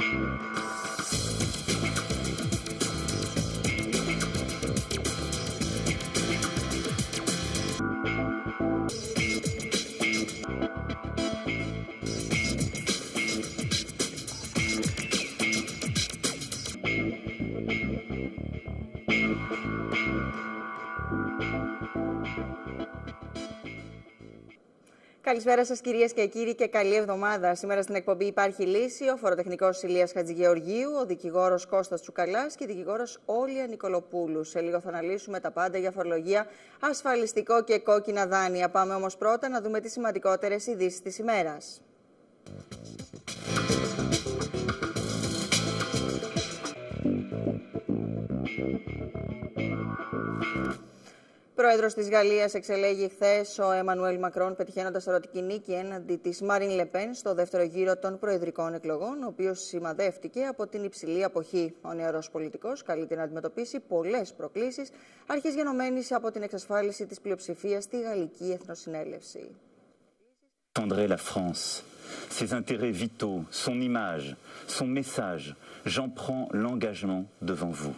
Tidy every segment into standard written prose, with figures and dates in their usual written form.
Καλησπέρα σας κυρίες και κύριοι και καλή εβδομάδα. Σήμερα στην εκπομπή Υπάρχει Λύση, ο φοροτεχνικός Ηλίας Χατζηγεωργίου, ο δικηγόρος Κώστας Τσουκαλάς και η δικηγόρος Όλια Νικολοπούλου. Σε λίγο θα αναλύσουμε τα πάντα για φορολογία, ασφαλιστικό και κόκκινα δάνεια. Πάμε όμως πρώτα να δούμε τις σημαντικότερες ειδήσεις της ημέρας. Πρόεδρος της Γαλλίας εξελέγει χθες ο Εμμανουέλ Μακρόν, πετυχαίνοντας ερωτική νίκη έναντι της Μαρίν Λεπέν στο δεύτερο γύρο των προεδρικών εκλογών, ο οποίος σημαδεύτηκε από την υψηλή αποχή. Ο νεαρός πολιτικός καλείται να αντιμετωπίσει πολλές προκλήσεις, αρχής γενομένης από την εξασφάλιση της πλειοψηφίας στη Γαλλική Εθνοσυνέλευση. La France, ses intérêts vitaux, son image, son message, j'en prends l'engagement devant vous.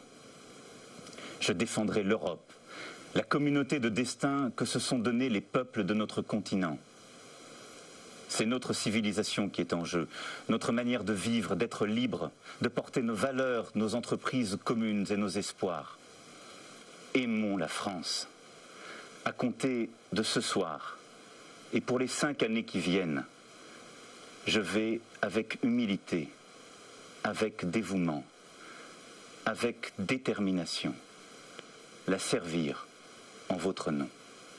Je défendrai l'Europe, la communauté de destin que se sont donnés les peuples de notre continent. C'est notre civilisation qui est en jeu, notre manière de vivre, d'être libre, de porter nos valeurs, nos entreprises communes et nos espoirs. Aimons la France. À compter de ce soir, et pour les 5 années qui viennent, je vais avec humilité, avec dévouement, avec détermination, la servir en votre nom.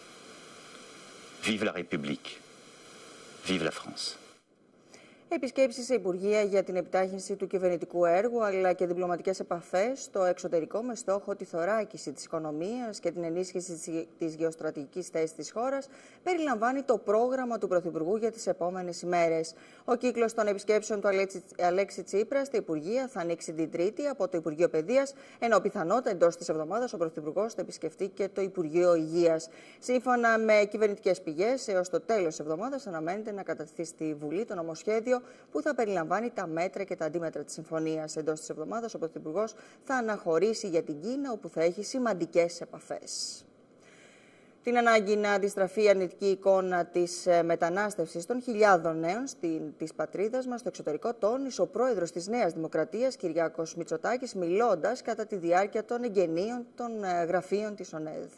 Vive la République. Vive la France. Επισκέψεις σε υπουργεία για την επιτάχυνση του κυβερνητικού έργου αλλά και διπλωματικές επαφές στο εξωτερικό με στόχο τη θωράκιση της οικονομίας και την ενίσχυση της γεωστρατηγικής θέσης της χώρας περιλαμβάνει το πρόγραμμα του Πρωθυπουργού για τις επόμενες ημέρες. Ο κύκλος των επισκέψεων του Αλέξη Τσίπρα στα υπουργεία θα ανοίξει την Τρίτη από το Υπουργείο Παιδείας, ενώ πιθανότατα εντός της εβδομάδας ο Πρωθυπουργός θα επισκεφτεί και το Υπουργείο Υγείας. Σύμφωνα με κυβερνητικές πηγές, έως το τέλος της εβδομάδας αναμένεται να κατατεθεί στη Βουλή το νομοσχέδιο που θα περιλαμβάνει τα μέτρα και τα αντίμετρα της συμφωνίας. Εντός της εβδομάδας ο Πρωθυπουργός θα αναχωρήσει για την Κίνα, όπου θα έχει σημαντικές επαφές. Την ανάγκη να αντιστραφεί η αρνητική εικόνα της μετανάστευσης των χιλιάδων νέων της πατρίδας μας στο εξωτερικό τόνισε ο πρόεδρος της Νέας Δημοκρατίας, Κυριάκος Μητσοτάκης, μιλώντας κατά τη διάρκεια των εγγενείων των γραφείων της ΟΝΕΔ.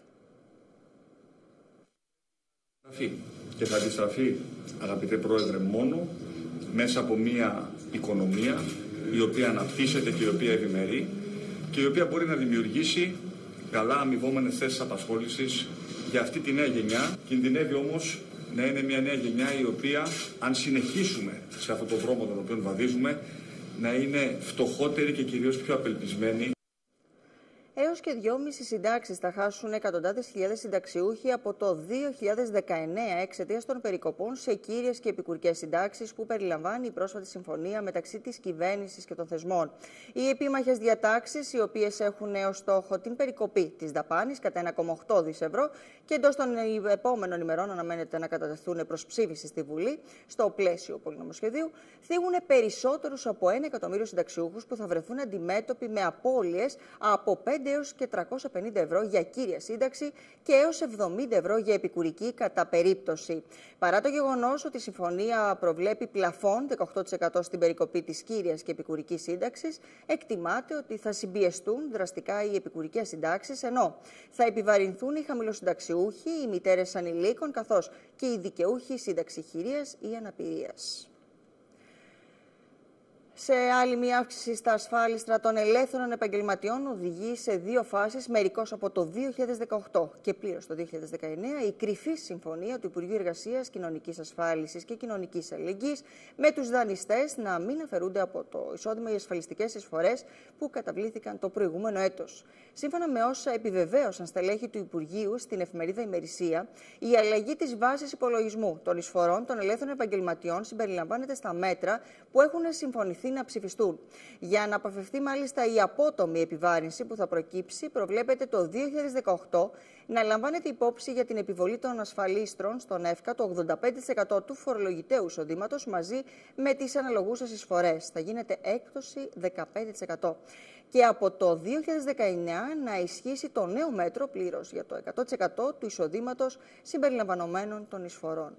Και θα αντιστραφεί, αγαπητέ πρόεδρε, μόνο μέσα από μια οικονομία η οποία αναπτύσσεται και η οποία ευημερεί και η οποία μπορεί να δημιουργήσει καλά αμοιβόμενες θέσεις απασχόλησης για αυτή τη νέα γενιά. Κινδυνεύει όμως να είναι μια νέα γενιά η οποία, αν συνεχίσουμε σε αυτόν τον δρόμο τον οποίο βαδίζουμε, να είναι φτωχότερη και κυρίως πιο απελπισμένη. Έως και 2,5 συντάξεις θα χάσουν εκατοντάδες χιλιάδες συνταξιούχοι από το 2019 εξαιτίας των περικοπών σε κύριες και επικουρικές συντάξεις που περιλαμβάνει η πρόσφατη συμφωνία μεταξύ της κυβέρνησης και των θεσμών. Οι επίμαχες διατάξεις, οι οποίες έχουν ως στόχο την περικοπή της δαπάνης κατά 1,8 δις ευρώ και εντός των επόμενων ημερών αναμένεται να κατατεθούν προς ψήφιση στη Βουλή, στο πλαίσιο πολυνομοσχεδίου, θίγουν περισσότερους από 1 εκατομμύριο συνταξιούχους που θα βρεθούν αντιμέτωποι με απώλειες από 5 έως και 350 ευρώ για κύρια σύνταξη και έως 70 ευρώ για επικουρική κατά περίπτωση. Παρά το γεγονός ότι η συμφωνία προβλέπει πλαφόν 18% στην περικοπή της κύριας και επικουρικής σύνταξης, εκτιμάται ότι θα συμπιεστούν δραστικά οι επικουρικές συντάξεις, ενώ θα επιβαρυνθούν οι χαμηλοσυνταξιούχοι, οι μητέρες ανηλίκων, καθώς και οι δικαιούχοι σύνταξη χειρίας ή αναπηρίας. Σε άλλη μία αύξηση στα ασφάλιστρα των ελεύθερων επαγγελματιών οδηγεί σε 2 φάσεις, μερικώς από το 2018 και πλήρως το 2019, η κρυφή συμφωνία του Υπουργείου Εργασίας, Κοινωνικής Ασφάλισης και Κοινωνικής Αλληλεγγύης με τους δανειστές να μην αφαιρούνται από το εισόδημα οι ασφαλιστικές εισφορές που καταβλήθηκαν το προηγούμενο έτος. Σύμφωνα με όσα επιβεβαίωσαν στελέχη του Υπουργείου στην εφημερίδα Ημερησία, η αλλαγή της βάσης υπολογισμού των εισφορών των ελεύθερων επαγγελματιών συμπεριλαμβάνεται στα μέτρα που έχουν συμφωνηθεί αναβληθεί να ψηφιστούν. Για να αποφευθεί μάλιστα η απότομη επιβάρυνση που θα προκύψει, προβλέπεται το 2018 να λαμβάνεται υπόψη για την επιβολή των ασφαλίστρων στον ΕΦΚΑ το 85% του φορολογητέου εισοδήματος μαζί με τις αναλογούσες εισφορές. Θα γίνεται έκπτωση 15%. Και από το 2019 να ισχύσει το νέο μέτρο πλήρως για το 100% του εισοδήματος συμπεριλαμβανομένων των εισφορών.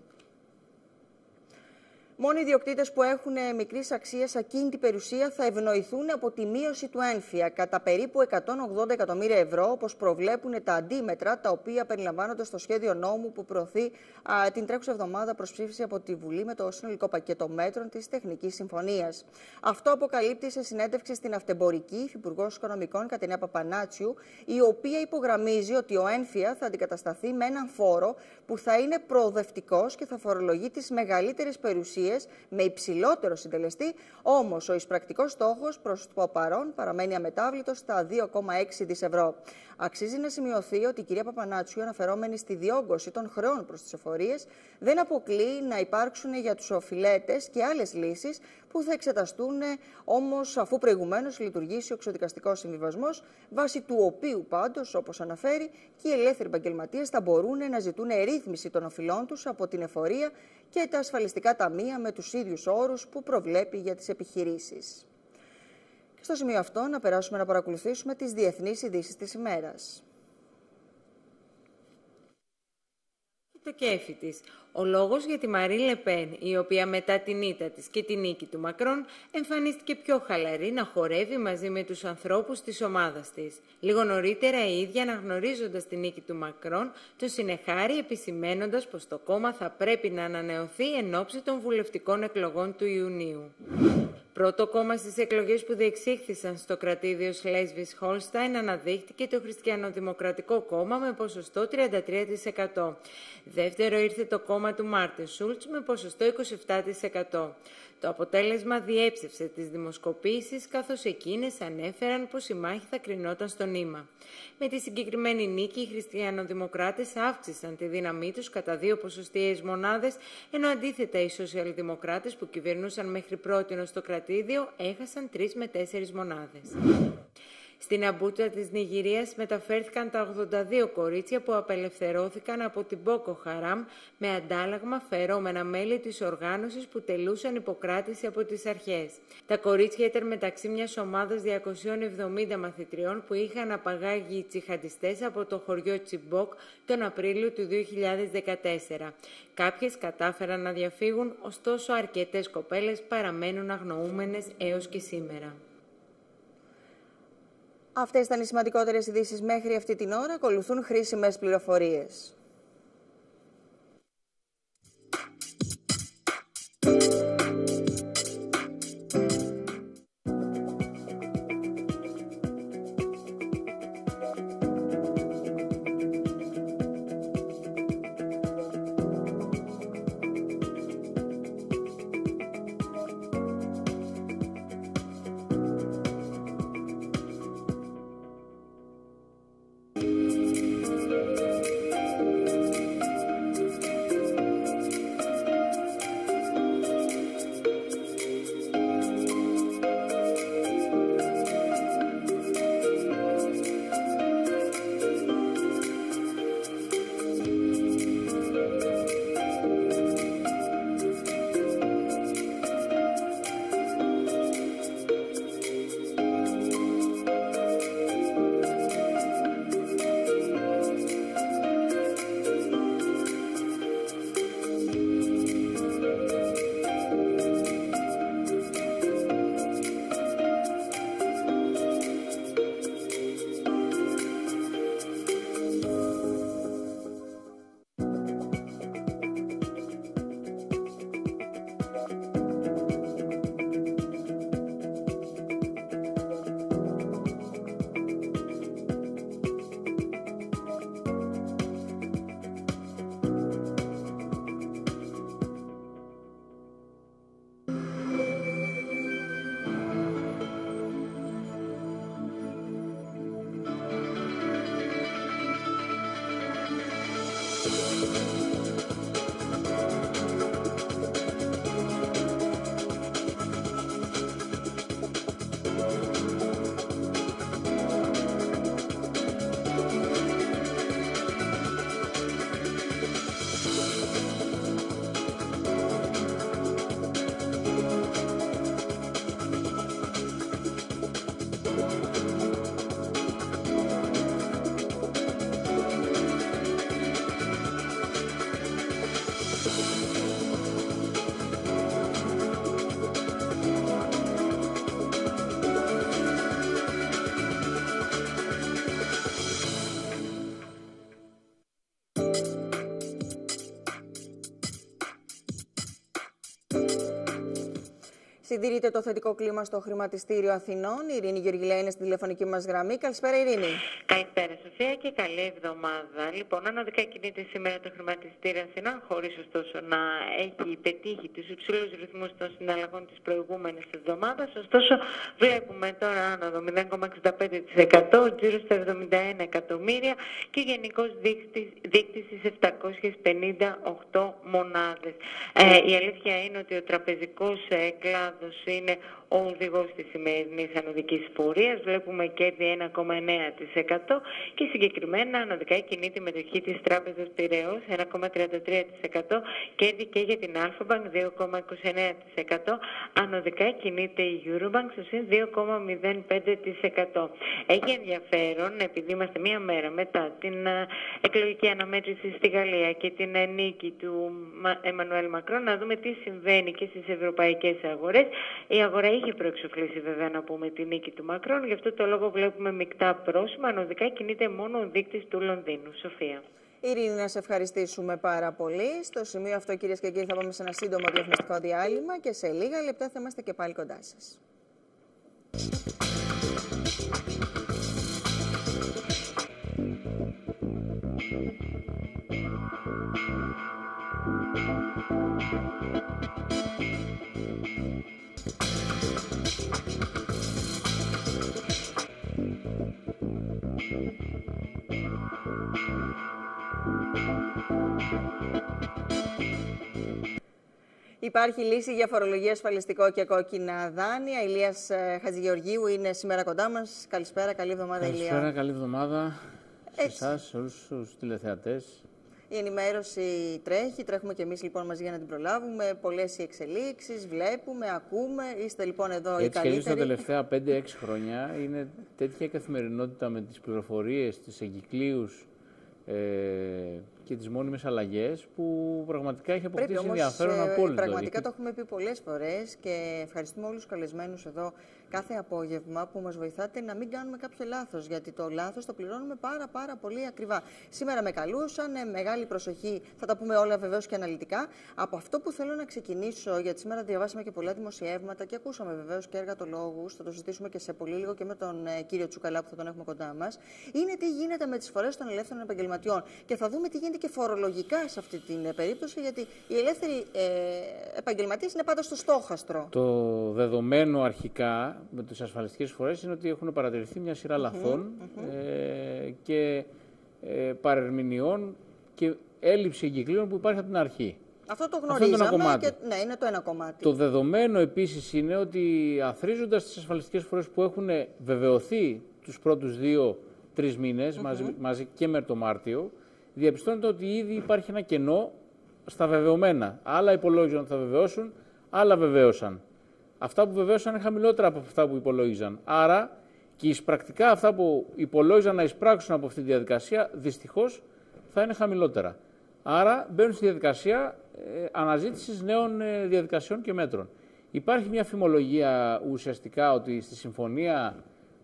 Μόνο οι ιδιοκτήτες που έχουν μικρής αξίας ακίνητη περιουσία θα ευνοηθούν από τη μείωση του έμφυα κατά περίπου 180 εκατομμύρια ευρώ, όπως προβλέπουν τα αντίμετρα τα οποία περιλαμβάνονται στο σχέδιο νόμου που προωθεί την τρέχουσα εβδομάδα προς ψήφιση από τη Βουλή με το συνολικό πακέτο μέτρων της Τεχνικής Συμφωνίας. Αυτό αποκαλύπτει σε συνέντευξη στην Αυτεμπορική Υφυπουργός Οικονομικών Κατεινέα Παπανάτσιου, η οποία υπογραμμίζει ότι ο έμφυα θα αντικατασταθεί με έναν φόρο που θα είναι προοδευτικός και θα φορολογεί τις μεγαλύτερες περιουσίες με υψηλότερο συντελεστή, όμως ο εισπρακτικός στόχος προς το παρόν παραμένει αμετάβλητος στα 2,6 δις ευρώ. Αξίζει να σημειωθεί ότι η κυρία Παπανάτσιου, αναφερόμενη στη διόγκωση των χρεών προς τις εφορίες, δεν αποκλείει να υπάρξουν για τους οφειλέτες και άλλες λύσεις που θα εξεταστούν όμως αφού προηγουμένως λειτουργήσει ο εξοδικαστικός συμβιβασμός, βάσει του οποίου πάντως, όπως αναφέρει, και οι ελεύθεροι επαγγελματίες θα μπορούν να ζητούν ρύθμιση των οφειλών τους από την εφορία και τα ασφαλιστικά ταμεία με τους ίδιους όρους που προβλέπει για τις επιχειρήσεις. Και στο σημείο αυτό να περάσουμε να παρακολουθήσουμε τις διεθνείς ειδήσεις της ημέρας. Το κέφι της. Ο λόγος για τη Μαρί Λεπέν, η οποία μετά την ήττα της και τη νίκη του Μακρόν εμφανίστηκε πιο χαλαρή να χορεύει μαζί με τους ανθρώπους της ομάδας της. Λίγο νωρίτερα η ίδια, αναγνωρίζοντας τη νίκη του Μακρόν, το συνεχάρει επισημαίνοντας πως το κόμμα θα πρέπει να ανανεωθεί εν ώψη των βουλευτικών εκλογών του Ιουνίου. Πρώτο κόμμα στις εκλογές που διεξήχθησαν στο κρατήδιο Σλέσβις-Χόλσταϊν αναδείχθηκε το Χριστιανοδημοκρατικό Κόμμα με ποσοστό 33%. Δεύτερο ήρθε το κόμμα του Μάρτιν Σούλτς με ποσοστό 27%. Το αποτέλεσμα διέψευσε τις δημοσκοπήσεις, καθώς εκείνες ανέφεραν πως η μάχη θα κρινόταν στο νήμα. Με τη συγκεκριμένη νίκη, οι χριστιανοδημοκράτες αύξησαν τη δύναμή τους κατά 2 ποσοστιαίες μονάδες, ενώ αντίθετα οι σοσιαλδημοκράτες που κυβερνούσαν μέχρι πρότινο στο κρατήδιο έχασαν 3 με 4 μονάδες. Στην Αμπούτσα της Νιγηρίας μεταφέρθηκαν τα 82 κορίτσια που απελευθερώθηκαν από την Μπόκο Χαράμ με αντάλλαγμα φερόμενα μέλη της οργάνωσης που τελούσαν υποκράτηση από τις αρχές. Τα κορίτσια ήταν μεταξύ μιας ομάδας 270 μαθητριών που είχαν απαγάγει οι τσιχαντιστές από το χωριό Τσιμπόκ τον Απρίλιο του 2014. Κάποιες κατάφεραν να διαφύγουν, ωστόσο αρκετές κοπέλες παραμένουν αγνοούμενες έως και σήμερα. Αυτές ήταν οι σημαντικότερες ειδήσεις μέχρι αυτή την ώρα. Ακολουθούν χρήσιμες πληροφορίες. Συντηρείται το θετικό κλίμα στο χρηματιστήριο Αθηνών. Η Ειρήνη Γεωργιλέα είναι στη τηλεφωνική μας γραμμή. Καλησπέρα, Ειρήνη. Καλησπέρα, Σοφία, και καλή εβδομάδα. Λοιπόν, ανωδικά κινείται σήμερα το χρηματιστήριο Αθηνών, χωρίς ωστόσο να έχει πετύχει τους υψηλούς ρυθμούς των συναλλαγών της προηγούμενης εβδομάδας. Ωστόσο, βλέπουμε τώρα άνοδο 0,65%, ο τζίρος στα 71 εκατομμύρια και ο γενικός δείκτης στις 758 μονάδες. Η αλήθεια είναι ότι ο τραπεζικός κλάδος είναι ο οδηγός της σημερινής ανωδικής πορείας. Βλέπουμε κέρδη 1,9% και συγκεκριμένα ανωδικά κινείται η μετοχή της Τράπεζας Πειραιώς 1,33%, κέρδη και για την Alpha-Bank 2,29%, ανωδικά κινείται η Eurobank στο συν 2,05%. Έχει ενδιαφέρον, επειδή είμαστε μία μέρα μετά την εκλογική αναμέτρηση στη Γαλλία και την νίκη του Εμμανουέλ Μακρόν, να δούμε τι συμβαίνει και στις ευρωπαϊκές αγορές. Η αγορά είχε προεξοφλήσει βέβαια να πούμε τη νίκη του Μακρόν, γι' αυτό το λόγο βλέπουμε μεικτά πρόσημα. Ανωδικά κινείται μόνο ο δείκτης του Λονδίνου. Σοφία. Ειρήνη, να σε ευχαριστήσουμε πάρα πολύ. Στο σημείο αυτό, κυρίες και κύριοι, θα πάμε σε ένα σύντομο διαφημιστικό διάλειμμα και σε λίγα λεπτά θα είμαστε και πάλι κοντά σας. Υπάρχει λύση για φορολογία, ασφαλιστικό και κόκκινα δάνεια. Ηλίας Χατζηγεωργίου είναι σήμερα κοντά μας. Καλησπέρα, καλή εβδομάδα, Ηλία. Καλησπέρα, καλή εβδομάδα σε εσάς, σε όλους τους τηλεθεατές. Η ενημέρωση τρέχει, τρέχουμε και εμείς λοιπόν μαζί για να την προλάβουμε. Πολλές οι εξελίξεις, βλέπουμε, ακούμε. Είστε λοιπόν εδώ οι καλύτεροι. Έτσι και τα τελευταία 5-6 χρόνια είναι τέτοια καθημερινότητα με τις πληροφορίες, τις εγκυκλίους και τις μόνιμες αλλαγές που πραγματικά έχει αποκτήσει ενδιαφέρον απόλυτο. Πραγματικά το έχουμε πει πολλές φορές και ευχαριστούμε όλους τους καλεσμένους εδώ κάθε απόγευμα που μας βοηθάτε να μην κάνουμε κάποιο λάθος, γιατί το λάθος το πληρώνουμε πάρα πολύ ακριβά. Σήμερα με καλούσαν, μεγάλη προσοχή, θα τα πούμε όλα βεβαίως και αναλυτικά. Από αυτό που θέλω να ξεκινήσω, γιατί σήμερα διαβάσαμε και πολλά δημοσιεύματα και ακούσαμε βεβαίως και εργατολόγους, θα το συζητήσουμε και σε πολύ λίγο και με τον κύριο Τσουκαλά που θα τον έχουμε κοντά μας, είναι τι γίνεται με τις φορές των ελεύθερων επαγγελματιών. Και θα δούμε τι γίνεται και φορολογικά σε αυτή την περίπτωση, γιατί οι ελεύθεροι επαγγελματίες είναι πάντα στο στόχαστρο. Το δεδομένο αρχικά με τις ασφαλιστικές φορές είναι ότι έχουν παρατηρηθεί μια σειρά λαθών και παρερμηνιών και έλλειψη εγκυκλίων που υπάρχει από την αρχή. Αυτό το γνωρίζαμε και ναι, είναι το ένα κομμάτι. Το δεδομένο επίσης είναι ότι αθροίζοντας τις ασφαλιστικές φορές που έχουν βεβαιωθεί τους πρώτους 2-3 μήνες μαζί και με το Μάρτιο, διαπιστώνεται ότι ήδη υπάρχει ένα κενό στα βεβαιωμένα. Άλλα υπολόγιζαν ότι θα βεβαιώσουν, άλλα βεβαίωσαν. Αυτά που βεβαίωσαν είναι χαμηλότερα από αυτά που υπολόγιζαν. Άρα και εισπρακτικά αυτά που υπολόγιζαν να εισπράξουν από αυτή τη διαδικασία, δυστυχώς θα είναι χαμηλότερα. Άρα μπαίνουν στη διαδικασία αναζήτησης νέων διαδικασιών και μέτρων. Υπάρχει μια φημολογία ουσιαστικά ότι στη συμφωνία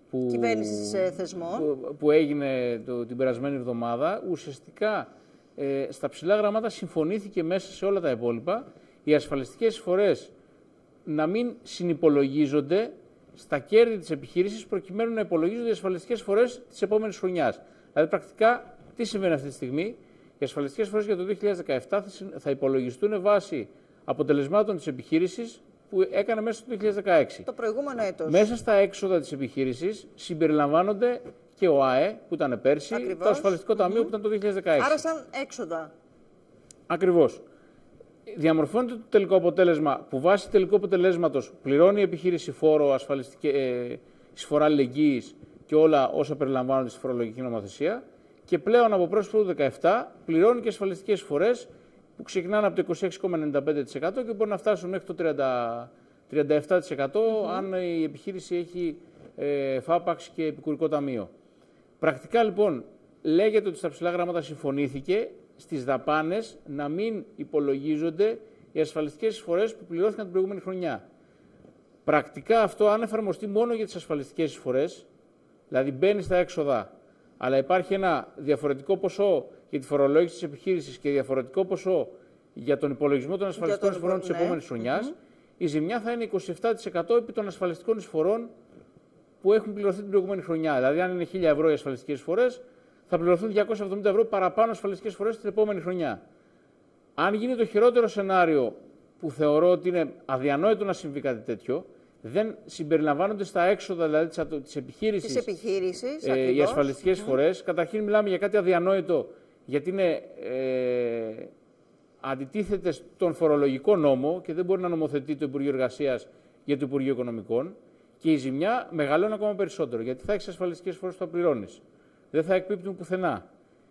που έγινε την περασμένη εβδομάδα, ουσιαστικά στα ψηλά γραμμάτα συμφωνήθηκε μέσα σε όλα τα υπόλοιπα οι ασφαλιστικές εισφορές να μην συνυπολογίζονται στα κέρδη της επιχείρησης προκειμένου να υπολογίζονται οι ασφαλιστικές εισφορές της επόμενης χρονιάς. Δηλαδή, πρακτικά, τι συμβαίνει αυτή τη στιγμή? Οι ασφαλιστικές εισφορές για το 2017 θα υπολογιστούν βάσει αποτελεσμάτων της επιχείρησης που έκανε μέσα στο 2016. Το προηγούμενο έτος. Μέσα στα έξοδα της επιχείρησης συμπεριλαμβάνονται και ο ΑΕ που ήταν πέρσι, το ασφαλιστικό ταμείο που ήταν το 2016. Άρα σαν έξοδα. Ακριβώς. Διαμορφώνεται το τελικό αποτέλεσμα που βάσει τελικού αποτελέσματος πληρώνει η επιχείρηση φόρο, εισφορά αλληλεγγύης και όλα όσα περιλαμβάνονται στη φορολογική νομοθεσία και πλέον από 1η του 2017 πληρώνει και ασφαλιστικές εισφορές που ξεκινάνε από το 26,95% και μπορεί να φτάσουν μέχρι το 37% αν η επιχείρηση έχει φάπαξ και επικουρικό ταμείο. Πρακτικά λοιπόν λέγεται ότι στα ψηλά γράμματα συμφωνήθηκε στις δαπάνες να μην υπολογίζονται οι ασφαλιστικές εισφορές που πληρώθηκαν την προηγούμενη χρονιά. Πρακτικά αυτό, αν εφαρμοστεί μόνο για τις ασφαλιστικές εισφορές, δηλαδή μπαίνει στα έξοδα, αλλά υπάρχει ένα διαφορετικό ποσό για τη φορολόγηση της επιχείρησης και διαφορετικό ποσό για τον υπολογισμό των ασφαλιστικών εισφορών της επόμενης χρονιάς, η ζημιά θα είναι 27% επί των ασφαλιστικών εισφορών που έχουν πληρωθεί την προηγούμενη χρονιά. Δηλαδή, αν είναι 1.000 ευρώ οι ασφαλιστικές εισφορές, θα πληρωθούν 270 ευρώ παραπάνω ασφαλιστικές εισφορές την επόμενη χρονιά. Αν γίνει το χειρότερο σενάριο, που θεωρώ ότι είναι αδιανόητο να συμβεί κάτι τέτοιο, δεν συμπεριλαμβάνονται στα έξοδα δηλαδή, της επιχείρησης οι ασφαλιστικές εισφορές. Καταρχήν, μιλάμε για κάτι αδιανόητο, γιατί είναι αντιτίθεται στον φορολογικό νόμο και δεν μπορεί να νομοθετεί το Υπουργείο Εργασίας για το Υπουργείο Οικονομικών. Και η ζημιά μεγαλώνει ακόμα περισσότερο, γιατί θα έχεις ασφαλιστικές εισφορές που θα πληρώνεις. Δεν θα εκπίπτουν πουθενά.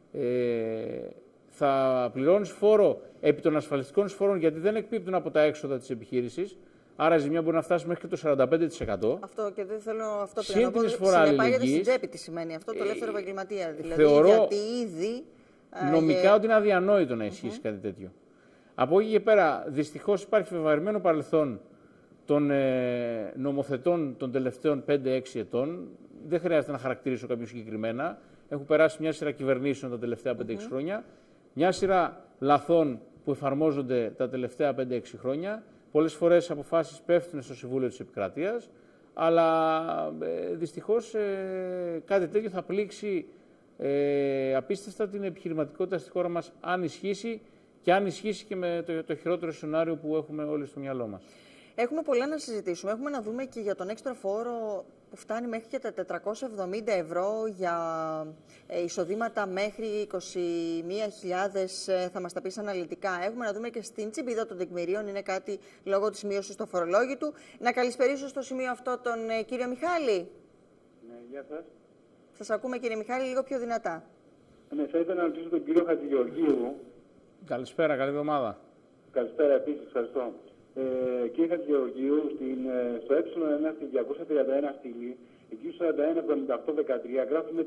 Θα πληρώνεις φόρο επί των ασφαλιστικών εισφορών, γιατί δεν εκπίπτουν από τα έξοδα της επιχείρησης. Άρα η ζημιά μπορεί να φτάσει μέχρι και το 45%. Αυτό και δεν θέλω αυτό πριν να πω. Συνεπάγεται στην τσέπη τι σημαίνει αυτό το ελεύθερο επαγγελματία. Δηλαδή, θεωρώ γιατί ήδη. Νομικά ότι είναι αδιανόητο να ισχύσει κάτι τέτοιο. Από εκεί και πέρα, δυστυχώς υπάρχει βεβαρημένο παρελθόν των νομοθετών των τελευταίων 5-6 ετών. Δεν χρειάζεται να χαρακτηρίσω κάποιο συγκεκριμένα. Έχουν περάσει μια σειρά κυβερνήσεων τα τελευταία 5-6 χρόνια. Μια σειρά λαθών που εφαρμόζονται τα τελευταία 5-6 χρόνια. Πολλές φορές αποφάσεις πέφτουν στο Συμβούλιο της Επικρατείας. Αλλά δυστυχώς κάτι τέτοιο θα πλήξει απίστευτα την επιχειρηματικότητα στη χώρα μας, αν ισχύσει και αν ισχύσει και με το χειρότερο σενάριο που έχουμε όλοι στο μυαλό μας. Έχουμε πολλά να συζητήσουμε. Έχουμε να δούμε και για τον έξτρα φόρο που φτάνει μέχρι και τα 470 ευρώ για εισοδήματα μέχρι 21.000, θα μας τα πεις αναλυτικά. Έχουμε να δούμε και στην τσιμπίδα των τεκμηρίων, είναι κάτι λόγω της μείωσης στο φορολόγητου. Να καλησπερίσω στο σημείο αυτό τον κύριο Μιχάλη. Ναι, γεια σας. Σας ακούμε κύριε Μιχάλη, λίγο πιο δυνατά. Ναι, θα ήθελα να ρωτήσω τον κύριο Χατζηγεωργίου. Καλησπέρα, καλή εβδομάδα. Καλησπέρα επίσης, ευχαριστώ. Κύριε Χατζηγεωργίου, στο ε1 στη 231 στήλη, εκεί στο 41-78-13, γράφουμε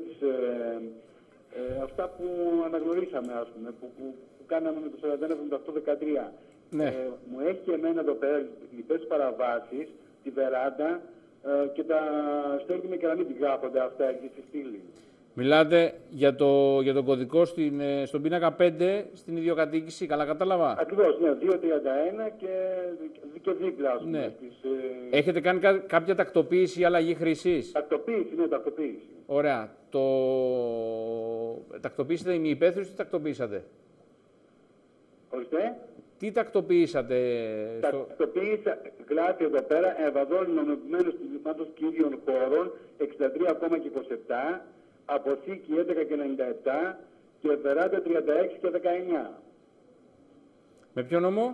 αυτά που αναγνωρίσαμε, ας πούμε, που κάναμε με το 41-78-13. Ναι. Μου έχει και εμένα εδώ πέρα λοιπές παραβάσεις, τη βεράντα, και τα στέλνει με κεραμίτη γράφονται αυτά εκεί στη στήλη. Μιλάτε για τον κωδικό στον πίνακα 5 στην ιδιοκατοίκηση, καλά κατάλαβα. Ακριβώς, ναι, 231 και δίπλα, ας πούμε. Ναι. Έχετε κάνει κάποια τακτοποίηση ή αλλαγή χρήσης? Τακτοποίηση, ναι, τακτοποίηση. Ωραία. Τακτοποίησατε ημιυπαίθριους ή τι τακτοποίησατε? Ορίστε. Τι τακτοποιήσατε? Τακτοποίησα, γράφει εδώ πέρα, ευαδόν νομιμοποιημένος τμήματος κύριων χώρων 63,27, αποθήκη 11 και 97 και βεράντα 36 και 19. Με ποιο νόμο?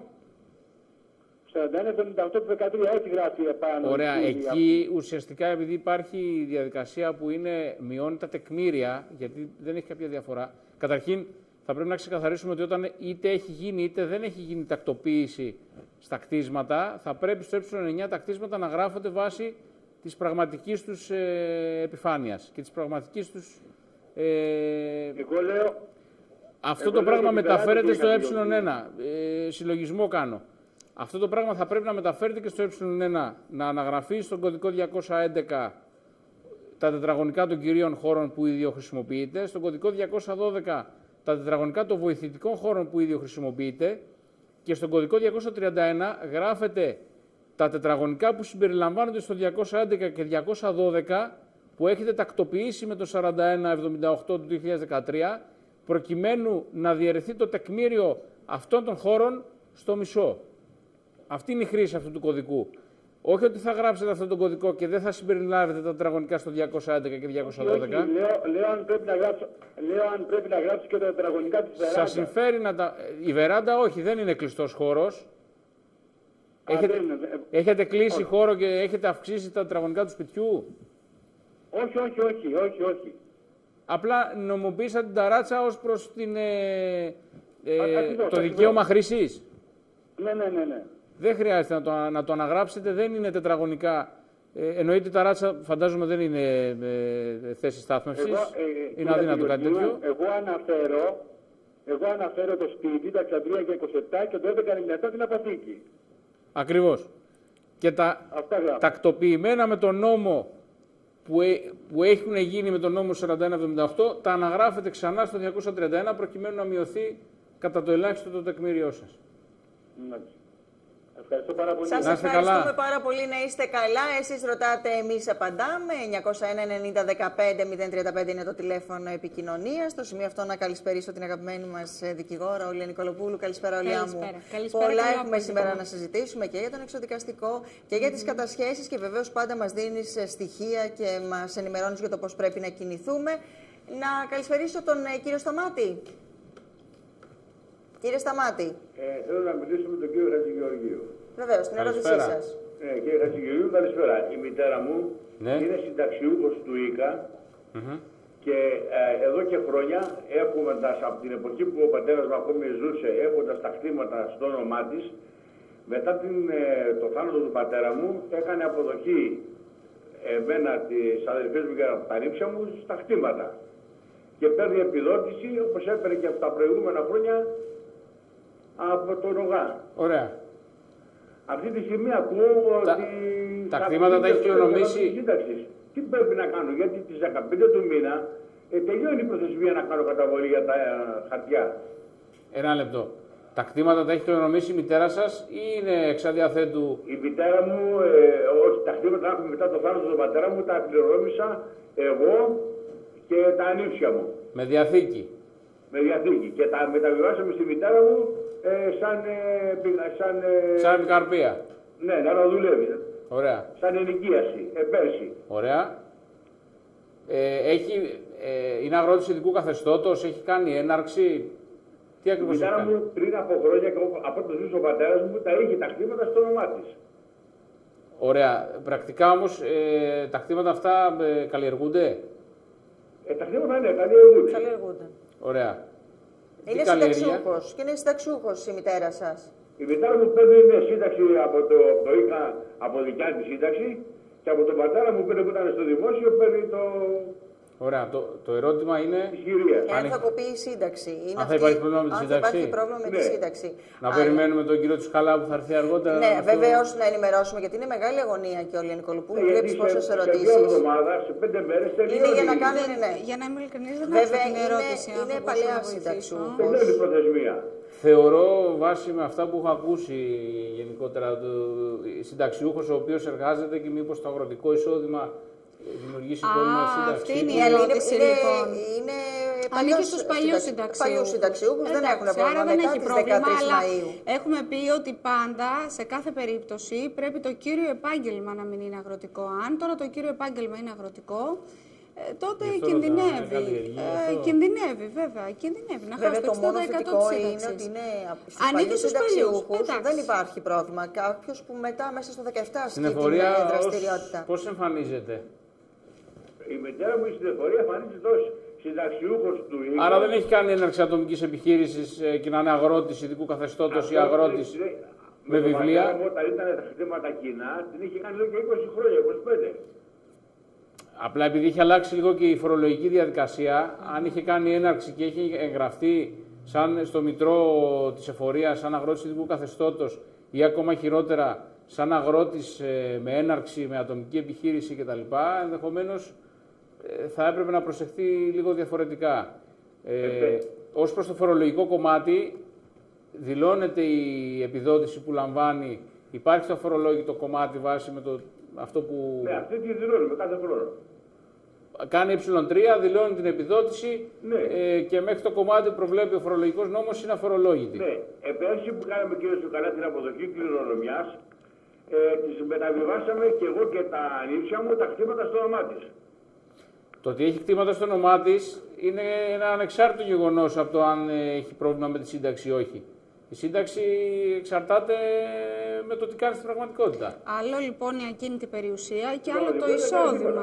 41-78-13, έτσι γράφει επάνω. Ωραία, εκεί ουσιαστικά επειδή υπάρχει η διαδικασία που μειώνει τα τεκμήρια, γιατί δεν έχει κάποια διαφορά. Καταρχήν, θα πρέπει να ξεκαθαρίσουμε ότι όταν είτε έχει γίνει είτε δεν έχει γίνει τακτοποίηση στα κτίσματα, θα πρέπει στο ε9 τα κτίσματα να γράφονται βάσει της πραγματικής τους επιφάνειας και της πραγματικής τους... Εγώ λέω... Αυτό το πράγμα μεταφέρεται στο ε1. Συλλογισμό κάνω. Αυτό το πράγμα θα πρέπει να μεταφέρεται και στο ε1, να αναγραφεί στον κωδικό 211 τα τετραγωνικά των κυρίων χώρων που ίδιο χρησιμοποιείται, στον κωδικό 212 τα τετραγωνικά των βοηθητικών χώρων που ίδιο χρησιμοποιείται και στον κωδικό 231 γράφεται τα τετραγωνικά που συμπεριλαμβάνονται στο 211 και 212 που έχετε τακτοποιήσει με το 4178 του 2013 προκειμένου να διαιρεθεί το τεκμήριο αυτών των χώρων στο μισό. Αυτή είναι η χρήση αυτού του κωδικού. Όχι ότι θα γράψετε αυτόν τον κωδικό και δεν θα συμπεριλάβετε τα τετραγωνικά στο 211 και 212. Λέω αν πρέπει να γράψει και τα τετραγωνικά της βεράντα. Σας συμφέρει να τα... Η βεράντα όχι, δεν είναι κλειστός χώρος. Έχετε κλείσει χώρο και έχετε αυξήσει τα τετραγωνικά του σπιτιού. Όχι. Απλά νομοποιήσατε την ταράτσα ως προς το δικαίωμα χρήσης. Ναι. Δεν χρειάζεται να το αναγράψετε, δεν είναι τετραγωνικά. Εννοείται η ταράτσα, φαντάζομαι, δεν είναι θέση στάθμευσης. Είναι αδύνατο κάτι τέτοιο. Εγώ αναφέρω το σπίτι, τα 63 και 27 και το 1197 την αποθήκη. Ακριβώς. Και τα τακτοποιημένα με τον νόμο που έχουν γίνει με τον νόμο 4178, τα αναγράφετε ξανά στο 231 προκειμένου να μειωθεί κατά το ελάχιστο το τεκμήριό σας. Ευχαριστώ πάρα πολύ. Σας ευχαριστούμε πάρα πολύ, να είστε καλά. Εσείς ρωτάτε, εμείς απαντάμε. 901-90-15-035 είναι το τηλέφωνο επικοινωνίας. Στο σημείο αυτό να καλησπερίσω την αγαπημένη μας δικηγόρα, Όλια Νικολοπούλου. Καλησπέρα, Όλια μου. Πολλά έχουμε σήμερα να συζητήσουμε και για τον εξοδικαστικό και για τις κατασχέσεις και βεβαίως πάντα μας δίνεις στοιχεία και μας ενημερώνεις για το πώς πρέπει να κινηθούμε. Να καλησπερίσω τον κύριο Σταμάτη. Κύριε Σταμάτη. Θέλω να μιλήσω με τον κύριο Χατζηγεωργίου. Βεβαίως, την ερώτησή σας. Κύριε Χατζηγεωργίου, καλησπέρα. Η μητέρα μου είναι συνταξιούχος του ΙΚΑ και εδώ και χρόνια, έχοντας από την εποχή που ο πατέρας μου ακόμη ζούσε, έχοντας τα κτήματα στο όνομά της, μετά το θάνατο του πατέρα μου, έκανε αποδοχή εμένα, τις αδελφές μου και τα νύψια μου στα κτήματα. Και παίρνει επιδότηση, όπως έπαιρνε και από τα προηγούμενα χρόνια, από τον ΟΓΑ. Ωραία. Αυτή τη στιγμή ακούω ότι τα κτήματα τα έχει κληρονομήσει. Τι πρέπει να κάνω, γιατί τις 15 του μήνα τελειώνει η προθεσμία να κάνω καταβολή για τα χαρτιά. Ένα λεπτό. Τα κτήματα τα έχει κληρονομήσει η μητέρα σας ή είναι εξ αδιαθέτου? Η μητέρα μου, όχι, τα κτήματα έχουμε μετά το θάνατο του πατέρα μου, τα κληρονόμησα εγώ και τα ανήψια μου. Με διαθήκη. Με διαθήκη. Και τα μεταβιβάσαμε στη μητέρα μου σαν επικαρπία. Ναι, να δουλεύει. Ωραία. Σαν ενοικίαση, πέρσι. Ωραία. Είναι αγρότης ειδικού καθεστώτος, έχει κάνει έναρξη. Τι ακριβώς έχει κάνει? Η μητέρα μου πριν από χρόνια, από όταν ζούσε ο πατέρας μου, τα είχε τα κτήματα στο όνομά της. Ωραία. Πρακτικά όμως τα κτήματα αυτά καλλιεργούνται? Τα κτήματα ναι, καλλιεργούνται. Ωραία. Είναι συνταξιούχος και είναι συνταξιούχος η μητέρα σας. Η μητέρα μου παίρνει μια σύνταξη από το ΙΚΑ, από δικιά της σύνταξη, και από τον πατέρα μου που ήταν στο δημόσιο παίρνει το... Ωραία. Το ερώτημα είναι... Εάν θα κοπεί η σύνταξη. Αν θα υπάρχει πρόβλημα με τη σύνταξη. Υπάρχει πρόβλημα με τη σύνταξη. Να περιμένουμε τον κύριο Τσουκαλά που θα έρθει αργότερα. Ναι, βεβαίως να ενημερώσουμε, γιατί είναι μεγάλη αγωνία και όλοι οι Νικολοπούλου. Βλέπεις πόσες ερωτήσεις. Σε 2 εβδομάδες, σε 5 μέρες τελειώνει. Είναι για να κάνουν, ναι. Για να είμαι ειλικρινής, δεν βέβαια, έχω την ερώτηση. Είναι παλαιά συνταξιούχος. Τελειώνει η προθεσμία. Θεωρώ, βάσει με αυτά που έχω ακούσει γενικότερα, συνταξιούχος ο οποίος εργάζεται και μήπως το αγροτικό εισόδημα δημιουργήσει πρόβλημα σύνταξη. Αυτή είναι η ερώτηση, λοιπόν. Ανήκει στους παλιούς συνταξιούχους, δεν έχουν πρόβλημα. Άρα δεν έχει πρόβλημα, αλλά Μαΐου. έχουμε πει ότι πάντα, σε κάθε περίπτωση, πρέπει το κύριο επάγγελμα να μην είναι αγροτικό. Αν τώρα το κύριο επάγγελμα είναι αγροτικό, τότε κινδυνεύει. Κινδυνεύει, βέβαια. Κινδυνεύει. Να χάσει το 60% μόνο θετικό είναι ότι είναι στους παλιούς συνταξιούχους. Δεν υπάρχει πρόβλημα. Κάποιος που μετά μέσα στο 17 ασκεί την δραστηριότητα. Πώς εμφανίζεται? Η μητέρα μου στην εφορία εμφανίζεται ως συνταξιούχος του ΙΚΑ. Άρα δεν έχει κάνει έναρξη ατομικής επιχείρησης και να είναι αγρότης ειδικού καθεστώτος ή αγρότης με βιβλία. Όταν ήταν τα χρήματα κοινά, την είχε κάνει εδώ και 20 χρόνια, 25. Απλά επειδή είχε αλλάξει λίγο και η φορολογική διαδικασία, αν είχε κάνει έναρξη και είχε εγγραφεί στο μητρό της εφορίας σαν αγρότης ειδικού καθεστώτος ή ακόμα χειρότερα σαν αγρότης με έναρξη, με ατομική επιχείρηση κτλ., ενδεχομένως θα έπρεπε να προσεχθεί λίγο διαφορετικά. Ως προς το φορολογικό κομμάτι, δηλώνεται η επιδότηση που λαμβάνει, υπάρχει στο φορολόγητο κομμάτι βάσει με αυτό που... Ναι, αυτή τη δηλώνουμε κάθε χρόνο. Κάνει ε3, δηλώνει την επιδότηση και μέχρι το κομμάτι που προβλέπει ο φορολογικός νόμος είναι αφορολόγητη. Ναι, πέρσι που κάναμε κύριε Τσουκαλά την αποδοχή κληρονομιάς, τις μεταβιβάσαμε και εγώ και τα ανήψια μου τα κτήματα στο όνομά της. Το ότι έχει κτήματα στο όνομά της είναι ένα ανεξάρτητο γεγονός από το αν έχει πρόβλημα με τη σύνταξη ή όχι. Η σύνταξη εξαρτάται με το τι κάνει στην πραγματικότητα. Άλλο λοιπόν η ακίνητη περιουσία και άλλο το εισόδημα.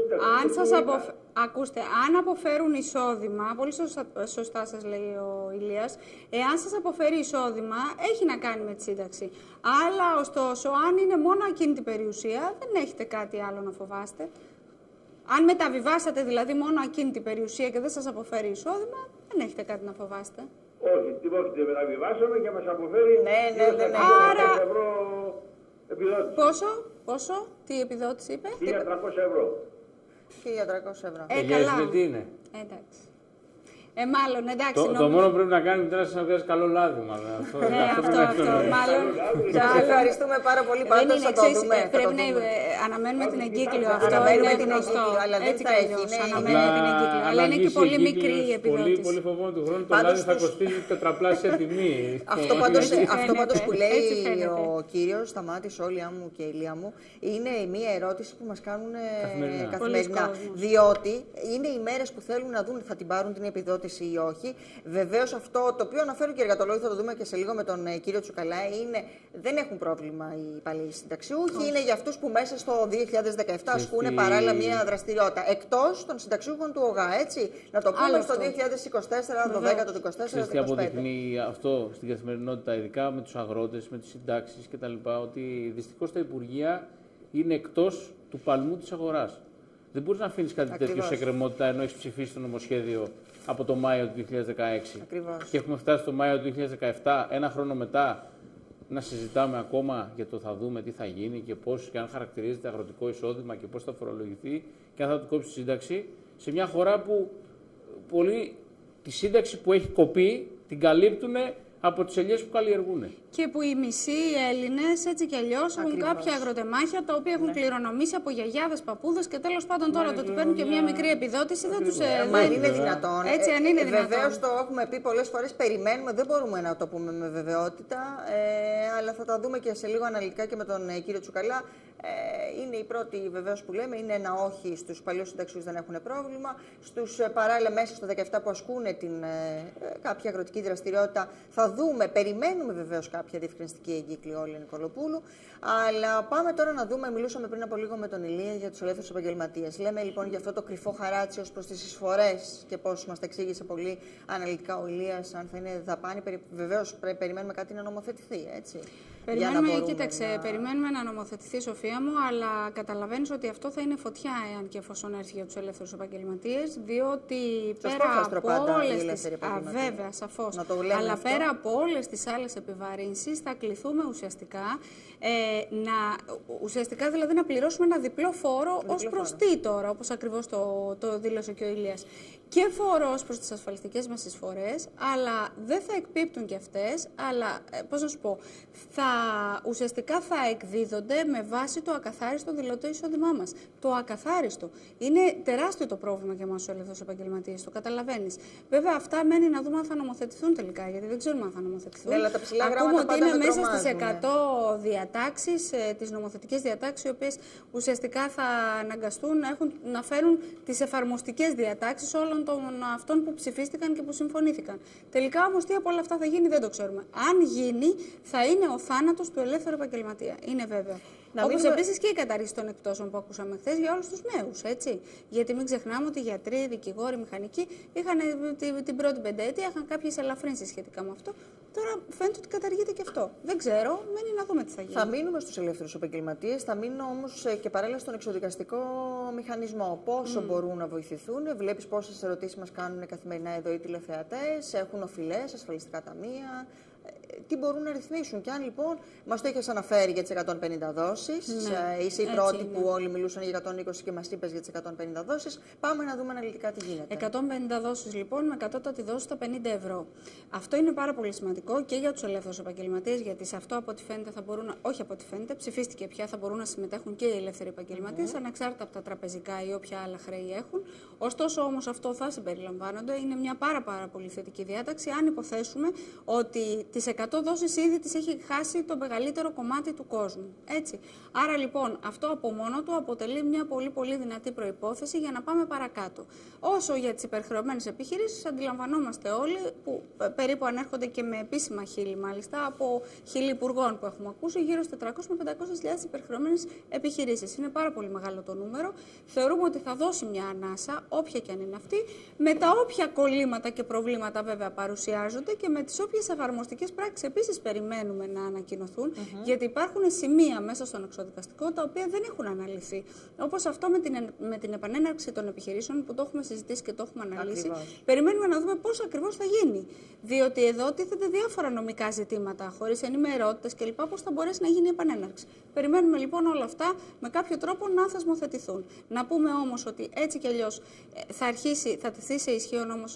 Ακούστε, αν αποφέρουν εισόδημα, πολύ σωστά σας λέει ο Ηλίας, εάν σας αποφέρει εισόδημα, έχει να κάνει με τη σύνταξη. Αλλά ωστόσο, αν είναι μόνο ακίνητη περιουσία, δεν έχετε κάτι άλλο να φοβάστε. Αν μεταβιβάσατε δηλαδή μόνο ακίνητη περιουσία και δεν σας αποφέρει εισόδημα, δεν έχετε κάτι να φοβάστε. Όχι, τη μεταβιβάσαμε και μας αποφέρει 1.300 ευρώ επιδότηση. Πόσο, τι επιδότηση είπε? 1.300 ευρώ. 1.300 ευρώ. Καλά. Τι είναι? Εντάξει. Μάλλον, εντάξει. Το μόνο που πρέπει να κάνει είναι να βγάζει καλό λάδι. Αυτό, μάλλον. Σας ευχαριστούμε πάρα πολύ. Πάντως θα το δούμε. Πρέπει να αναμένουμε την εγκύκλιο. Αναμένουμε την εγκύκλιο, αλλά δεν θα έχει. Αναμένουμε την εγκύκλιο. Αλλά είναι και πολύ μικρή η επιδότηση. Πολύ φοβάμαι του χρόνου το λάδι θα κοστίζει τετραπλάσια τιμή. Αυτό πάντως που λέει ο κύριος Σταμάτης, Όλια μου και Ηλία μου, είναι μια ερώτηση που μας κάνουν καθημερινά. Διότι είναι οι μέρες που θέλουν να δουν θα την πάρουν την επιδότηση ή όχι. Βεβαίως αυτό το οποίο αναφέρουν και οι εργατολόγοι, θα το δούμε και σε λίγο με τον κύριο Τσουκαλά, είναι δεν έχουν πρόβλημα οι υπαλλήλοι συνταξιούχοι. Είναι για αυτούς που μέσα στο 2017 ασκούν παράλληλα μια δραστηριότητα. Εκτός των συνταξιούχων του ΟΓΑ, έτσι. Να το πούμε στο 2024, το 10, το 24, τι αποδεικνύει αυτό στην καθημερινότητα, ειδικά με τους αγρότες, με τις συντάξεις κτλ. Ότι δυστυχώς τα υπουργεία είναι εκτός του παλμού της αγοράς. Δεν μπορείς να αφήνεις κάτι τέτοιο σε εκκρεμότητα ενώ έχεις ψηφίσει το νομοσχέδιο από το Μάιο του 2016. Ακριβώς. Και έχουμε φτάσει το Μάιο του 2017, ένα χρόνο μετά, να συζητάμε ακόμα για το θα δούμε τι θα γίνει και πώς και αν χαρακτηρίζεται αγροτικό εισόδημα και πώς θα φορολογηθεί και αν θα του κόψει τη σύνταξη. Σε μια χώρα που πολλοί τη σύνταξη που έχει κοπεί την καλύπτουν από τις ελιές που καλλιεργούν. Και που οι μισοί Έλληνες έτσι κι αλλιώς έχουν κάποια αγροτεμάχια τα οποία έχουν κληρονομήσει από γιαγιάδες, παππούδες και τέλος πάντων τώρα το ότι παίρνουν και μια μικρή επιδότηση δεν τους Μα αν είναι δυνατόν. Έτσι, αν είναι δυνατόν. Βεβαίως το έχουμε πει πολλές φορές, περιμένουμε, δεν μπορούμε να το πούμε με βεβαιότητα, αλλά θα τα δούμε και σε λίγο αναλυτικά και με τον κύριο Τσουκαλά. Είναι η πρώτη βεβαίως που λέμε, είναι ένα όχι στους παλιούς συνταξιούς δεν έχουν πρόβλημα. Στους παράλληλα μέσα στο 17 που ασκούν κάποια αγροτική δραστηριότητα θα δούμε, περιμένουμε βεβαίως κάποια διευκρινιστική εγκύκλιο Όλη Νικολοπούλου. Αλλά πάμε τώρα να δούμε, μιλούσαμε πριν από λίγο με τον Ηλία για τους ελεύθερους επαγγελματίες. Λέμε λοιπόν για αυτό το κρυφό χαράτσι ως προς τις εισφορές και πώς μας τα εξήγησε πολύ αναλυτικά ο Ηλίας, αν θα είναι δαπάνη. Βεβαίως περιμένουμε κάτι να νομοθετηθεί, έτσι. Περιμένουμε να νομοθετηθεί, Σοφία μου, αλλά καταλαβαίνεις ότι αυτό θα είναι φωτιά εάν και εφόσον έρθει για τους ελεύθερους επαγγελματίες, διότι πέρα από όλες τις... βέβαια, σαφώς. Αλλά πέρα από όλες τις άλλες επιβαρύνσεις θα κληθούμε ουσιαστικά δηλαδή να πληρώσουμε ένα διπλό φόρο ως προς τι τώρα, όπως ακριβώς το δήλωσε και ο Ηλίας. Και φόρο ως προς τις ασφαλιστικές μας εισφορές, αλλά δεν θα εκπίπτουν και αυτές, αλλά πώς να σου πω, ουσιαστικά θα εκδίδονται με βάση το ακαθάριστο δηλωτό εισόδημά μας. Το ακαθάριστο. Είναι τεράστιο το πρόβλημα για εμάς τους ελεύθερους επαγγελματίες, το καταλαβαίνεις. Βέβαια, αυτά μένει να δούμε αν θα νομοθετηθούν τελικά, γιατί δεν ξέρουμε αν θα νομοθετηθούν. Ναι, αλλά τα ψηλά ακούμε ότι είναι μέσα στις 100 διατάξεις, τις νομοθετικές διατάξεις, οι οποίες ουσιαστικά θα αναγκαστούν να φέρουν τις εφαρμοστικές διατάξεις όλων των αυτών που ψηφίστηκαν και που συμφωνήθηκαν. Τελικά όμως τι από όλα αυτά θα γίνει δεν το ξέρουμε. Αν γίνει, θα είναι ο θάνατος του ελεύθερου επαγγελματία. Είναι βέβαιο. Όπως επίσης και η καταργήση των εκπτώσεων που ακούσαμε χθες για όλους τους νέους. Έτσι. Γιατί μην ξεχνάμε ότι οι γιατροί, δικηγόροι, μηχανικοί είχαν την πρώτη πενταετία, είχαν κάποιες ελαφρύνσεις σχετικά με αυτό. Τώρα φαίνεται ότι καταργείται και αυτό. Δεν ξέρω, μένει να δούμε τι θα γίνει. Θα μείνουμε στους ελεύθερους επαγγελματίες, θα μείνω όμως και παράλληλα στον εξοδικαστικό μηχανισμό. Πόσο μπορούν να βοηθηθούν, βλέπεις πόσες ερωτήσεις μας κάνουν καθημερινά εδώ οι τηλεθεατές, έχουν οφειλές, ασφαλιστικά ταμεία. Τι μπορούν να ρυθμίσουν. Και αν λοιπόν μας το είχες αναφέρει για τις 150 δόσεις, είσαι η πρώτη που όλοι μιλούσαν για 120 και μας είπες για τις 150 δόσεις, πάμε να δούμε αναλυτικά τι γίνεται. 150 δόσεις λοιπόν με κατώτατη δόση στα 50 ευρώ. Αυτό είναι πάρα πολύ σημαντικό και για τους ελεύθερους επαγγελματίες, γιατί σε αυτό από ό,τι φαίνεται θα μπορούν, όχι από ό,τι φαίνεται, ψηφίστηκε πια, θα μπορούν να συμμετέχουν και οι ελεύθεροι επαγγελματίες, ανεξάρτητα από τα τραπεζικά ή όποια άλλα χρέη έχουν. Ωστόσο όμως αυτό θα συμπεριλαμβάνονται. Είναι μια πάρα πολύ θετική διάταξη, αν υποθέσουμε ότι τις 100 δόσεις ήδη τις έχει χάσει το μεγαλύτερο κομμάτι του κόσμου. Έτσι. Άρα λοιπόν αυτό από μόνο του αποτελεί μια πολύ δυνατή προϋπόθεση για να πάμε παρακάτω. Όσο για τις υπερχρεωμένες επιχειρήσεις, αντιλαμβανόμαστε όλοι που περίπου ανέρχονται και με επίσημα χείλη μάλιστα από χείλη υπουργών που έχουμε ακούσει, γύρω στις 400 με 500.000 υπερχρεωμένες επιχειρήσεις. Είναι πάρα πολύ μεγάλο το νούμερο. Θεωρούμε ότι θα δώσει μια ανάσα, όποια και αν είναι αυτή, με τα όποια κολλήματα και προβλήματα βέβαια παρουσιάζονται και με τις όποιες εφαρμοστικές πράξεις επίσης περιμένουμε να ανακοινωθούν, γιατί υπάρχουν σημεία μέσα στον εξοδικαστικό τα οποία δεν έχουν αναλυθεί. Όπως αυτό με την επανέναρξη των επιχειρήσεων που το έχουμε συζητήσει και το έχουμε αναλύσει. Περιμένουμε να δούμε πώς ακριβώς θα γίνει. Διότι εδώ τίθενται διάφορα νομικά ζητήματα, χωρίς ενημερότητες κλπ. Πώς θα μπορέσει να γίνει η επανέναρξη. Περιμένουμε λοιπόν όλα αυτά με κάποιο τρόπο να θεσμοθετηθούν. Να πούμε όμως ότι έτσι κι αλλιώς θα τεθεί σε ισχύ ο νόμος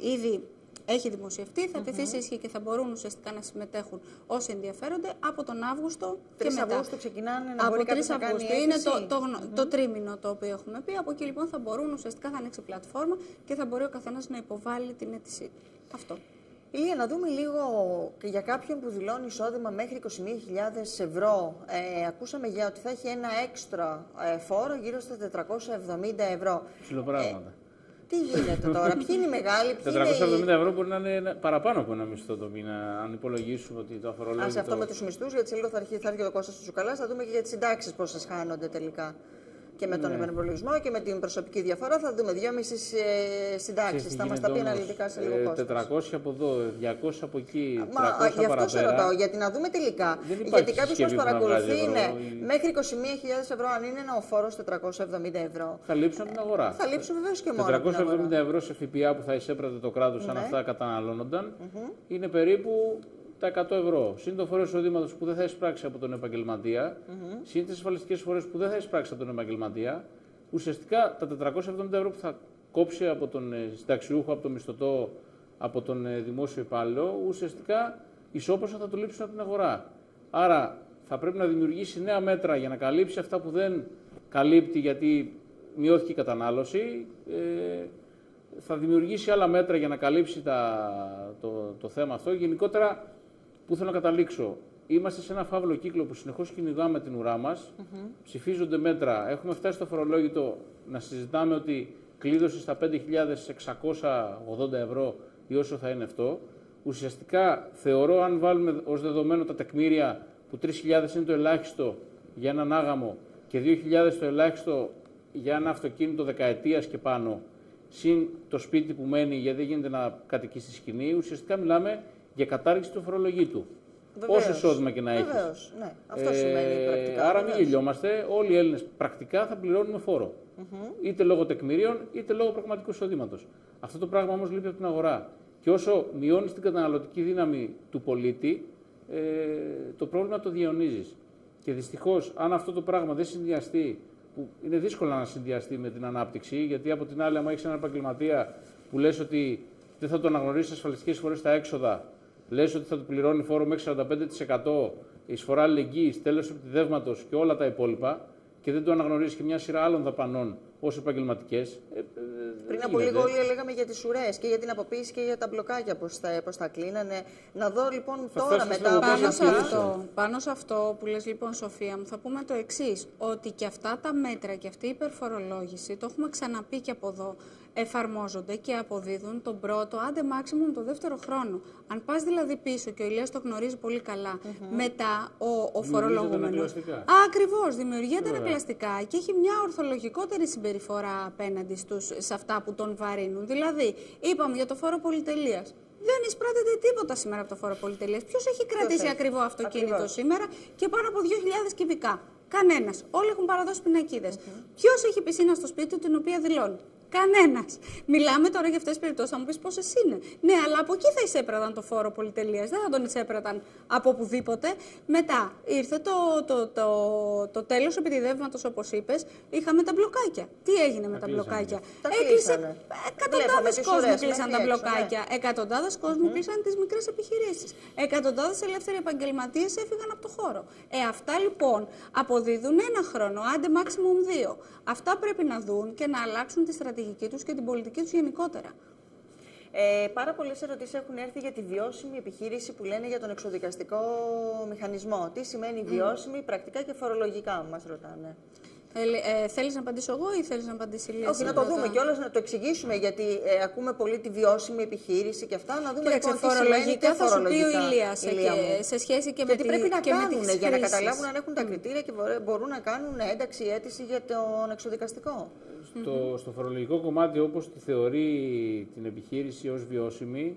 ήδη έχει δημοσιευτεί, θα τεθεί σε ισχύ και θα μπορούν ουσιαστικά να συμμετέχουν όσοι ενδιαφέρονται από τον Αύγουστο και μετά. 3 Αυγούστου ξεκινάνε να από μπορεί 3 κάποιος να κάνει Αυγούστου. αίτηση. Είναι το τρίμηνο το οποίο έχουμε πει. Από εκεί λοιπόν θα μπορούν ουσιαστικά, θα ανοίξει πλατφόρμα και θα μπορεί ο καθένας να υποβάλει την αίτησή του. Αυτό. Ηλία, να δούμε λίγο για κάποιον που δηλώνει εισόδημα μέχρι 21.000 ευρώ. Ακούσαμε για ότι θα έχει ένα έξτρα φόρο γύρω στα 470 ευρώ. Ψιλοπράγματα. Τι γίνεται τώρα, ποιοι είναι οι μεγάλοι, ποιοι 470 ευρώ μπορεί να είναι παραπάνω από ένα μισθό το μήνα, αν υπολογίσουμε ότι το αφορολόγητο. Σε αυτό με τους μισθούς, γιατί σε λίγο θα έρθει ο Κώστας του Τσουκαλάς, θα δούμε και για τις συντάξεις πόσες χάνονται τελικά. Και με τον υπερβολισμό και με την προσωπική διαφορά θα δούμε 2,5 συντάξεις. Θα μας τα πει αναλυτικά σε λίγο Κώστας. 400 από εδώ, 200 από εκεί, 300 παραπέρα. Γι' αυτό σε ρωτάω, γιατί να δούμε τελικά. Γιατί κάποιος μας παρακολουθεί, μέχρι 21.000 ευρώ, αν είναι ένα ο φόρος 470 ευρώ. Θα λείψουν την αγορά. Θα λείψουν βεβαίως και μόνο. 470 ευρώ σε ΦΠΑ που θα εισέπρατε το κράτος, αν αυτά καταναλώνονταν, είναι περίπου τα 100 ευρώ. Συν το φόρο εισοδήματος που δεν θα εισπράξει από τον επαγγελματία, συν τις ασφαλιστικές εισφορές που δεν θα εισπράξει από τον επαγγελματία, ουσιαστικά τα 470 ευρώ που θα κόψει από τον συνταξιούχο, από τον μισθωτό, από τον δημόσιο υπάλληλο, ουσιαστικά ισόπωσα θα το λείψουν από την αγορά. Άρα θα πρέπει να δημιουργήσει νέα μέτρα για να καλύψει αυτά που δεν καλύπτει γιατί μειώθηκε η κατανάλωση. Θα δημιουργήσει άλλα μέτρα για να καλύψει το θέμα αυτό. Γενικότερα, που θέλω να καταλήξω, είμαστε σε ένα φαύλο κύκλο που συνεχώς κυνηγάμε την ουρά μας. Ψηφίζονται μέτρα. Έχουμε φτάσει στο φορολόγητο να συζητάμε ότι κλείδωσε στα 5.680 ευρώ ή όσο θα είναι αυτό. Ουσιαστικά θεωρώ, αν βάλουμε ως δεδομένο τα τεκμήρια, που 3.000 είναι το ελάχιστο για έναν άγαμο και 2.000 το ελάχιστο για ένα αυτοκίνητο δεκαετίας και πάνω, συν το σπίτι που μένει γιατί δεν γίνεται να κατοικεί στη σκηνή, ουσιαστικά μιλάμε για κατάργηση του φορολογήτου. Όσο εισόδημα και να έχει. Ναι. Αυτό σημαίνει πρακτικά. Άρα μην γελιόμαστε, όλοι οι Έλληνες πρακτικά θα πληρώνουμε φόρο. Είτε λόγω τεκμηρίων, είτε λόγω πραγματικού εισοδήματος. Αυτό το πράγμα όμως λείπει από την αγορά. Και όσο μειώνεις την καταναλωτική δύναμη του πολίτη, το πρόβλημα το διαιωνίζεις. Και δυστυχώς, αν αυτό το πράγμα δεν συνδυαστεί, που είναι δύσκολο να συνδυαστεί με την ανάπτυξη, γιατί από την άλλη, άμα έχεις έναν επαγγελματία που λες ότι δεν θα το αναγνωρίσεις ασφαλιστικές εισφορές στα έξοδα, λες ότι θα του πληρώνει φόρο μέχρι 45%, εισφορά αλληλεγγύης, τέλος επιτιδεύματος και όλα τα υπόλοιπα, και δεν το αναγνωρίζεις και μια σειρά άλλων δαπανών ως επαγγελματικές. Πριν από λίγο όλοι λέγαμε για τις ουρές και για την αποποίηση και για τα μπλοκάκια πώς θα κλείνανε. Να δω λοιπόν τώρα μετά πάνω σε αυτό που λες λοιπόν, Σοφία μου, θα πούμε το εξής, ότι και αυτά τα μέτρα και αυτή η υπερφορολόγηση, το έχουμε ξαναπεί και από εδώ, εφαρμόζονται και αποδίδουν τον πρώτο, άντε maximum το δεύτερο χρόνο. Αν πας δηλαδή πίσω, και ο Ηλίας το γνωρίζει πολύ καλά, μετά ο φορολογούμενος. Ακριβώς, δημιουργείται ανακλαστικά και έχει μια ορθολογικότερη συμπεριφορά απέναντι σε αυτά που τον βαρύνουν. Δηλαδή, είπαμε για το φόρο πολυτελείας. Δεν εισπράτεται τίποτα σήμερα από το φόρο πολυτελείας. Ποιος έχει κρατήσει ακριβό αυτοκίνητο σήμερα και πάνω από 2.000 κυβικά? Κανένας. Όλοι έχουν παραδώσει πινακίδες. Ποιος έχει πισίνα στο σπίτι του την οποία δηλώνει? Κανένας. Μιλάμε τώρα για αυτές τις περιπτώσεις, θα μου πεις πόσες είναι. Ναι, αλλά από εκεί θα εισέπραταν το φόρο πολυτελείας, δεν θα τον εισέπραταν από οπουδήποτε. Μετά ήρθε το τέλος επιτιδεύματος, όπως είπες, είχαμε τα μπλοκάκια. Τι έγινε με τα μπλοκάκια? Έκλεισε. Εκατοντάδες κόσμου κλείσαν τα μπλοκάκια. Εκατοντάδες κόσμου κλείσαν τις μικρές επιχειρήσεις. Εκατοντάδες ελεύθεροι επαγγελματίες έφυγαν από το χώρο. Αυτά λοιπόν αποδίδουν ένα χρόνο, άντε maximum 2. Αυτά πρέπει να δουν και να αλλάξουν τη στρατηγική τους και την πολιτική τους γενικότερα. Πάρα πολλές ερωτήσεις έχουν έρθει για τη βιώσιμη επιχείρηση που λένε για τον εξοδικαστικό μηχανισμό. Τι σημαίνει βιώσιμη, πρακτικά και φορολογικά, μας ρωτάνε. Θέλεις να απαντήσω εγώ ή θέλεις να απαντήσει η Ηλία? Όχι, να το δούμε κιόλας, να το εξηγήσουμε, γιατί ακούμε πολύ τη βιώσιμη επιχείρηση και αυτά. Να δούμε λοιπόν τι σημαίνει και θα σου πει ο Ηλίας σε σχέση και με τι πρέπει να κάνουν για να καταλάβουν αν έχουν τα κριτήρια και μπορούν να κάνουν ένταξη ή αίτηση για τον εξοδικαστικό. Στο φορολογικό κομμάτι, όπως τη θεωρεί την επιχείρηση ως βιώσιμη,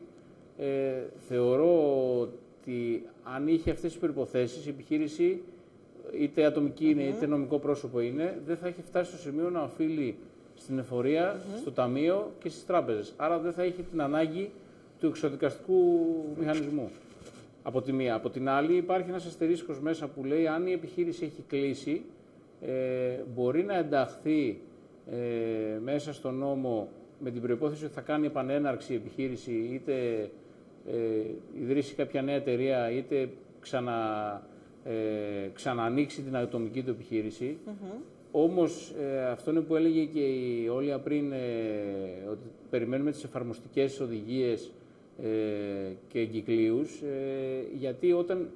θεωρώ ότι αν είχε αυτές τις προϋποθέσεις, η επιχείρηση, είτε ατομική είναι, είτε νομικό πρόσωπο είναι, δεν θα έχει φτάσει στο σημείο να οφείλει στην εφορία, στο ταμείο και στις τράπεζες. Άρα δεν θα έχει την ανάγκη του εξοδικαστικού μηχανισμού. Από τη μία. Από την άλλη, υπάρχει ένας αστερίσκος μέσα που λέει αν η επιχείρηση έχει κλείσει, μπορεί να ενταχθεί μέσα στο νόμο με την προϋπόθεση ότι θα κάνει επανέναρξη η επιχείρηση, είτε ιδρύσει κάποια νέα εταιρεία, είτε ξαναανοίξει την ατομική του επιχείρηση. Όμως αυτό είναι που έλεγε και η Όλια πριν, ότι περιμένουμε τις εφαρμοστικές οδηγίες και εγκυκλίους, γιατί όταν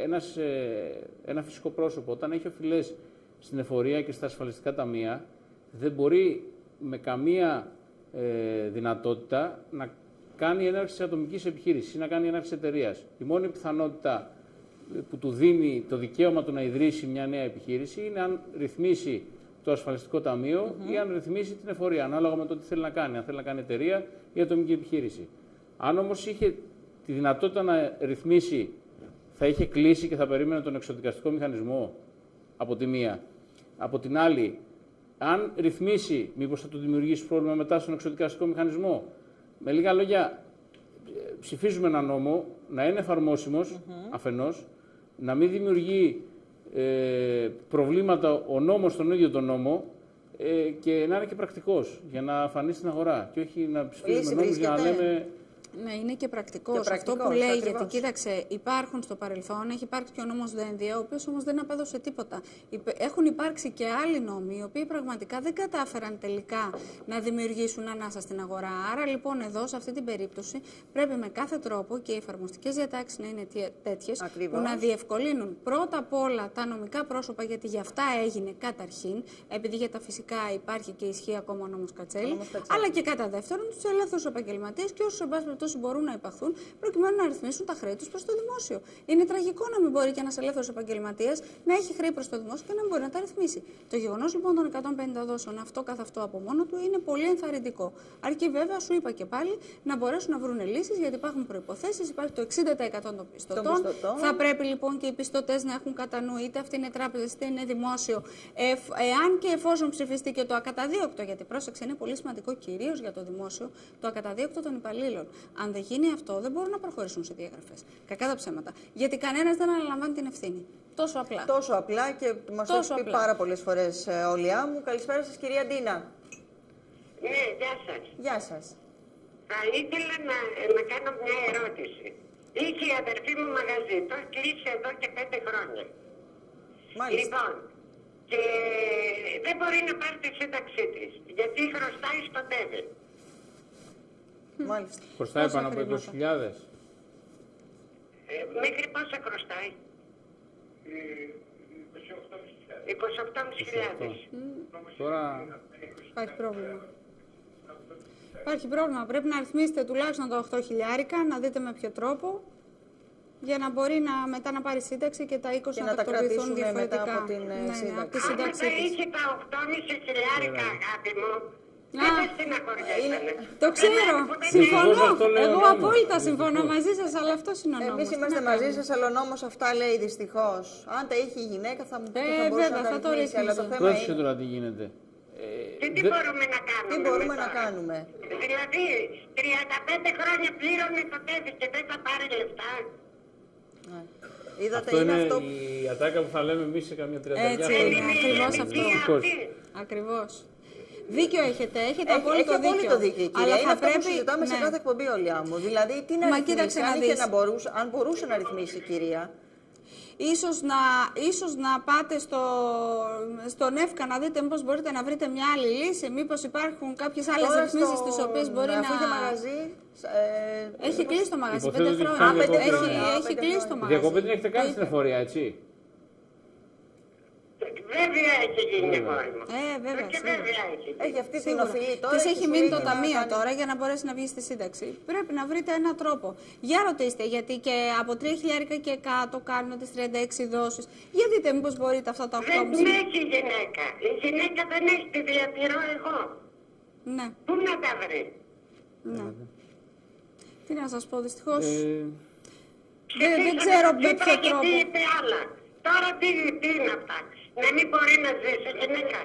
ένα φυσικό πρόσωπο, όταν έχει οφειλές στην εφορία και στα ασφαλιστικά ταμεία, δεν μπορεί με καμία δυνατότητα να κάνει έναρξη ατομικής επιχείρησης ή να κάνει έναρξη εταιρείας. Η μόνη πιθανότητα που του δίνει το δικαίωμα του να ιδρύσει μια νέα επιχείρηση είναι αν ρυθμίσει το ασφαλιστικό ταμείο ή αν ρυθμίσει την εφορία, ανάλογα με το τι θέλει να κάνει, αν θέλει να κάνει εταιρεία ή ατομική επιχείρηση. Αν όμως είχε τη δυνατότητα να ρυθμίσει, θα είχε κλείσει και θα περίμενε τον εξοδικαστικό μηχανισμό από τη μία. Από την άλλη, αν ρυθμίσει, μήπως θα του δημιουργήσει πρόβλημα μετά στον εξοδικαστικό μηχανισμό. Με λίγα λόγια, ψηφίζουμε ένα νόμο να είναι εφαρμόσιμος αφενός, να μην δημιουργεί προβλήματα ο νόμος στον ίδιο τον νόμο και να είναι και πρακτικός για να φανεί στην αγορά και όχι να ψηφίζουμε νόμους για να λέμε... Ναι, είναι και πρακτικός. Αυτό που λέει, γιατί κοίταξε, υπάρχουν στο παρελθόν, έχει υπάρξει και ο νόμος Δένδια, ο οποίος όμως δεν απέδωσε τίποτα. Έχουν υπάρξει και άλλοι νόμοι, οι οποίοι πραγματικά δεν κατάφεραν τελικά να δημιουργήσουν ανάσα στην αγορά. Άρα λοιπόν εδώ, σε αυτή την περίπτωση, πρέπει με κάθε τρόπο και οι εφαρμοστικές διατάξεις να είναι τέτοιες, που να διευκολύνουν πρώτα απ' όλα τα νομικά πρόσωπα, γιατί γι' αυτά έγινε καταρχήν, επειδή για τα φυσικά υπάρχει και ισχύει ακόμα ο νόμος Κατσέλη, αλλά και κατά δεύτερον τους ελεύθερους επαγγελματίες και όσους μπορούν να υπαχθούν προκειμένου να ρυθμίσουν τα χρέη τους προς το δημόσιο. Είναι τραγικό να μην μπορεί και ένας ελεύθερος επαγγελματίας να έχει χρέη προς το δημόσιο και να μην μπορεί να τα ρυθμίσει. Το γεγονός λοιπόν των 150 δόσεων αυτό καθ' αυτό από μόνο του είναι πολύ ενθαρρυντικό. Αρκεί βέβαια, σου είπα και πάλι, να μπορέσουν να βρουν λύσεις, γιατί υπάρχουν προϋποθέσεις, υπάρχει το 60% των πιστωτών. Θα πρέπει λοιπόν και οι πιστωτές να έχουν κατά νου, είτε αυτή είναι τράπεζα είτε είναι δημόσιο, εάν και εφόσον ψηφιστεί και το ακαταδίωκτο, γιατί πρόσεξε, είναι πολύ σημαντικό κυρίως για το δημόσιο, το ακαταδίωκτο των υπαλλήλων. Αν δεν γίνει αυτό, δεν μπορούν να προχωρήσουν σε διαγραφές. Κακά τα ψέματα. Γιατί κανένας δεν αναλαμβάνει την ευθύνη. Τόσο απλά. Τόσο απλά και μας το έχει πει πάρα πολλές φορές, Όλια μου. Καλησπέρα σας, κυρία Ντίνα. Ναι, γεια σας. Γεια σας. Θα ήθελα να κάνω μια ερώτηση. Είχε η αδερφή μου μαγαζί, το έχει κλείσει εδώ και 5 χρόνια. Μάλιστα. Λοιπόν, και δεν μπορεί να πάρει τη σύνταξή της, γιατί χρωστάει στον ΤΕΒΕ. Μάλιστα. Χρωστάει πάνω από 20.000. Μέχρι πόσα χρωστάει? 28.500. Τώρα... Υπάρχει πρόβλημα. Υπάρχει πρόβλημα. Πρέπει να ρυθμίσετε τουλάχιστον τα 8.000, να δείτε με ποιο τρόπο, για να μπορεί μετά να πάρει σύνταξη και τα 20 να τακτοποιηθούν διαφορετικά. Μετά από την σύνταξη. Αν δεν είχε τα 8.500, αγάπη μου, το ξέρω. Συμφωνώ. Εγώ απόλυτα συμφωνώ μαζί σας, αλλά αυτό είναι ο νόμος. Εμείς είμαστε μαζί σας, αλλά ο νόμος αυτά λέει δυστυχώς. Αν τα είχε η γυναίκα θα μου πει ότι θα μπορούσε να τα ρυθμίσει. Αλλά το θέμα είναι... τώρα τι γίνεται. Και τι μπορούμε να κάνουμε? Τι μπορούμε να κάνουμε? Δηλαδή, 35 χρόνια πλήρωνε το ΤΕΒΕ και δεν θα πάρει λεφτά. Είδατε, αυτό είναι αυτό... η ατάκα που θα λέμε εμείς σε καμία 30 χρόνια. Έτσι είναι, ακριβώς αυτό. Ακριβώς. Δίκιο έχετε απόλυτο δίκιο. Αλλά είναι αυτό που συζητάμε σε κάθε εκπομπή, Όλια μου. Δηλαδή, τι να ρυθμίσει, αν μπορούσε να ρυθμίσει η κυρία. Ίσως να πάτε στον ΕΦΚΑ να δείτε μήπως μπορείτε να βρείτε μια άλλη λύση, μήπως υπάρχουν κάποιες άλλες ρυθμίσεις τις οποίες μπορεί να... Αφού είχε μαγαζί... Έχει κλείσει το μαγαζί 5 χρόνια. Έχει κλείσει το μαγαζί. Διακοπή δεν έχετε κάνει στην εφορία, έτσι. Βέβαια έχει γίνει γόριμο. Βέβαια. Έχει αυτή την οφειλή τώρα. Της έχει μείνει το ταμείο τώρα για να μπορέσει να βγει στη σύνταξη. Πρέπει να βρείτε έναν τρόπο. Για ρωτήστε, γιατί και από 3.000 και κάτω κάνουν τις 36 δόσεις. Για δείτε μήπως μπορείτε αυτά τα 8.500. Δεν έχει γυναίκα. Η γυναίκα δεν έχει, τη διατηρώ εγώ. Ναι. Πού να τα βρει? Ναι. Τι να σας πω, δυστυχώς. Δεν ξέρω με ποιο τρόπο. Τώρα τι είναι αυτά? Να μην μπορεί να ζήσει γυναίκα.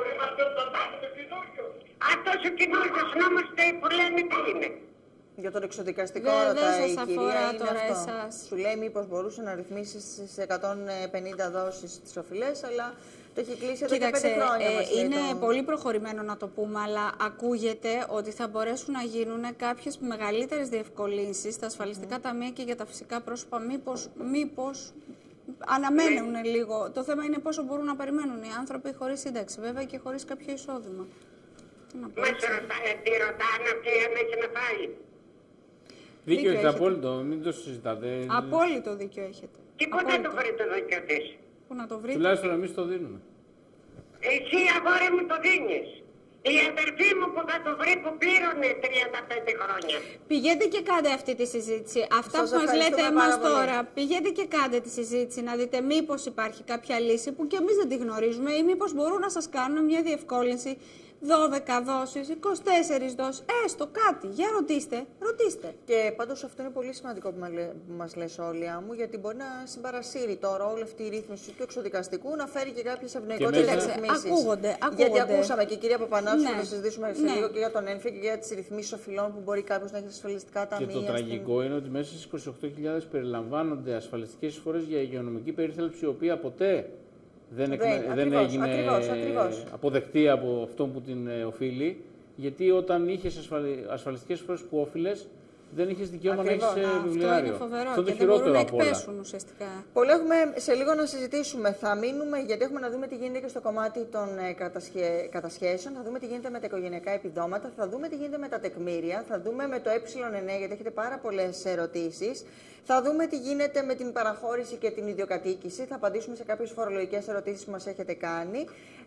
Αυτός ο κοινωνικός νόμος που λένε τι είναι? Για τον εξοδικαστικό ρωτάει η κυρία, είναι αυτό. Σου λέει μήπως μπορούσε να ρυθμίσει στις 150 δόσεις τις οφειλές, αλλά Το έχει κλείσει εδώ και 5 χρόνια. Είναι πολύ προχωρημένο να το πούμε, αλλά ακούγεται ότι θα μπορέσουν να γίνουν κάποιες μεγαλύτερες διευκολύνσεις στα ασφαλιστικά ταμεία και για τα φυσικά πρόσωπα. Μήπως αναμένουν λίγο. Το θέμα είναι πόσο μπορούν να περιμένουν οι άνθρωποι χωρίς σύνταξη, βέβαια, και χωρίς κάποιο εισόδημα. Μας τι ρωτάνε αυτοί αν έχει να φάει. Δίκιο έχετε, απόλυτο, μην το συζητάτε. Απόλυτο δίκιο έχετε. Και πού θα το βρει το δίκιο της? Πού να το βρείτε? Τουλάχιστον εμείς το δίνουμε. Εσύ, αγόρι μου, το δίνεις. Η αδερφή μου που θα το βρει που πλήρωνε 35 χρόνια. Πηγαίνετε και κάντε αυτή τη συζήτηση. Αυτά που μας λέτε εμάς τώρα, πηγαίνετε και κάντε τη συζήτηση να δείτε μήπως υπάρχει κάποια λύση που και εμείς δεν τη γνωρίζουμε ή μήπως μπορούν να σας κάνουν μια διευκόλυνση. 12 δόσεις, 24 δόσεις, έστω κάτι. Για ρωτήστε. Και πάντως αυτό είναι πολύ σημαντικό που μας λες, Όλια μου, γιατί μπορεί να συμπαρασύρει τώρα όλη αυτή η ρύθμιση του εξοδικαστικού να φέρει και κάποιες ευνοϊκότερες ρυθμίσεις. Ακούγονται. Γιατί ακούσαμε και η κυρία Παπανάσου, θα συζητήσουμε σε λίγο και για τον έμφυα και για τις ρυθμίσεις οφειλών που μπορεί κάποιος να έχει ασφαλιστικά ταμεία. Και το τραγικό είναι ότι μέσα στις 28.000 περιλαμβάνονται ασφαλιστικές εισφορές για υγειονομική περίθαλψη, η οποία ποτέ δεν έγινε αποδεκτή από αυτόν που την οφείλει, γιατί όταν είχες ασφαλιστικές εισφορές που όφιλες, δεν είχες δικαίωμα να έχεις βιβλιάριο. Αυτό είναι φοβερό. Αυτό και το χειρότερο δεν από όλα. Ουσιαστικά. Πολύ έχουμε σε λίγο να συζητήσουμε. Θα μείνουμε, γιατί έχουμε να δούμε τι γίνεται και στο κομμάτι των κατασχέσεων. Θα δούμε τι γίνεται με τα οικογενειακά επιδόματα. Θα δούμε τι γίνεται με τα τεκμήρια. Θα δούμε με το ε9, γιατί έχετε πάρα πολλές ερωτήσεις. Θα δούμε τι γίνεται με την παραχώρηση και την ιδιοκατοίκηση. Θα απαντήσουμε σε κάποιες φορολογικές ερωτήσεις που μας έχετε κάνει.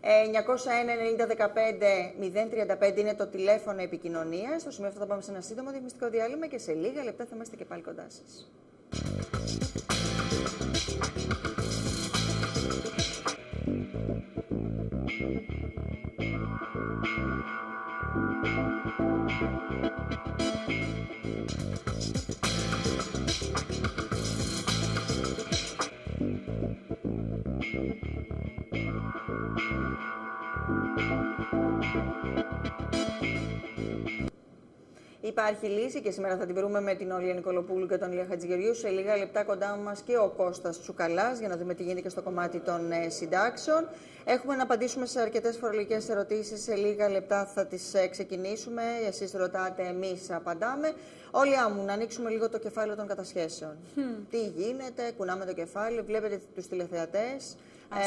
901-9015-035 είναι το τηλέφωνο επικοινωνίας. Στο σημείο αυτό θα πάμε σε ένα σύντομο διαφημιστικό διάλειμμα και σε λίγα λεπτά θα είμαστε και πάλι κοντά σας. Υπάρχει λύση και σήμερα θα την βρούμε με την Όλια Νικολοπούλου και τον Ηλία Χατζηγεωργίου. Σε λίγα λεπτά κοντά μας και ο Κώστας Τσουκαλάς για να δούμε τι γίνεται και στο κομμάτι των συντάξεων. Έχουμε να απαντήσουμε σε αρκετές φορολογικές ερωτήσεις. Σε λίγα λεπτά θα τις ξεκινήσουμε. Εσείς ρωτάτε, εμείς απαντάμε. Όλια μου, να ανοίξουμε λίγο το κεφάλαιο των κατασχέσεων. Τι γίνεται, κουνάμε το κεφάλι, βλέπετε τους τηλεθεατές,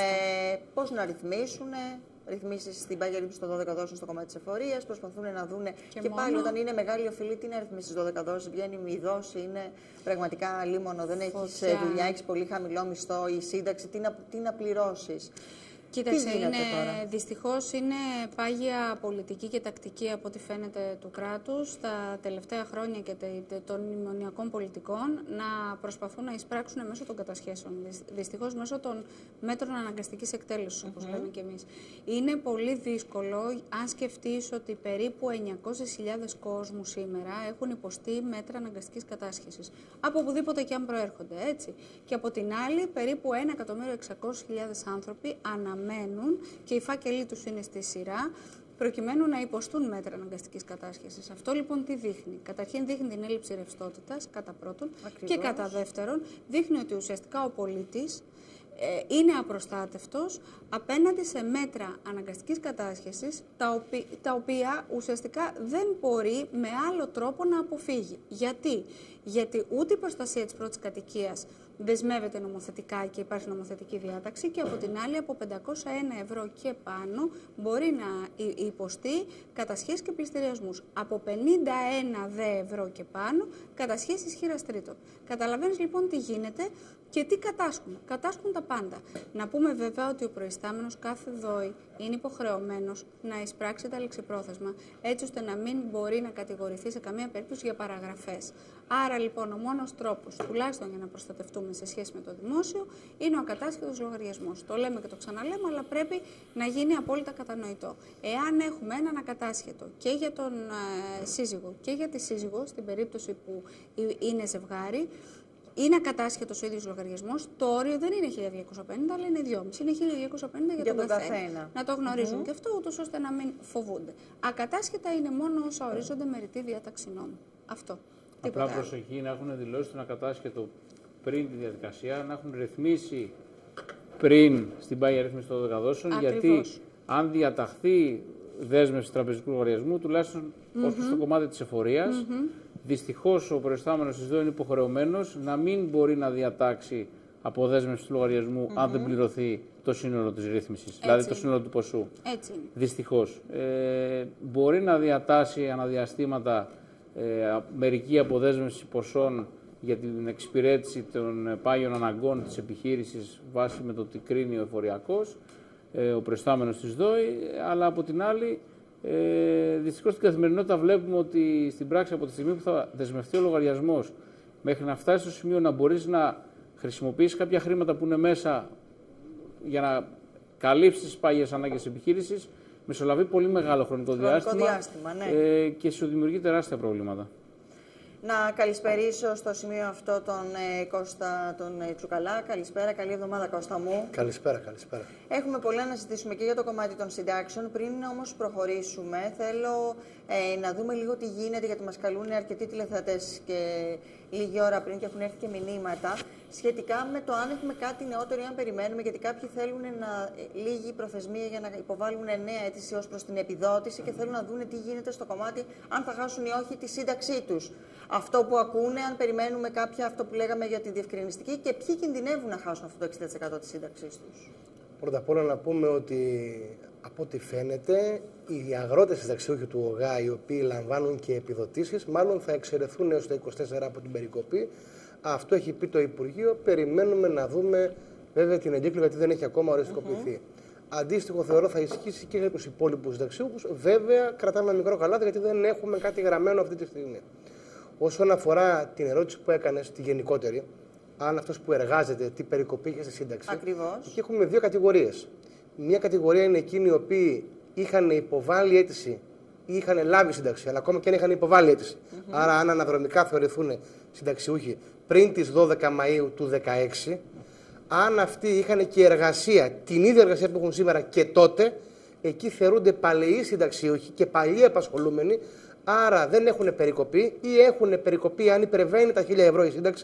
πώς να ρυθμίσουν. Ρυθμίσεις στην πάγια ρύθμιση των 12 δόσεων στο κομμάτι της εφορίας. Προσπαθούν να δούνε και πάλι όταν είναι μεγάλη οφειλή, τι να ρυθμίσεις 12 δόσεις. Βγαίνει η δόση, είναι πραγματικά λίμωνο. Δεν έχεις δουλειά, έχεις πολύ χαμηλό μισθό, η σύνταξη, τι να πληρώσεις. Κοίταξε, δυστυχώς είναι πάγια πολιτική και τακτική από ό,τι φαίνεται του κράτους τα τελευταία χρόνια και των μνημονιακών πολιτικών να προσπαθούν να εισπράξουν μέσω των κατασχέσεων. Δυστυχώς μέσω των μέτρων αναγκαστικής εκτέλεσης, όπως λέμε και εμείς. Είναι πολύ δύσκολο αν σκεφτείς ότι περίπου 900.000 κόσμου σήμερα έχουν υποστεί μέτρα αναγκαστικής κατάσχεσης. Από οπουδήποτε και αν προέρχονται, έτσι. Και από την άλλη, περίπου 1.600.000 άνθρωποι αναμένουν και οι φάκελοι τους είναι στη σειρά προκειμένου να υποστούν μέτρα αναγκαστικής κατάσχεσης. Αυτό λοιπόν τι δείχνει? Καταρχήν δείχνει την έλλειψη ρευστότητας, κατά πρώτον, και κατά δεύτερον δείχνει ότι ουσιαστικά ο πολίτης είναι απροστάτευτος απέναντι σε μέτρα αναγκαστικής κατάσχεσης τα οποία ουσιαστικά δεν μπορεί με άλλο τρόπο να αποφύγει. Γιατί ούτε η προστασία της πρώτης κατοικίας δεσμεύεται νομοθετικά και υπάρχει νομοθετική διάταξη και από την άλλη από 501 ευρώ και πάνω μπορεί να υποστεί κατασχέσεις και πληστηριασμούς. Από 51 δε ευρώ και πάνω κατασχέσεις ισχύρας τρίτων. Καταλαβαίνεις λοιπόν τι γίνεται και τι κατάσχουν. Κατάσχουν τα πάντα. Να πούμε βέβαια ότι ο προϊστάμενος κάθε ΔΟΗ είναι υποχρεωμένος να εισπράξει τα λεξιπρόθεσμα έτσι ώστε να μην μπορεί να κατηγορηθεί σε καμία περίπτωση για παραγραφές. Άρα λοιπόν ο μόνος τρόπος, τουλάχιστον για να προστατευτούμε σε σχέση με το δημόσιο, είναι ο ακατάσχετος λογαριασμός. Το λέμε και το ξαναλέμε, αλλά πρέπει να γίνει απόλυτα κατανοητό. Εάν έχουμε έναν ακατάσχετο και για τον σύζυγο και για τη σύζυγο, στην περίπτωση που είναι ζευγάρι, είναι ακατάσχετος ο ίδιος λογαριασμός. Το όριο δεν είναι 1.250, αλλά είναι 2,5. Είναι 1.250 για τον καθένα. Να το γνωρίζουν και αυτό, ούτως ώστε να μην φοβούνται. Ακατάσχετα είναι μόνο όσα ορίζονται με ρητή διάταξη νόμου. Αυτό. Απλά προσοχή να έχουν δηλώσει τον ακατάσχετο πριν τη διαδικασία, να έχουν ρυθμίσει πριν στην πάγια ρύθμιση των 12 δόσεων, Ακριβώς. γιατί αν διαταχθεί δέσμευση τραπεζικού λογαριασμού, τουλάχιστον ως προς το κομμάτι της εφορίας, δυστυχώς ο προϊστάμενος της ΔΟΕ είναι υποχρεωμένος να μην μπορεί να διατάξει αποδέσμευση του λογαριασμού αν δεν πληρωθεί το σύνολο της ρύθμισης, δηλαδή το σύνολο του ποσού. Έτσι είναι. Δυστυχώς. Μπορεί να διατάσει αναδιαστήματα μερική αποδέσμευση ποσών για την εξυπηρέτηση των πάγιων αναγκών της επιχείρησης βάσει με το τι κρίνει ο εφοριακός, ο προϊστάμενος της ΔΟΗ, αλλά από την άλλη, δυστυχώς στην καθημερινότητα βλέπουμε ότι στην πράξη από τη στιγμή που θα δεσμευτεί ο λογαριασμός μέχρι να φτάσει στο σημείο να μπορείς να χρησιμοποιήσεις κάποια χρήματα που είναι μέσα για να καλύψεις τις πάγιες ανάγκες της επιχείρησης, μεσολαβεί πολύ μεγάλο χρονικό διάστημα ναι. Και σου δημιουργεί τεράστια προβλήματα. Να καλησπερίσω στο σημείο αυτό τον Κώστα τον Τσουκαλά. Καλησπέρα, καλή εβδομάδα Κώστα μου. Καλησπέρα, καλησπέρα. Έχουμε πολλά να συζητήσουμε και για το κομμάτι των συντάξεων. Πριν όμως προχωρήσουμε, θέλω να δούμε λίγο τι γίνεται, γιατί μας καλούν αρκετοί τηλεθεατές και λίγη ώρα πριν και έχουν έρθει και μηνύματα σχετικά με το αν έχουμε κάτι νεότερο ή αν περιμένουμε, γιατί κάποιοι θέλουν λίγη προθεσμία για να υποβάλουν νέα αίτηση ως προς την επιδότηση και θέλουν να δουν τι γίνεται στο κομμάτι αν θα χάσουν ή όχι τη σύνταξή τους. Αυτό που ακούνε, αν περιμένουμε κάποια, αυτό που λέγαμε για τη διευκρινιστική και ποιοι κινδυνεύουν να χάσουν αυτό το 60% της σύνταξής τους. Πρώτα απ' όλα να πούμε ότι από ό,τι φαίνεται οι αγρότες συνταξιούχοι του ΟΓΑ, οι οποίοι λαμβάνουν και επιδοτήσεις, μάλλον θα εξαιρεθούν έως τα 24 από την περικοπή. Αυτό έχει πει το Υπουργείο. Περιμένουμε να δούμε βέβαια την εγκύκλιο, γιατί δεν έχει ακόμα οριστικοποιηθεί. Αντίστοιχο θεωρώ θα ισχύσει και για τους υπόλοιπους συνταξιούχους. Βέβαια κρατάμε ένα μικρό καλάθι, γιατί δεν έχουμε κάτι γραμμένο αυτή τη στιγμή. Όσον αφορά την ερώτηση που έκανες, τη γενικότερη, αν αυτός που εργάζεται, τι περικοπή είχε στη σύνταξη. Ακριβώς. Εκεί έχουμε δύο κατηγορίες. Μία κατηγορία είναι εκείνοι οι οποίοι είχαν υποβάλει αίτηση ή είχαν λάβει σύνταξη, αλλά ακόμα και αν είχαν υποβάλει αίτηση. Άρα, αν αναδρομικά θεωρηθούν συνταξιούχοι πριν τις 12 Μαΐου του 2016, αν αυτοί είχαν και εργασία, την ίδια εργασία που έχουν σήμερα και τότε, εκεί θεωρούνται παλαιοί συνταξιούχοι και παλιοί απασχολούμενοι. Άρα δεν έχουν περικοπή ή έχουν περικοπή αν υπερβαίνει τα 1.000 ευρώ η σύνταξη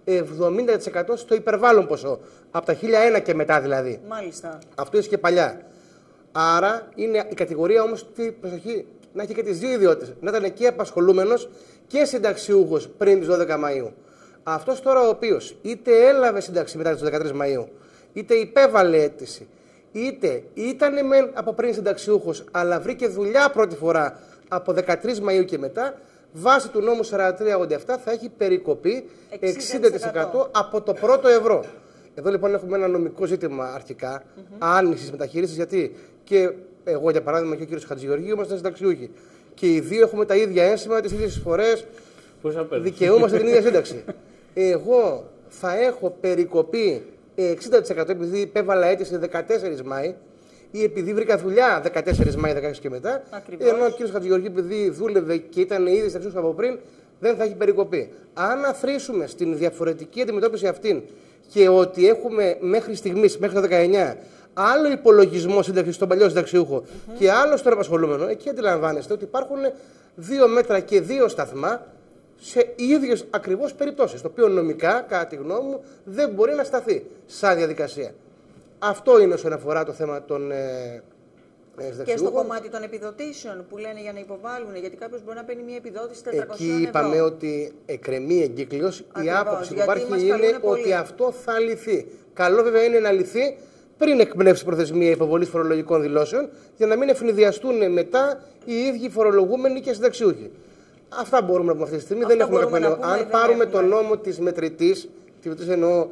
70% στο υπερβάλλον ποσό. Από τα 1.001 και μετά δηλαδή. Μάλιστα. Αυτό είναι και παλιά. Άρα είναι η κατηγορία όμως, προσοχή, να έχει και τις δύο ιδιότητες. Να ήταν και απασχολούμενος και συνταξιούχος πριν τις 12 Μαΐου. Αυτός τώρα ο οποίος είτε έλαβε σύνταξη μετά τις 13 Μαΐου, είτε υπέβαλε αίτηση, είτε ήταν από πριν συνταξιούχος, αλλά βρήκε δουλειά πρώτη φορά από 13 Μαΐου και μετά, βάσει του νόμου 4387 θα έχει περικοπή 60% από το πρώτο ευρώ. Εδώ λοιπόν έχουμε ένα νομικό ζήτημα αρχικά, άνησης μεταχείρισης, γιατί και εγώ για παράδειγμα και ο κύριος Χατζηγεωργίου είμαστε συνταξιούχοι. Και οι δύο έχουμε τα ίδια ένσημα, τις ίδιες φορές, δικαιούμαστε την ίδια σύνταξη. Εγώ θα έχω περικοπή 60% επειδή υπέβαλα αίτηση 14 Μάη, ή επειδή βρήκα δουλειά 14 Μάη, 16 και μετά, ενώ ο κ. Χατζηγεωργίου, επειδή δούλευε και ήταν ήδη συνταξιούχος από πριν, δεν θα έχει περικοπή. Αν αθροίσουμε στην διαφορετική αντιμετώπιση αυτήν και ότι έχουμε μέχρι στιγμής, μέχρι το 19, άλλο υπολογισμό σύνταξη στον παλιό συνταξιούχο και άλλο στον απασχολούμενο, εκεί αντιλαμβάνεστε ότι υπάρχουν δύο μέτρα και δύο σταθμά σε ίδιες ακριβώς περιπτώσεις. Το οποίο νομικά, κατά τη γνώμη μου, δεν μπορεί να σταθεί σαν διαδικασία. Αυτό είναι όσον αφορά το θέμα των συνταξιούχων. Και στο κομμάτι των επιδοτήσεων που λένε για να υποβάλουν, γιατί κάποιος μπορεί να παίρνει μια επιδότηση 400 Εκεί ευρώ. είπαμε ότι εκκρεμεί εγκύκλειος. Η άποψη που υπάρχει είναι ότι αυτό θα λυθεί. Καλό βέβαια είναι να λυθεί πριν εκπνεύσει προθεσμία υποβολής φορολογικών δηλώσεων, για να μην ευνηδιαστούν μετά οι ίδιοι φορολογούμενοι και συνταξιούχοι. Αυτά μπορούμε να πούμε αυτή τη στιγμή. Δεν έχουμε κάποιο. Αν πάρουμε τον νόμο της μετρητής, εννοώ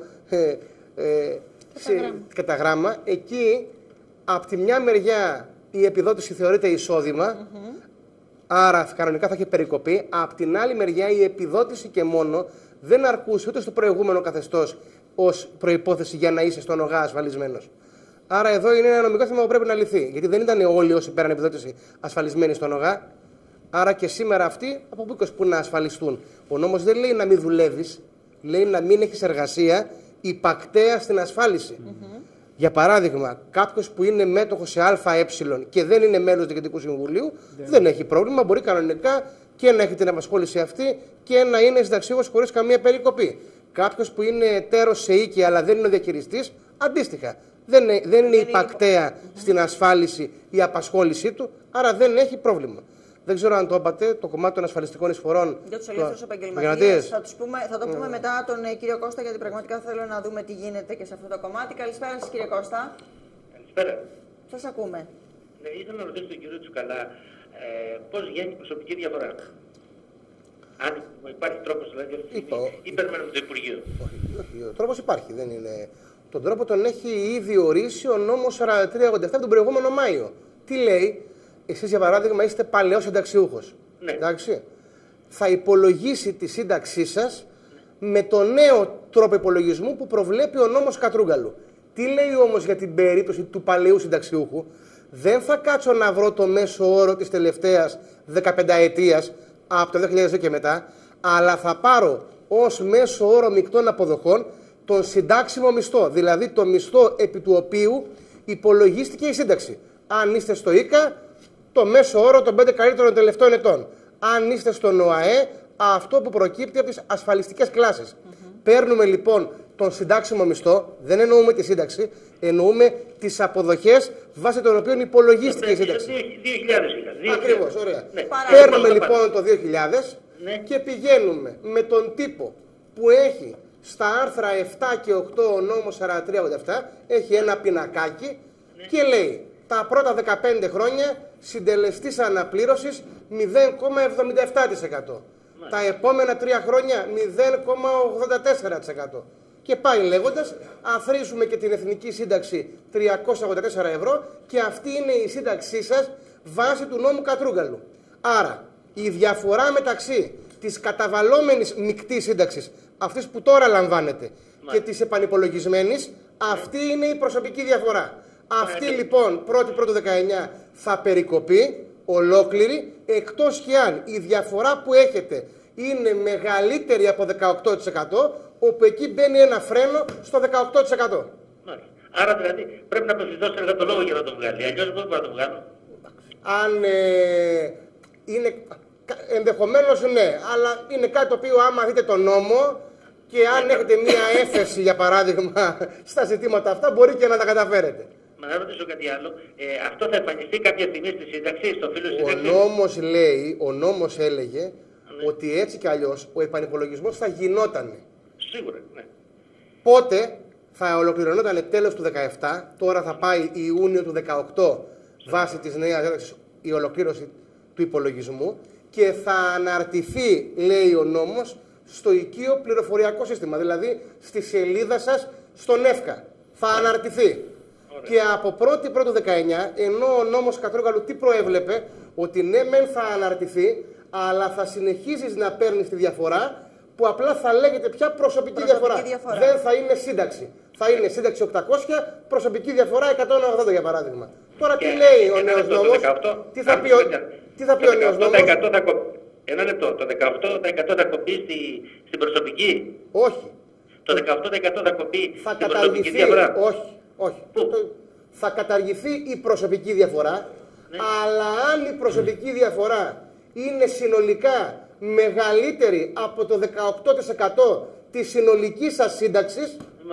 κατά γράμμα, εκεί από τη μια μεριά η επιδότηση θεωρείται εισόδημα, άρα κανονικά θα έχει περικοπή. Από την άλλη μεριά η επιδότηση και μόνο δεν αρκούσε ούτε στο προηγούμενο καθεστώς ως προϋπόθεση για να είσαι στον ΟΓΑ ασφαλισμένος. Άρα εδώ είναι ένα νομικό θέμα που πρέπει να λυθεί. Γιατί δεν ήταν όλοι όσοι πέραν επιδότηση ασφαλισμένοι στον ΟΓΑ. Άρα και σήμερα αυτοί από πού να ασφαλιστούν. Ο νόμος δεν λέει να μην δουλεύεις, λέει να μην έχεις εργασία υπακτέα στην ασφάλιση. Για παράδειγμα, κάποιος που είναι μέτοχος σε ΑΕ και δεν είναι μέλος Διοικητικού Συμβουλίου, δεν έχει πρόβλημα. Μπορεί κανονικά και να έχει την απασχόληση αυτή και να είναι συνταξιούχος χωρίς καμία περικοπή. Κάποιος που είναι εταίρος σε οίκη αλλά δεν είναι ο διαχειριστής, αντίστοιχα, Δεν είναι υπακταία στην ασφάλιση η απασχόλησή του, άρα δεν έχει πρόβλημα. Δεν ξέρω αν το είπατε, το κομμάτι των ασφαλιστικών εισφορών. Για τους ελεύθερους επαγγελματίες. Θα το πούμε μετά τον κύριο Κώστα, γιατί πραγματικά θέλω να δούμε τι γίνεται και σε αυτό το κομμάτι. Καλησπέρα σας, κύριε Κώστα. Καλησπέρα. Σας ακούμε. Ναι, ήθελα να ρωτήσω τον κύριο Τσουκαλά πώς βγαίνει η προσωπική διαφορά. Αν υπάρχει τρόπος δηλαδή ή περιμένουμε το Υπουργείο. Όχι, ο τρόπος υπάρχει. Δεν είναι... Τον τρόπο τον έχει ήδη ορίσει ο νόμος 4387 τον προηγούμενο Μάιο. Τι λέει? Εσείς, για παράδειγμα, είστε παλαιός συνταξιούχος. Ναι. Εντάξει. Θα υπολογίσει τη σύνταξή σας με το νέο τρόπο υπολογισμού που προβλέπει ο νόμος Κατρούγκαλου. Τι λέει όμως για την περίπτωση του παλαιού συνταξιούχου? Δεν θα κάτσω να βρω το μέσο όρο της τελευταίας 15ετίας από το 2002 και μετά, αλλά θα πάρω ως μέσο όρο μεικτών αποδοχών τον συντάξιμο μισθό, δηλαδή το μισθό επί του οποίου υπολογίστηκε η σύνταξη. Αν είστε στο ΙΚΑ, το μέσο όρο των 5 καλύτερων τελευταίων ετών. Αν είστε στον ΟΑΕ, αυτό που προκύπτει από τις ασφαλιστικές κλάσεις. Παίρνουμε λοιπόν τον συντάξιμο μισθό, δεν εννοούμε τη σύνταξη, εννοούμε τις αποδοχές βάσει των οποίων υπολογίστηκε η σύνταξη. 2000. Ακριβώς, ωραία. Ναι. Παίρνουμε λοιπόν το 2000 και πηγαίνουμε με τον τύπο που έχει στα άρθρα 7 και 8 ο νόμος 4387, έχει ένα πινακάκι και λέει τα πρώτα 15 χρόνια συντελεστής αναπλήρωσης 0,77%. Τα επόμενα 3 χρόνια 0,84%. Και πάει λέγοντας, αθροίζουμε και την εθνική σύνταξη 384 ευρώ και αυτή είναι η σύνταξή σας βάσει του νόμου Κατρούγκαλου. Άρα, η διαφορά μεταξύ της καταβαλλόμενης μεικτής σύνταξης, αυτής που τώρα λαμβάνετε, και της επανυπολογισμένης, αυτή είναι η προσωπική διαφορά. Αυτή λοιπόν, 1η-1η-19 θα περικοπεί ολόκληρη, εκτός και αν η διαφορά που έχετε είναι μεγαλύτερη από 18%, όπου εκεί μπαίνει ένα φρένο στο 18%. Άρα δηλαδή πρέπει να προσφυθώ σε εργατολόγο για να το βγάλει, αλλιώς δεν μπορώ να το βγάλω. Αν είναι, ενδεχομένως ναι, αλλά είναι κάτι το οποίο άμα δείτε τον νόμο και αν έχετε μία έφεση για παράδειγμα στα ζητήματα αυτά, μπορεί και να τα καταφέρετε. Μα να ρωτήσω κάτι άλλο. Αυτό θα εμφανιστεί κάποια στιγμή στη σύνταξη, στο φύλλο σύνταξη? Ο νόμος λέει, ο νόμος έλεγε ότι έτσι κι αλλιώς ο επανυπολογισμός θα γινόταν. Σίγουρα, ναι. Πότε θα ολοκληρωνόταν τέλος του 17, τώρα θα πάει Ιούνιο του 18 βάσει της νέας ένταξης η ολοκλήρωση του υπολογισμού και θα αναρτηθεί, λέει ο νόμος, στο οικείο πληροφοριακό σύστημα, δηλαδή στη σελίδα σας στον ΕΦΚΑ. Θα αναρτηθεί. Και από 1η-1η-19, ενώ ο νόμος Κατρούγκαλου τι προέβλεπε, ότι ναι μεν θα αναρτηθεί, αλλά θα συνεχίζεις να παίρνεις τη διαφορά, που απλά θα λέγεται πια προσωπική διαφορά. Δεν θα είναι σύνταξη. Θα είναι σύνταξη 800, προσωπική διαφορά 180 για παράδειγμα. Τώρα τι λέει ο νέος νόμος, τι θα πει ο νέος νόμος? Ένα λεπτό, το 18% θα κοπεί στην προσωπική. Όχι. Το 18% θα κοπεί στην προσωπική διαφορά. Όχι. Θα καταργηθεί η προσωπική διαφορά, αλλά αν η προσωπική διαφορά είναι συνολικά μεγαλύτερη από το 18% της συνολικής σας σύνταξης,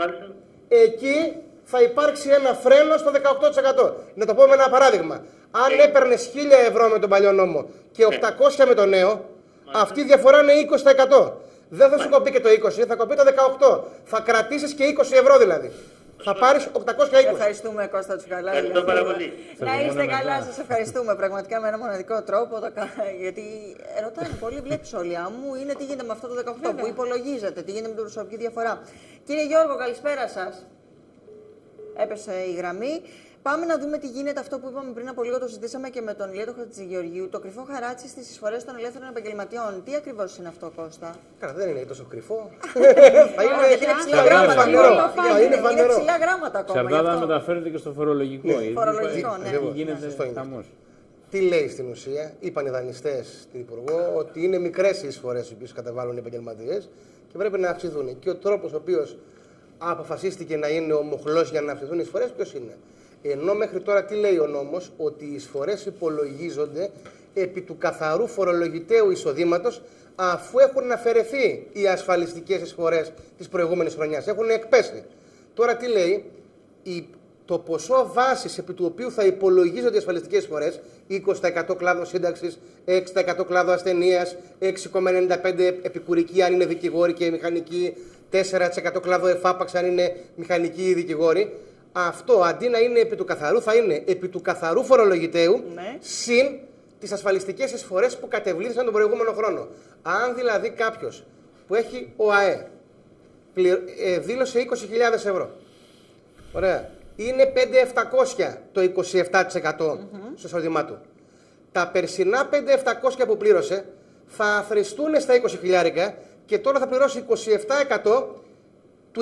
εκεί θα υπάρξει ένα φρένο στο 18%. Να το πω με ένα παράδειγμα. Αν έπαιρνες 1.000 ευρώ με τον παλιό νόμο και 800 με τον νέο, αυτή η διαφορά είναι 20%. Δεν θα σου κοπεί και το 20, θα κοπεί το 18. Θα κρατήσεις και 20 ευρώ δηλαδή. Θα πάρεις 820. Ευχαριστούμε, Κώστα Τσουκαλά. Ευχαριστώ πάρα πολύ. Να είστε καλά, σας ευχαριστούμε πραγματικά με ένα μοναδικό τρόπο. Γιατί ρωτάνε πολύ, βλέπεις όλοι μου, είναι τι γίνεται με αυτό το 18 που υπολογίζεται, τι γίνεται με την προσωπική διαφορά. Κύριε Γιώργο, καλησπέρα σας. Έπεσε η γραμμή. Πάμε να δούμε τι γίνεται αυτό που είπαμε πριν από λίγο, το συζητήσαμε και με τον Ηλία Χατζηγεωργίου, το κρυφό χαράτσι στις εισφορές των ελεύθερων επαγγελματιών. Τι ακριβώς είναι αυτό, Κώστα? Καλά, δεν είναι τόσο κρυφό. Είναι ψηλά γράμματα. Είναι ψηλά γράμματα ακόμα. Εξαρτάται αν μεταφέρεται και στο φορολογικό. Φορολογικό, ναι. Γίνεται χαμός. Τι λέει στην ουσία, είπαν οι δανειστές στην Υπουργό, ότι είναι μικρές οι εισφορές οι οποίες καταβάλουν οι επαγγελματίες και πρέπει να αυξηθούν. Και ο τρόπος ο οποίος αποφασίστηκε να είναι ο μοχλός για να αυξηθούν οι εισφορές, ποιος είναι? Ενώ μέχρι τώρα τι λέει ο νόμος, ότι οι εισφορές υπολογίζονται επί του καθαρού φορολογητέου εισοδήματος, αφού έχουν αφαιρεθεί οι ασφαλιστικές εισφορές της προηγούμενης χρονιάς, έχουν εκπέσει. Τώρα τι λέει, το ποσό βάσης επί του οποίου θα υπολογίζονται οι ασφαλιστικές εισφορές, 20% κλάδο σύνταξης, 6% κλάδο ασθενείας, 6,95% επικουρική αν είναι δικηγόροι και μηχανικοί, 4% κλάδο εφάπαξ αν είναι μηχανικοί ή δικηγόροι. Αυτό αντί να είναι επί του καθαρού, θα είναι επί του καθαρού φορολογητέου, συν τις ασφαλιστικές εισφορές που κατεβλήθησαν τον προηγούμενο χρόνο. Αν δηλαδή κάποιος που έχει ΟΑΕ δήλωσε 20.000 ευρώ, ωραία, είναι 5.700 το 27% στο εισόδημά του. Τα περσινά 5.700 που πλήρωσε θα αθροιστούν στα 20.000 και τώρα θα πληρώσει 27% του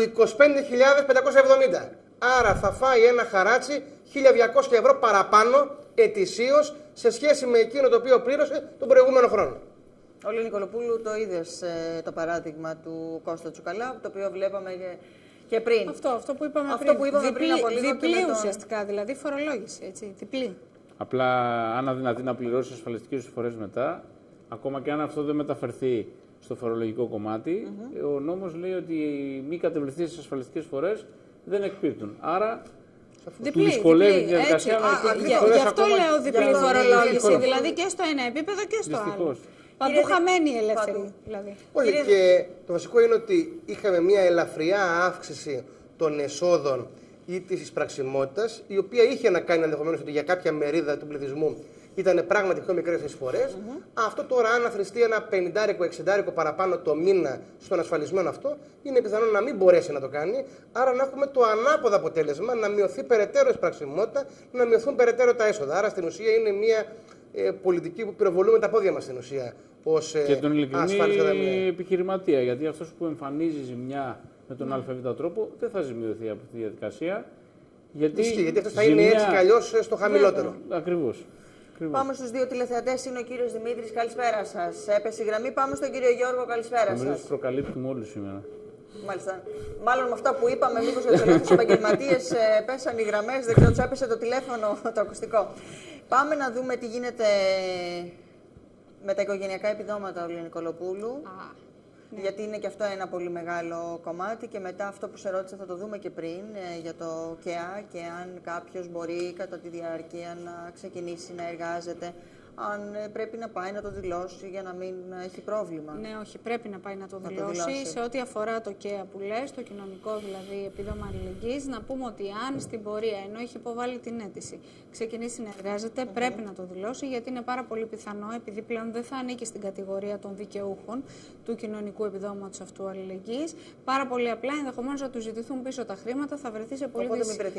25.570. Άρα θα φάει ένα χαράτσι 1.200 ευρώ παραπάνω ετησίως σε σχέση με εκείνο το οποίο πλήρωσε τον προηγούμενο χρόνο. Όλη Νικολοπούλου, το είδες το παράδειγμα του Κώστα Τσουκαλά, το οποίο βλέπαμε και πριν. Αυτό που είπαμε πριν από λίγο. Διπλή ουσιαστικά, δηλαδή φορολόγηση, έτσι, διπλή. Απλά αν αδυνατεί να πληρώσει ασφαλιστικές εισφορές μετά, ακόμα και αν αυτό δεν μεταφερθεί στο φορολογικό κομμάτι, ο νόμος λέει ότι οι μη κατεβληθείς ασφαλιστικές εισφορές δεν εκπίπτουν. Άρα του δυσκολεύει τη διαδικασία να εκπίπτουν. Γι' αυτό λέω διπλή φορολόγηση, δηλαδή και στο ένα επίπεδο και στο άλλο. Παντού χαμένη η ελεύθερη. Δηλαδή. Όχι, και το βασικό είναι ότι είχαμε μια ελαφριά αύξηση των εσόδων ή της εισπραξιμότητας, η οποία είχε να κάνει ενδεχομένως ότι για κάποια μερίδα του πληθυσμού ήταν πράγματι πιο μικρές εισφορές. Αυτό τώρα, αν αθροιστεί ένα 50-60 παραπάνω το μήνα στον ασφαλισμένο αυτό, είναι πιθανό να μην μπορέσει να το κάνει. Άρα να έχουμε το ανάποδο αποτέλεσμα, να μειωθεί περαιτέρω η εισπραξιμότητα, να μειωθούν περαιτέρω τα έσοδα. Άρα στην ουσία είναι μια πολιτική που πυροβολούμε τα πόδια μας στην ουσία. Και τον ειλικρινή επιχειρηματία, γιατί αυτός που εμφανίζει ζημιά με τον ΑΒ τρόπο δεν θα ζημιωθεί από τη διαδικασία. Γιατί αυτό θα είναι έτσι κι αλλιώς στο χαμηλότερο. Ακριβώς. Πάμε στους δύο τηλεθεατές. Είναι ο κύριος Δημήτρης. Καλησπέρα σας. Έπεσε η γραμμή. Πάμε στον κύριο Γιώργο. Καλησπέρα σας. Προκαλύπτουμε όλους σήμερα. Μάλιστα. Μάλλον με αυτά που είπαμε, μήπως για τους ελεύθερους επαγγελματίες πέσαν οι γραμμές. Δεν ξέρω, τους έπεσε το τηλέφωνο, το ακουστικό. Πάμε να δούμε τι γίνεται με τα οικογενειακά επιδόματα, Όλη Νικολοπούλου. Ναι. Γιατί είναι και αυτό ένα πολύ μεγάλο κομμάτι και μετά αυτό που σε ρώτησα θα το δούμε και πριν για το ΚΕΑ και αν κάποιος μπορεί κατά τη διάρκεια να ξεκινήσει να εργάζεται, αν πρέπει να πάει να το δηλώσει για να μην έχει πρόβλημα. Ναι, όχι, πρέπει να πάει να το δηλώσει. Σε ό,τι αφορά το ΚΕΑ που λες, το κοινωνικό δηλαδή επίδομα αλληλεγγύης, να πούμε ότι αν στην πορεία, ενώ έχει υποβάλει την αίτηση, ξεκινήσει να εργάζεται, πρέπει να το δηλώσει, γιατί είναι πάρα πολύ πιθανό, επειδή πλέον δεν θα ανήκει στην κατηγορία των δικαιούχων του κοινωνικού επιδόματος αυτού αλληλεγγύης, πάρα πολύ απλά ενδεχομένως να του ζητηθούν πίσω τα χρήματα, θα βρεθεί σε πολύ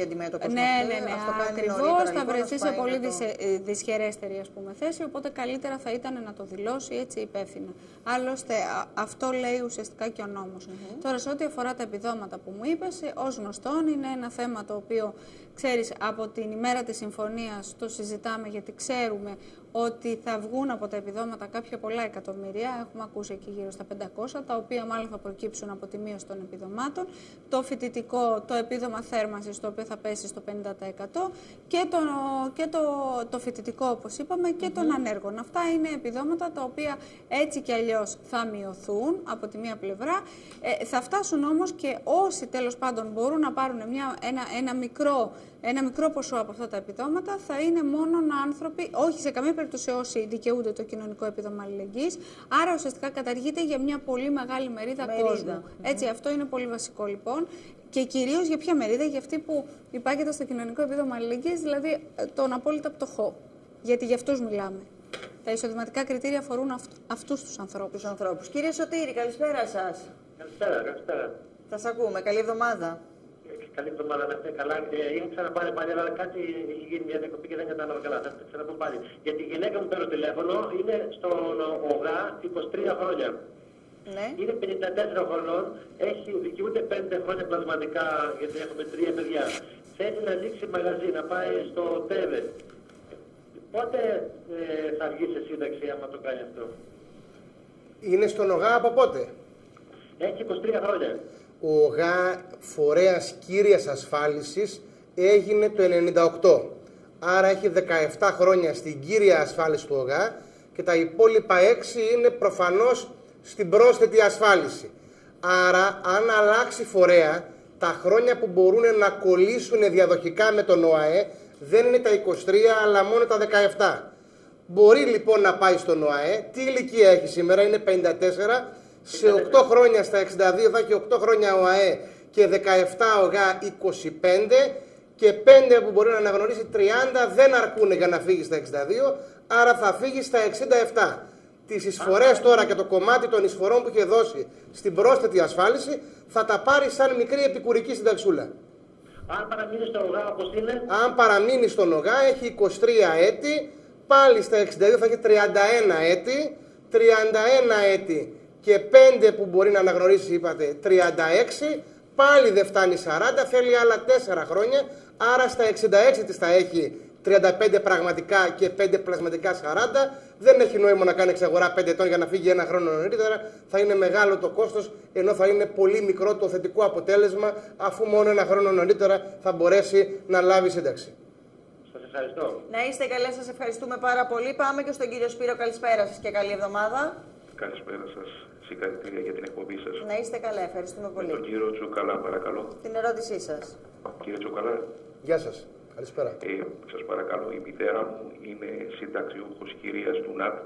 ακριβώς, θα βρεθεί σε πολύ δυσχερέστερη, ας πούμε, θέση, οπότε καλύτερα θα ήταν να το δηλώσει έτσι υπεύθυνα. Άλλωστε, αυτό λέει ουσιαστικά και ο νόμος. Τώρα, σε ό,τι αφορά τα επιδόματα που μου είπες, ως γνωστόν είναι ένα θέμα το οποίο, ξέρεις, από την ημέρα της συμφωνίας το συζητάμε, γιατί ξέρουμε ότι θα βγουν από τα επιδόματα κάποια πολλά εκατομμύρια, έχουμε ακούσει εκεί γύρω στα 500, τα οποία μάλλον θα προκύψουν από τη μείωση των επιδομάτων, το φοιτητικό, το επίδομα θέρμανσης, το οποίο θα πέσει στο 50% και το φοιτητικό, όπως είπαμε, και των ανέργων. Αυτά είναι επιδόματα τα οποία έτσι κι αλλιώς θα μειωθούν από τη μία πλευρά, θα φτάσουν όμως και όσοι τέλος πάντων μπορούν να πάρουν ένα μικρό ποσό από αυτά τα επιδόματα, θα είναι μόνο άνθρωποι, όχι σε καμία περίπτωση όσοι δικαιούνται το κοινωνικό επίδομα αλληλεγγύης, άρα ουσιαστικά καταργείται για μια πολύ μεγάλη μερίδα κόσμου. Έτσι, αυτό είναι πολύ βασικό λοιπόν. Και κυρίως για ποια μερίδα, για αυτή που υπάγεται στο κοινωνικό επίδομα αλληλεγγύης, δηλαδή τον απόλυτα πτωχό. Γιατί για αυτούς μιλάμε. Τα εισοδηματικά κριτήρια αφορούν αυτούς τους ανθρώπους. Κύριε Σωτήρη, καλησπέρα σας. Καλησπέρα. Σας ακούμε. Καλή εβδομάδα. Καλή εβδομάδα, να είστε καλά. Είχα ξαναπάρει πάλι, αλλά κάτι έχει γίνει μια διακοπή και δεν κατάλαβα καλά. Θα το ξαναπώ πάλι. Γιατί η γυναίκα μου παίρνω τηλέφωνο, είναι στον ΟΓΑ 23 χρόνια. Ναι. Είναι 54 χρονών, δικαιούται 5 χρόνια πλασματικά, γιατί έχουμε 3 παιδιά. Θέλει να ανοίξει μαγαζί, να πάει στο ΤΕΒΕ. Πότε θα βγει σε σύνταξη άμα το κάνει αυτό? Είναι στον ΟΓΑ από πότε? Έχει 23 χρόνια. Ο ΟΓΑ, φορέας κύριας ασφάλισης, έγινε το 1998. Άρα έχει 17 χρόνια στην κύρια ασφάλιση του ΟΓΑ και τα υπόλοιπα 6 είναι προφανώς στην πρόσθετη ασφάλιση. Άρα, αν αλλάξει φορέα, τα χρόνια που μπορούν να κολλήσουν διαδοχικά με τον ΟΑΕ δεν είναι τα 23, αλλά μόνο τα 17. Μπορεί λοιπόν να πάει στον ΟΑΕ. Τι ηλικία έχει σήμερα, είναι 54. Σε 8 χρόνια στα 62 θα έχει 8 χρόνια ΟΑΕ και 17 ΟΓΑ 25. Και 5 που μπορεί να αναγνωρίσει 30 δεν αρκούν για να φύγει στα 62, άρα θα φύγει στα 67. Τις εισφορές τώρα και το κομμάτι των εισφορών που είχε δώσει στην πρόσθετη ασφάλιση θα τα πάρει σαν μικρή επικουρική συνταξούλα. Αν παραμείνει στον ΟΓΑ όπως είναι. Αν παραμείνει στον ΟΓΑ έχει 23 έτη, πάλι στα 62 θα έχει 31 έτη, 31 έτη και 5 που μπορεί να αναγνωρίσει είπατε 36, πάλι δεν φτάνει 40, θέλει άλλα 4 χρόνια, άρα στα 66 της θα έχει 35 πραγματικά και 5 πλασματικά 40. Δεν έχει νόημα να κάνει εξαγορά 5 ετών για να φύγει ένα χρόνο νωρίτερα. Θα είναι μεγάλο το κόστος, ενώ θα είναι πολύ μικρό το θετικό αποτέλεσμα, αφού μόνο ένα χρόνο νωρίτερα θα μπορέσει να λάβει σύνταξη. Σας ευχαριστώ. Να είστε καλά, σας ευχαριστούμε πάρα πολύ. Πάμε και στον κύριο Σπύρο. Καλησπέρα σας και καλή εβδομάδα. Καλησπέρα σας. Συγχαρητήρια για την εκπομπή σας. Να είστε καλά, ευχαριστούμε πολύ. Με τον κύριο Τσουκαλά, παρακαλώ. Την ερώτησή σας. Κύριε Τσουκαλά. Γεια σας. Καλησπέρα. Σας παρακαλώ, η μητέρα μου είναι συνταξιούχος κυρίας του ΝΑΤ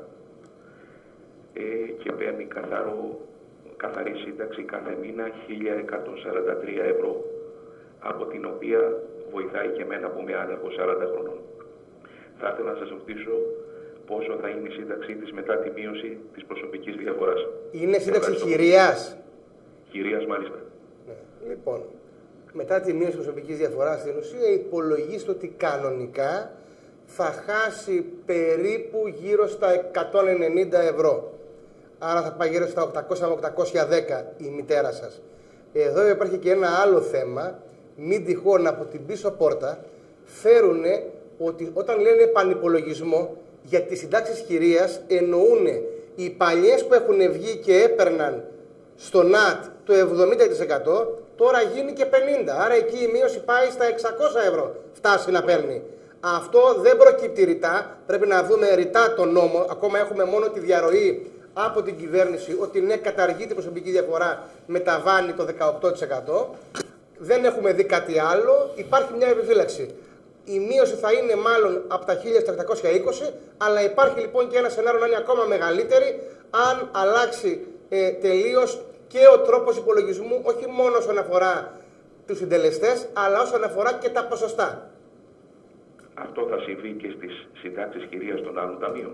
και παίρνει καθαρή σύνταξη κάθε μήνα 1.143 ευρώ, από την οποία βοηθάει και εμένα που είμαι άνεργος 40 χρονών. Θα ήθελα να σας ρωτήσω πόσο θα είναι η σύνταξή της μετά τη μείωση της προσωπικής διαφοράς. Είναι σύνταξη κυρίας. Κυρίας, μάλιστα. Ναι. Λοιπόν, μετά τη μείωση προσωπικής διαφοράς στην ουσία υπολογίστε ότι κανονικά θα χάσει περίπου γύρω στα 190 ευρώ. Άρα θα πάει γύρω στα 800-810 η μητέρα σας. Εδώ υπάρχει και ένα άλλο θέμα. Μην τυχόν από την πίσω πόρτα φέρουν ότι όταν λένε επανυπολογισμό για τις συντάξεις κυρίας εννοούν οι παλιές που έχουν βγει και έπαιρναν στο ΝΑΤ το 70%, τώρα γίνει και 50%. Άρα εκεί η μείωση πάει στα 600 ευρώ. Φτάσει να παίρνει. Αυτό δεν προκύπτει ρητά. Πρέπει να δούμε ρητά τον νόμο. Ακόμα έχουμε μόνο τη διαρροή από την κυβέρνηση ότι ναι, καταργεί την προσωπική διαφορά, μεταβάνει το 18%. Δεν έχουμε δει κάτι άλλο. Υπάρχει μια επιφύλαξη. Η μείωση θα είναι μάλλον από τα 1.420, αλλά υπάρχει λοιπόν και ένα σενάριο να είναι ακόμα μεγαλύτερη αν αλλάξει τελείως και ο τρόπος υπολογισμού, όχι μόνο όσον αφορά τους συντελεστές, αλλά όσον αφορά και τα ποσοστά. Αυτό θα συμβεί και στις συντάξεις κυρίας των άλλων ταμείων.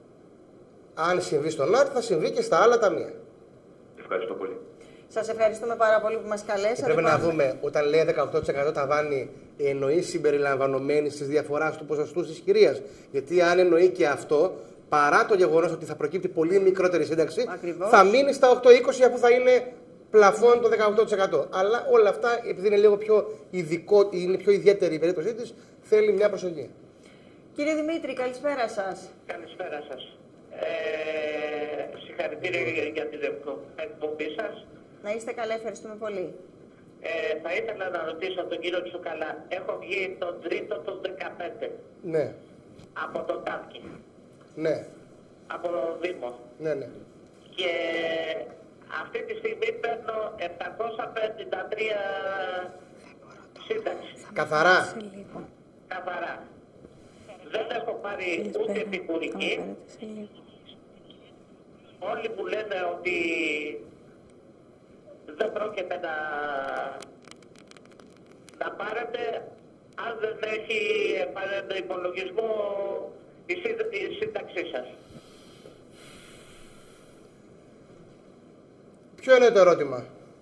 Αν συμβεί στον ΝΑΤ, θα συμβεί και στα άλλα ταμεία. Ευχαριστώ πολύ. Σας ευχαριστούμε πάρα πολύ που μας καλέσατε. Πρέπει να δούμε, όταν λέει 18% ταβάνι, εννοεί συμπεριλαμβανομένη της διαφοράς του ποσοστού της κυρίας. Γιατί αν εννοεί και αυτό, παρά το γεγονός ότι θα προκύπτει πολύ μικρότερη σύνταξη, ακριβώς, θα μείνει στα 8,20 αφού θα είναι πλαφόν το 18%. Αλλά όλα αυτά, επειδή είναι λίγο πιο ειδικό, είναι πιο ιδιαίτερη η περίπτωσή της, θέλει μια προσοχή. Κύριε Δημήτρη, καλησπέρα σας. Καλησπέρα σας. Συγχαρητήρια για την εκπομπή σας. Να είστε καλά, ευχαριστούμε πολύ. Θα ήθελα να ρωτήσω τον κύριο Τσουκαλά. Έχω βγει τον Τρίτο του 15. Ναι. Από το ΤΑΦΚΙ. Ναι. Από το Δήμο. Ναι, ναι. Και αυτή τη στιγμή παίρνω 753 σύνταξη. Καθαρά. Καθαρά. Δεν έχω πάρει ούτε επικουρική. Όλοι μου λένε ότι δεν πρόκειται να πάρετε αν δεν έχει υπολογισμό η σύνταξή σας. Ποιο είναι το ερώτημα?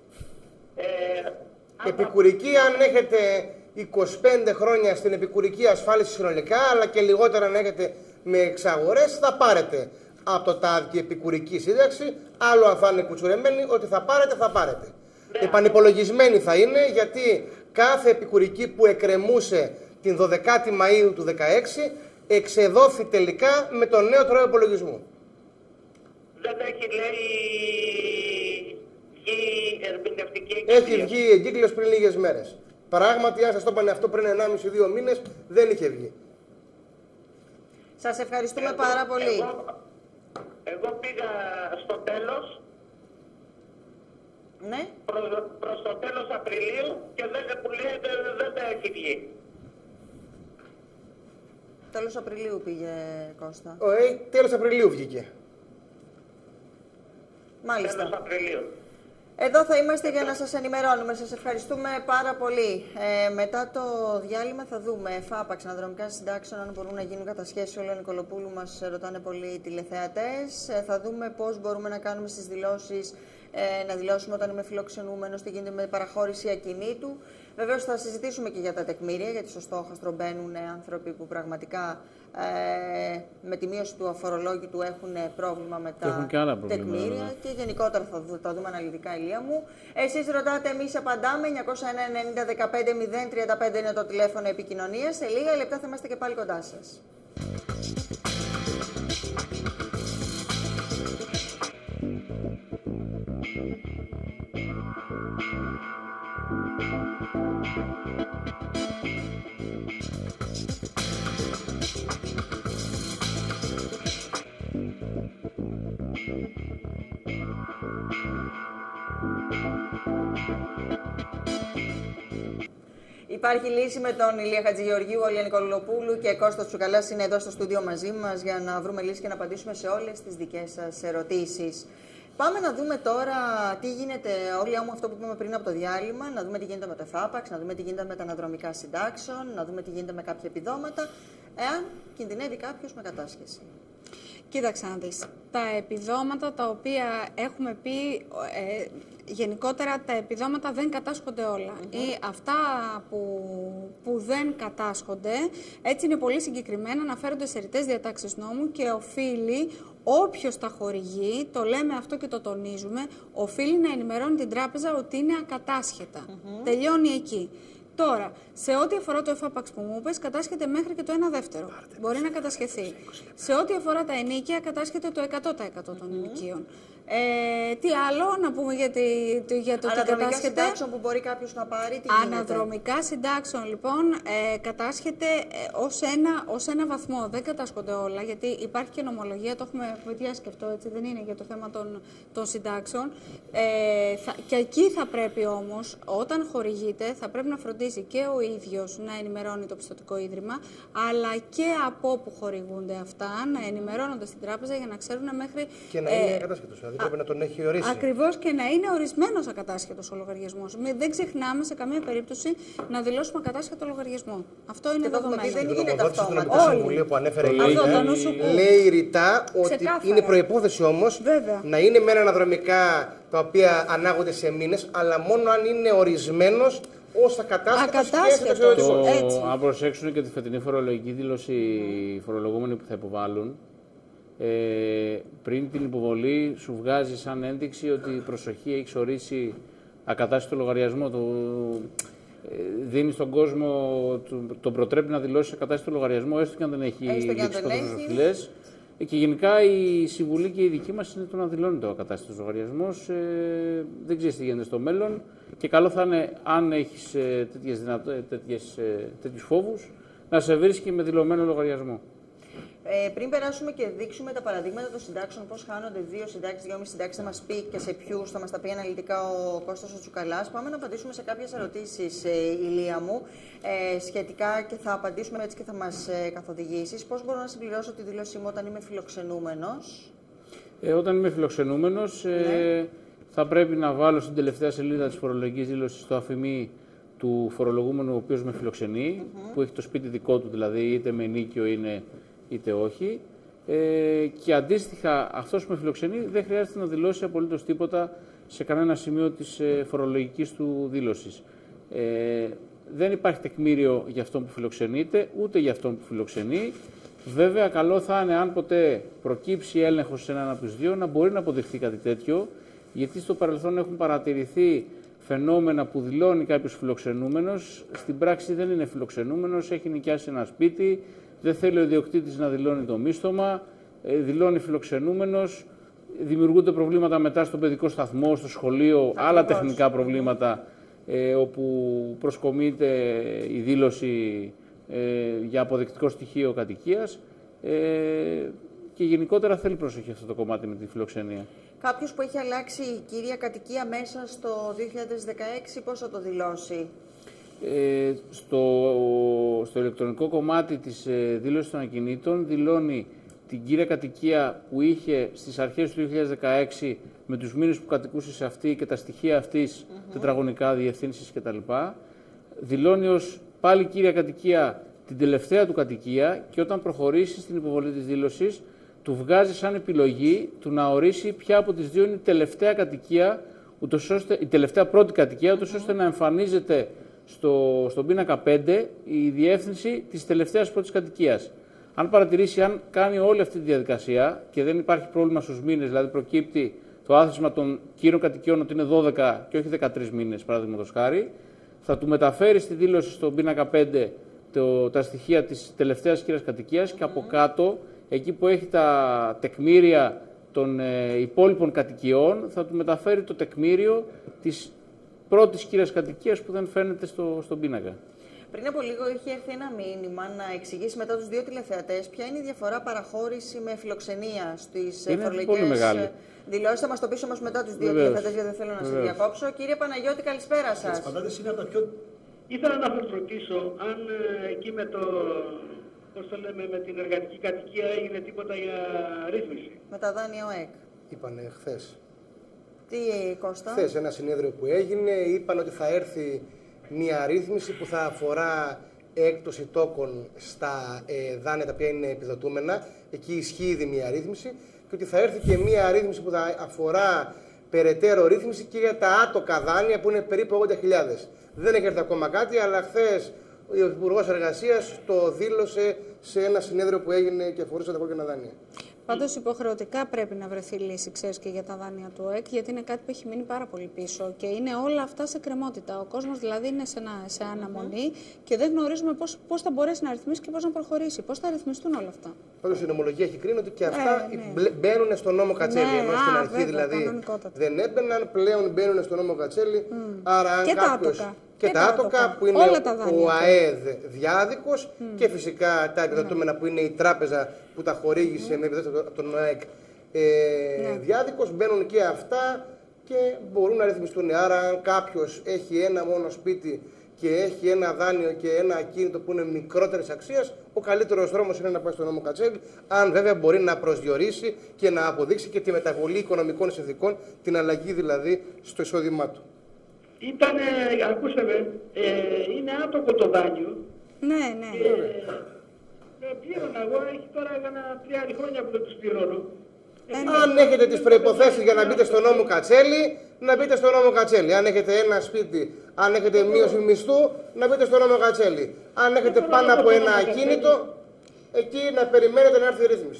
Επικουρική, αν έχετε 25 χρόνια στην επικουρική ασφάλιση συνολικά, αλλά και λιγότερα αν έχετε με εξαγορές, θα πάρετε από το ΤΑΔΚΙ επικουρική σύνταξη. Άλλο αν θα είναι κουτσουρεμένη, ότι θα πάρετε, θα πάρετε. Ναι. Επανυπολογισμένη θα είναι, γιατί κάθε επικουρική που εκκρεμούσε την 12η Μαΐου του 2016 εξεδόθη τελικά με τον νέο τρόπο υπολογισμού. Δεν έχει, λέει, βγει ερμηνευτική εγκύκλειος. Έχει βγει εγκύκλειος πριν λίγες μέρες. Πράγματι, αν σας το είπανε αυτό πριν 1,5-2 μήνες, δεν είχε βγει. Σας ευχαριστούμε πάρα πολύ. Εγώ πήγα στο τέλος Ναι. Προς το τέλος Απριλίου και που λέει δεν έχει βγει. Τέλος Απριλίου πήγε, Κώστα. Τέλος Απριλίου βγήκε. Μάλιστα. Τέλος Απριλίου. Εδώ θα είμαστε για να σας ενημερώνουμε. Σας ευχαριστούμε πάρα πολύ. Μετά το διάλειμμα θα δούμε φάπαξ αναδρομικά συντάξεων, αν μπορούν να γίνουν κατασχέσεις. Όλο Νικολοπούλου μας ρωτάνε πολλοί οι τηλεθεατές. Θα δούμε πώς μπορούμε να κάνουμε στις δηλώσεις, να δηλώσουμε όταν είμαι φιλοξενούμενος, τι γίνεται με παραχώρηση ακινήτου. Βεβαίως θα συζητήσουμε και για τα τεκμήρια, γιατί στο στόχαστρο μπαίνουν άνθρωποι που πραγματικά με τη μείωση του αφορολόγητου έχουν πρόβλημα με τα τεκμήρια και γενικότερα θα τα δούμε αναλυτικά, Ηλία μου. Εσείς ρωτάτε, εμείς απαντάμε. 901-90-15-035 είναι το τηλέφωνο επικοινωνίας. Σε λίγα λεπτά θα είμαστε και πάλι κοντά σας. Υπάρχει λύση με τον Ηλία Χατζηγεωργίου, Όλια Νικολοπούλου και Κώστα Τσουκαλάς είναι εδώ στο στούντιο μαζί μας για να βρούμε λύση και να απαντήσουμε σε όλες τις δικές σας ερωτήσεις. Πάμε να δούμε τώρα τι γίνεται, Όλια μου, αυτό που είπαμε πριν από το διάλειμμα, να δούμε τι γίνεται με το ΕΦΑΠΑΞ, να δούμε τι γίνεται με τα αναδρομικά συντάξεων, να δούμε τι γίνεται με κάποια επιδόματα, εάν κινδυνεύει κάποιος με κατάσχεση. Κοίταξε να δεις. Τα επιδόματα τα οποία έχουμε πει, γενικότερα τα επιδόματα δεν κατάσχονται όλα. Ή αυτά που δεν κατάσχονται, έτσι είναι πολύ συγκεκριμένα, αναφέρονται σε ρητές διατάξεις νόμου και οφείλει όποιος τα χορηγεί, το λέμε αυτό και το τονίζουμε, οφείλει να ενημερώνει την τράπεζα ότι είναι ακατάσχετα. Τελειώνει εκεί. Τώρα, σε ό,τι αφορά το ΕΦΑΠΑΞ που μου είπες, κατάσχεται μέχρι και το 1/2. Μπορεί να κατασχεθεί. Σε ό,τι αφορά τα ενοίκια, κατάσχεται το 100% των ενοικίων. Τι άλλο να πούμε για το τι κατάσχεται. Αναδρομικά συντάξεων που μπορεί κάποιος να πάρει, τι γίνεται. Αναδρομικά συντάξεων, λοιπόν, κατάσχεται ως ένα βαθμό. Δεν κατάσχονται όλα, γιατί υπάρχει και νομολογία, το έχουμε βοηθιάσει και αυτό, έτσι δεν είναι, για το θέμα των συντάξεων. Και εκεί θα πρέπει όμως, όταν χορηγείται, θα πρέπει να φροντίσει και ο ίδιος να ενημερώνει το πιστωτικό ίδρυμα, αλλά και από όπου χορηγούνται αυτά, να ενημερώνονται στην τράπεζα για να ξέρουν μέχρι. Και να είναι ακατάσχετος, δηλαδή πρέπει να τον έχει ορίσει. Ακριβώς, και να είναι ορισμένος ακατάσχετος ο λογαριασμός. Δεν ξεχνάμε σε καμία περίπτωση να δηλώσουμε ακατάσχετο λογαριασμό. Αυτό είναι δεδομένο. Δεν γίνεται αυτόματα. Το Συμβουλίο που ανέφερε λέει ρητά ότι είναι προϋπόθεση όμως να είναι μεν αναδρομικά τα οποία ανάγονται σε μήνες, αλλά μόνο αν είναι ορισμένος ως ακατάσχετος. Αν προσέξουν και τη φετινή φορολογική δήλωση οι φορολογούμενοι που θα υποβάλουν, πριν την υποβολή σου βγάζει σαν ένδειξη ότι η προσοχή έχει ορίσει ακατάσχετο λογαριασμό. Δίνει στον κόσμο, τον προτρέπει να δηλώσει ακατάσχετο λογαριασμό, έστω και αν δεν έχει λήξει κοντροφυλές. Και γενικά η συμβουλή και η δική μας είναι το να δηλώνει το ακατάσχετος λογαριασμός. Δεν ξέρεις τι γίνεται στο μέλλον και καλό θα είναι, αν έχεις τέτοιους φόβους, να σε βρίσκει με δηλωμένο λογαριασμό. Πριν περάσουμε και δείξουμε τα παραδείγματα των συντάξεων, πώς χάνονται 2 συντάξεις, 2,5 συντάξεις, θα μας πει και σε ποιους, θα μας τα πει αναλυτικά ο Κώστας ο Τσουκαλάς. Πάμε να απαντήσουμε σε κάποιες ερωτήσεις, Ηλία μου, σχετικά και θα απαντήσουμε έτσι και θα μας καθοδηγήσεις. Πώς μπορώ να συμπληρώσω τη δήλωσή μου όταν είμαι φιλοξενούμενος? Όταν είμαι φιλοξενούμενος, θα πρέπει να βάλω στην τελευταία σελίδα της φορολογικής δήλωσης το αφημί του φορολογούμενου ο οποίος με φιλοξενεί, που έχει το σπίτι δικό του, δηλαδή είτε με ενοίκιο είναι είτε όχι. Και αντίστοιχα, αυτός που με φιλοξενεί δεν χρειάζεται να δηλώσει απολύτως τίποτα σε κανένα σημείο της φορολογικής του δήλωσης. Δεν υπάρχει τεκμήριο για αυτόν που φιλοξενείται, ούτε για αυτόν που φιλοξενεί. Βέβαια, καλό θα είναι, αν ποτέ προκύψει έλεγχος σε έναν από τους δύο, να μπορεί να αποδειχθεί κάτι τέτοιο, γιατί στο παρελθόν έχουν παρατηρηθεί φαινόμενα που δηλώνει κάποιος φιλοξενούμενος, στην πράξη δεν είναι φιλοξενούμενος, έχει νοικιάσει ένα σπίτι, δεν θέλει ο ιδιοκτήτης να δηλώνει το μίστομα, δηλώνει φιλοξενούμενος, δημιουργούνται προβλήματα μετά στο παιδικό σταθμό, στο σχολείο, άλλα τεχνικά προβλήματα, όπου προσκομείται η δήλωση για αποδεικτικό στοιχείο κατοικίας. και γενικότερα θέλει προσοχή αυτό το κομμάτι με τη φιλοξενία. Κάποιος που έχει αλλάξει η κύρια κατοικία μέσα στο 2016, πώς θα το δηλώσει? Στο ηλεκτρονικό κομμάτι της δήλωσης των ακινήτων δηλώνει την κύρια κατοικία που είχε στις αρχές του 2016 με τους μήνες που κατοικούσε σε αυτή και τα στοιχεία αυτής, τετραγωνικά, διευθύνσεις κτλ. Δηλώνει ως πάλι κύρια κατοικία την τελευταία του κατοικία και όταν προχωρήσει στην υποβολή της δήλωσης του βγάζει σαν επιλογή του να ορίσει ποια από τις δύο είναι η τελευταία κατοικία, η τελευταία πρώτη κατοικία, ούτως ώστε να εμφανίζεται στον πίνακα 5 η διεύθυνση της τελευταίας πρώτης κατοικίας. Αν παρατηρήσει, αν κάνει όλη αυτή τη διαδικασία και δεν υπάρχει πρόβλημα στους μήνες, δηλαδή προκύπτει το άθροισμα των κύριων κατοικιών ότι είναι 12 και όχι 13 μήνες, παραδείγματος χάρη, θα του μεταφέρει στη δήλωση στον πίνακα 5 τα στοιχεία της τελευταίας κύριας κατοικίας και από κάτω, εκεί που έχει τα τεκμήρια των υπόλοιπων κατοικιών, θα του μεταφέρει το τεκμήριο της πρώτης κύριας κατοικίας που δεν φαίνεται στον πίνακα. Πριν από λίγο είχε έρθει ένα μήνυμα να εξηγήσει μετά τους δύο τηλεθεατές ποια είναι η διαφορά παραχώρηση με φιλοξενία στις φορολογικές δηλώσεις. Θα μας το πεις όμως μετά τους δύο τηλεθεατές, γιατί δεν θέλω να σε διακόψω. Κύριε Παναγιώτη, καλησπέρα σας. Ήθελα να σας ρωτήσω αν εκεί με με την εργατική κατοικία έγινε τίποτα για ρύθμιση. Με τα δάνεια ΟΕΚ. Είπανε χθες. Τι, Κώστα? Χθες ένα συνέδριο που έγινε, είπαν ότι θα έρθει μια ρύθμιση που θα αφορά έκπτωση τόκων στα δάνεια τα οποία είναι επιδοτούμενα. Εκεί ισχύει ήδη μια ρύθμιση. Και ότι θα έρθει και μια ρύθμιση που θα αφορά περαιτέρω ρύθμιση και για τα άτοκα δάνεια που είναι περίπου 80.000. Δεν έχει έρθει ακόμα κάτι, αλλά χθες ο Υπουργός Εργασίας το δήλωσε σε ένα συνέδριο που έγινε και αφορούσε τα κόκκινα δάνεια. Πάντως υποχρεωτικά πρέπει να βρεθεί λύση, ξέρεις, και για τα δάνεια του ΟΕΚ, γιατί είναι κάτι που έχει μείνει πάρα πολύ πίσω και είναι όλα αυτά σε κρεμότητα. Ο κόσμος δηλαδή είναι σε αναμονή και δεν γνωρίζουμε πώς θα μπορέσει να ρυθμίσει και πώς να προχωρήσει, πώς θα ρυθμιστούν όλα αυτά. Πάντως η νομολογία έχει κρίνει ότι και αυτά μπαίνουν στο νόμο Κατσέλη. Ενώ στην αρχή δηλαδή δεν έμπαιναν, πλέον μπαίνουν στο νόμο Κατσέλη. Άρα αν κάποιος. Και τα άτοκα που είναι ο ΑΕΔ διάδικος και φυσικά τα επιδοτούμενα που είναι η τράπεζα που τα χορήγησε με επιδότηση από τον ΟΕΚ διάδικος, μπαίνουν και αυτά και μπορούν να ρυθμιστούν. Άρα αν κάποιος έχει ένα μόνο σπίτι και έχει ένα δάνειο και ένα ακίνητο που είναι μικρότερης αξίας, ο καλύτερος δρόμος είναι να πάει στο νόμο Κατσέλη, αν βέβαια μπορεί να προσδιορίσει και να αποδείξει και τη μεταβολή οικονομικών συνθηκών, την αλλαγή δηλαδή στο εισόδημά του. Ήτανε, ακούσε με, είναι άτομο το δάνειο. Ναι. Πλήρωνα εγώ, έχει τώρα έκανα 3 χρόνια που δεν τους πληρώνω. Αν έχετε τις προϋποθέσεις για να μπείτε στο νόμο Κατσέλη, να μπείτε στο νόμο Κατσέλη. Αν έχετε ένα σπίτι, αν έχετε μείωση μισθού, να μπείτε στο νόμο Κατσέλη. Αν έχετε πάνω από ένα ακίνητο, εκεί να περιμένετε να έρθει η ρύθμιση.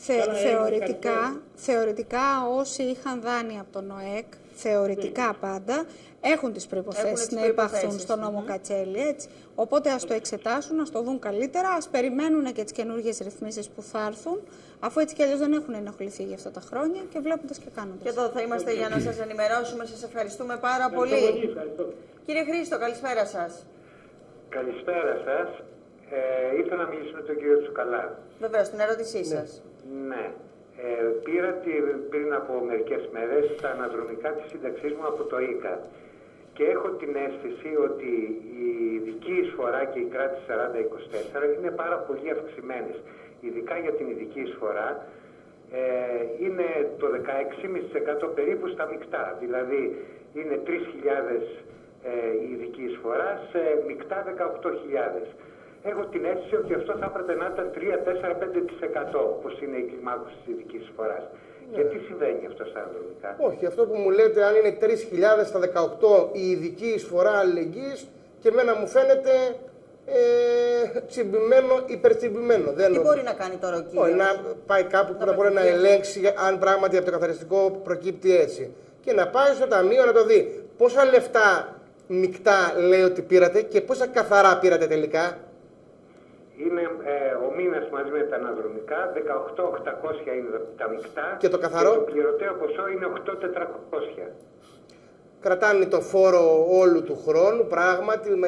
Θεωρητικά όσοι είχαν δάνεια από τον ΟΕΚ, θεωρητικά πάντα, έχουν τις προϋποθέσεις να υπαχθούν στο νόμο Κατσέλη, έτσι. Οπότε ας το εξετάσουν, ας το δουν καλύτερα, ας περιμένουν και τις καινούργιες ρυθμίσεις που θα έρθουν, αφού έτσι κι αλλιώς δεν έχουν ενοχληθεί για αυτά τα χρόνια και βλέποντας και κάνοντας. Και εδώ θα είμαστε για να σας ενημερώσουμε. Σας ευχαριστούμε πάρα πολύ. Κύριε Χρήστο, καλησπέρα σας. Καλησπέρα σας. Ήθελα να μιλήσω με τον κύριο Τσουκαλά. Βεβαίως, την ερώτησή σας. Ναι. Πήρα πριν από μερικές μέρες τα αναδρομικά της σύνταξής μου από το ΙΚΑ και έχω την αίσθηση ότι η ειδική εισφορά και η κράτηση 40-24 είναι πάρα πολύ αυξημένες. Ειδικά για την ειδική εισφορά είναι το 16,5% περίπου στα μεικτά. Δηλαδή είναι 3.000 η ειδική εισφορά, σε μεικτά 18.000. Έχω την αίσθηση ότι αυτό θα έπρεπε να ήταν 3-4-5% όπως είναι η κλιμάκωση της ειδικής εισφοράς. Γιατί συμβαίνει αυτό στα αναδρομικά? Όχι, αυτό που μου λέτε, αν είναι 3.000 στα 18 η ειδική εισφορά αλληλεγγύης, και εμένα μου φαίνεται τσιμπημένο, υπερτσιμπημένο. Τι μπορεί να κάνει τώρα ο κύριος? Να πάει κάπου που να μπορεί να ελέγξει αν πράγματι από το καθαριστικό προκύπτει έτσι. Και να πάει στο ταμείο να το δει. Πόσα λεφτά μεικτά λέει ότι πήρατε και πόσα καθαρά πήρατε τελικά? Είναι ο μήνας μαζί με τα αναδρομικά, 18.800 είναι τα μεικτά και το καθαρό? Και το πληρωτέο ποσό είναι 8.400. Κρατάνε το φόρο όλου του χρόνου, πράγματι, με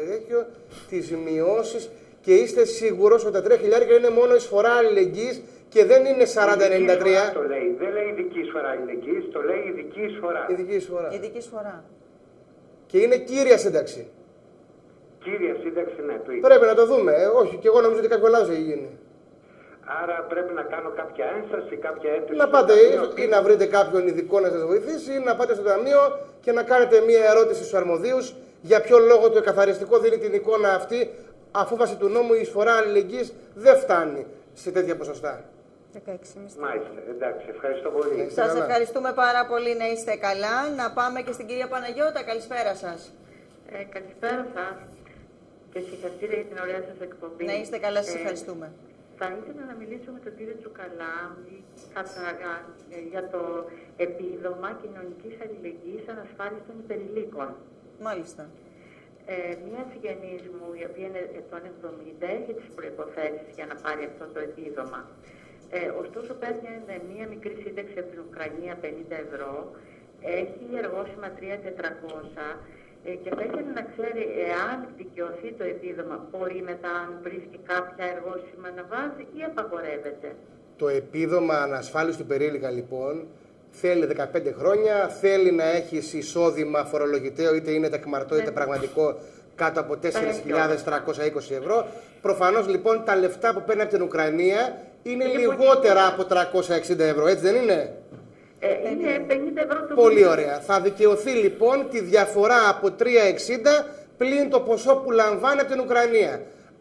τις μειώσεις, και είστε σίγουρος ότι τα 3.000 είναι μόνο εισφορά αλληλεγγύης και δεν είναι 40-93. Το λέει. Δεν λέει ειδική εισφορά αλληλεγγύης, το λέει ειδική εισφορά. Ειδική εισφορά. Και είναι κύρια σύνταξη. Κύρια σύνταξη, ναι, το είπε. Πρέπει να το δούμε. Όχι, και εγώ νομίζω ότι κάποιο λάθος έχει γίνει. Άρα πρέπει να κάνω κάποια ένσταση, κάποια αίτηση. Να πάτε ή να βρείτε κάποιον ειδικό να σας βοηθήσει, ή να πάτε στο ταμείο και να κάνετε μία ερώτηση στους αρμοδίους για ποιο λόγο το εκαθαριστικό δίνει την εικόνα αυτή, αφού βάσει του νόμου η εισφορά αλληλεγγύης δεν φτάνει σε τέτοια ποσοστά. 16,5. Μάλιστα, εντάξει, ευχαριστώ πολύ. Σας ευχαριστούμε πάρα πολύ, να είστε καλά. Να πάμε και στην κυρία Παναγιώτα. Καλησπέρα σας. Καλησπέρα σας και συγχαρητήρια για την ωραία σας εκπομπή. Να είστε καλά, σας ευχαριστούμε. Θα ήθελα να μιλήσω με τον κύριο Τσουκαλά για το επίδομα κοινωνικής αλληλεγγύης ανασφάλισης των υπερηλίκων. Μάλιστα. Μία συγγενής μου, η οποία είναι ετών 70, έχει τις προϋποθέσεις για να πάρει αυτό το επίδομα. Ωστόσο, παίρνει μία μικρή σύνταξη από την Ουκρανία, 50 ευρώ, έχει εργόσημα 3.400 και θα ήθελε να ξέρει εάν δικαιωθεί το επίδομα, μπορεί μετά, αν βρίσκει κάποια εργόσημα, να βάζει ή απαγορεύεται. Το επίδομα ανασφάλισης του υπερήλικα, λοιπόν, θέλει 15 χρόνια, θέλει να έχεις εισόδημα φορολογητέο, είτε είναι τεκμαρτό είτε πραγματικό, κάτω από 4.320 ευρώ. Προφανώς, λοιπόν, τα λεφτά που παίρνει από την Ουκρανία είναι λιγότερα από 360 ευρώ, έτσι δεν είναι? Είναι 50 ευρώ το Πολύ ωραία. Θα δικαιωθεί, λοιπόν, τη διαφορά από 360 πλην το ποσό που λαμβάνει από την Ουκρανία.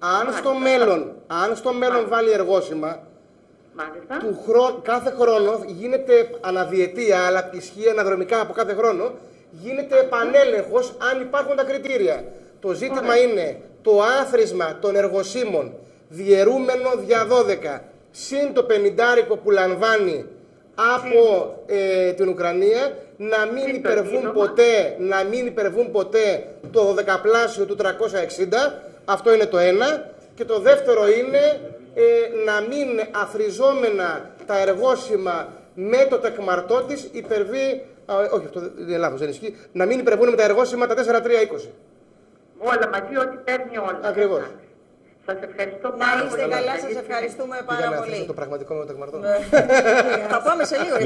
Αν στο μέλλον βάλει εργόσημα, κάθε χρόνο γίνεται αναδιετία, αλλά ισχύει αναδρομικά από κάθε χρόνο, γίνεται επανέλεγχος αν υπάρχουν τα κριτήρια. Το ζήτημα είναι το άθροισμα των εργοσίμων διαιρούμενο δια 12 συν το 50 που λαμβάνει από την Ουκρανία να μην υπερβούν ποτέ το 12πλάσιο του 360. Αυτό είναι το ένα. Και το δεύτερο είναι να μην αθροιζόμενα τα εργόσημα με το τεκμαρτό της υπερβεί, όχι, αυτό είναι λάθος, δεν ισχύει, να μην υπερβούν με τα εργόσημα τα 4.320. Όλα μαζί, ό,τι παίρνει όλα. Ακριβώς. Σας ευχαριστώ πάρα πολύ. Να είστε καλά, σας ευχαριστούμε πάρα πολύ. Το πραγματικό με το τεκμαρτό. Θα πάμε σε λίγο.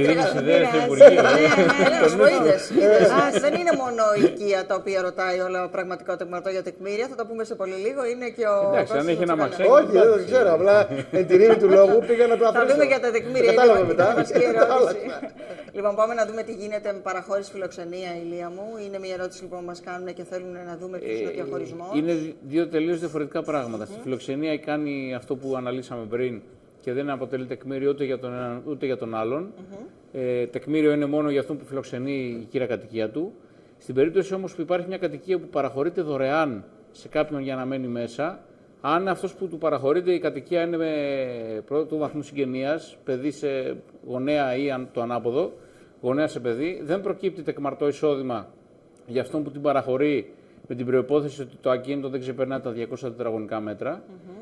Δεν είναι μόνο η οικία τα οποία ρωτάει όλα πραγματικό τεκμαρτό για τεκμήρια, θα τα πούμε σε πολύ λίγο. Είναι και ο. Εντάξει, αν έχει ένα μαξάκι. Όχι, δεν το ξέρω. Απλά εν τη ρήμη του λόγου πήγα να το αφήσω. Θα δούμε για τα τεκμήρια. Κατάλαβα μετά. Λοιπόν, πάμε να δούμε τι γίνεται με παραχώρηση φιλοξενία, Ηλία μου. Είναι μια ερώτηση λοιπόν, που μας κάνουν και θέλουν να δούμε ποιος είναι ο διαχωρισμός. Είναι δύο τελείως διαφορετικά πράγματα. Στη φιλοξενία κάνει αυτό που αναλύσαμε πριν και δεν αποτελεί τεκμήριο ούτε για τον έναν ούτε για τον άλλον. Τεκμήριο είναι μόνο για αυτόν που φιλοξενεί η κύρια κατοικία του. Στην περίπτωση όμως που υπάρχει μια κατοικία που παραχωρείται δωρεάν σε κάποιον για να μένει μέσα, αν αυτός που του παραχωρείται η κατοικία είναι με πρώτου βαθμού συγγενείας, παιδί σε γονέα ή το ανάποδο, γονέα σε παιδί, δεν προκύπτει τεκμαρτό εισόδημα για αυτόν που την παραχωρεί με την προϋπόθεση ότι το ακίνητο δεν ξεπερνά τα 200 τετραγωνικά μέτρα.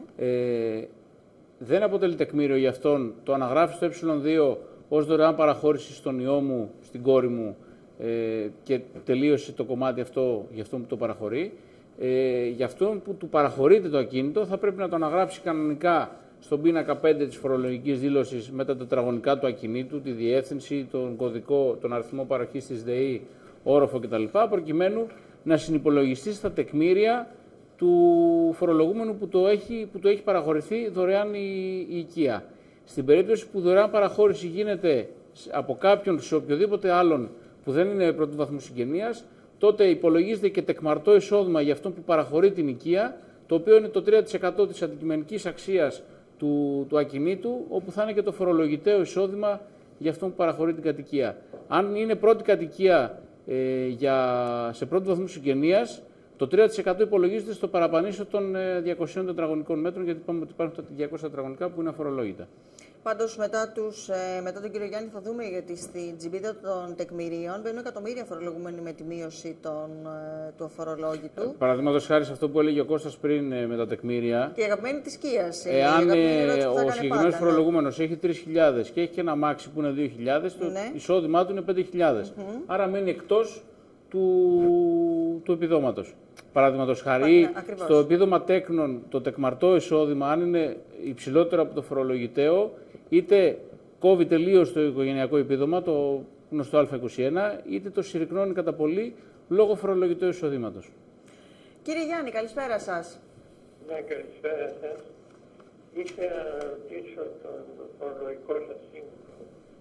Δεν αποτελεί τεκμήριο για αυτόν, το αναγράφει στο ε2 ως δωρεάν παραχώρηση στον ιό μου, στην κόρη μου και τελείωσε το κομμάτι αυτό για αυτόν που το παραχωρεί. Για αυτόν που του παραχωρείται το ακίνητο θα πρέπει να το αναγράψει κανονικά στον πίνακα 5 της φορολογικής δήλωσης με τα τετραγωνικά του ακινήτου, τη διεύθυνση, τον κωδικό, τον αριθμό παροχής της ΔΕΗ, όροφο κτλ. Προκειμένου να συνυπολογιστεί στα τεκμήρια του φορολογούμενου που το έχει παραχωρηθεί δωρεάν η οικία. Στην περίπτωση που δωρεάν παραχώρηση γίνεται από κάποιον σε οποιοδήποτε άλλον που δεν είναι πρώτου βαθμού συγγενείας, τότε υπολογίζεται και τεκμαρτό εισόδημα για αυτόν που παραχωρεί την οικία, το οποίο είναι το 3% της αντικειμενικής αξίας του ακινήτου, όπου θα είναι και το φορολογητέο εισόδημα για αυτόν που παραχωρεί την κατοικία. Αν είναι πρώτη κατοικία σε πρώτου βαθμού συγγενείας, το 3% υπολογίζεται στο παραπανίσιο των 200 τετραγωνικών μέτρων, γιατί είπαμε ότι υπάρχουν τα 200 τετραγωνικά που είναι αφορολόγητα. Πάντως, μετά τον κύριο Γιάννη, θα δούμε γιατί στην τζιμπίδα των τεκμηρίων μπαίνουν εκατομμύρια φορολογούμενοι με τη μείωση του αφορολόγητου. Παραδείγματος χάρη σε αυτό που έλεγε ο Κώστας πριν με τα τεκμήρια. Και η αγαπημένη της σκίας. Εάν ο συγκεκριμένος φορολογούμενος έχει 3.000 και έχει και ένα μάξι που είναι 2.000, το εισόδημά του είναι 5.000. Άρα μένει εκτός του επιδόματος. Παραδείγματος χαρί, Ακριβώς. στο επίδομα τέκνων, το τεκμαρτό εισόδημα, αν είναι υψηλότερο από το φορολογητέο, είτε κόβει τελείως το οικογενειακό επίδομα, το γνωστό Α21, είτε το συρρυκνώνει κατά πολύ λόγω φορολογητέου εισοδήματος. Κύριε Γιάννη, καλησπέρα σας. Ναι, καλησπέρα σας. Ήθελα να ρωτήσω τον φορολογικό σας σύμβουλο.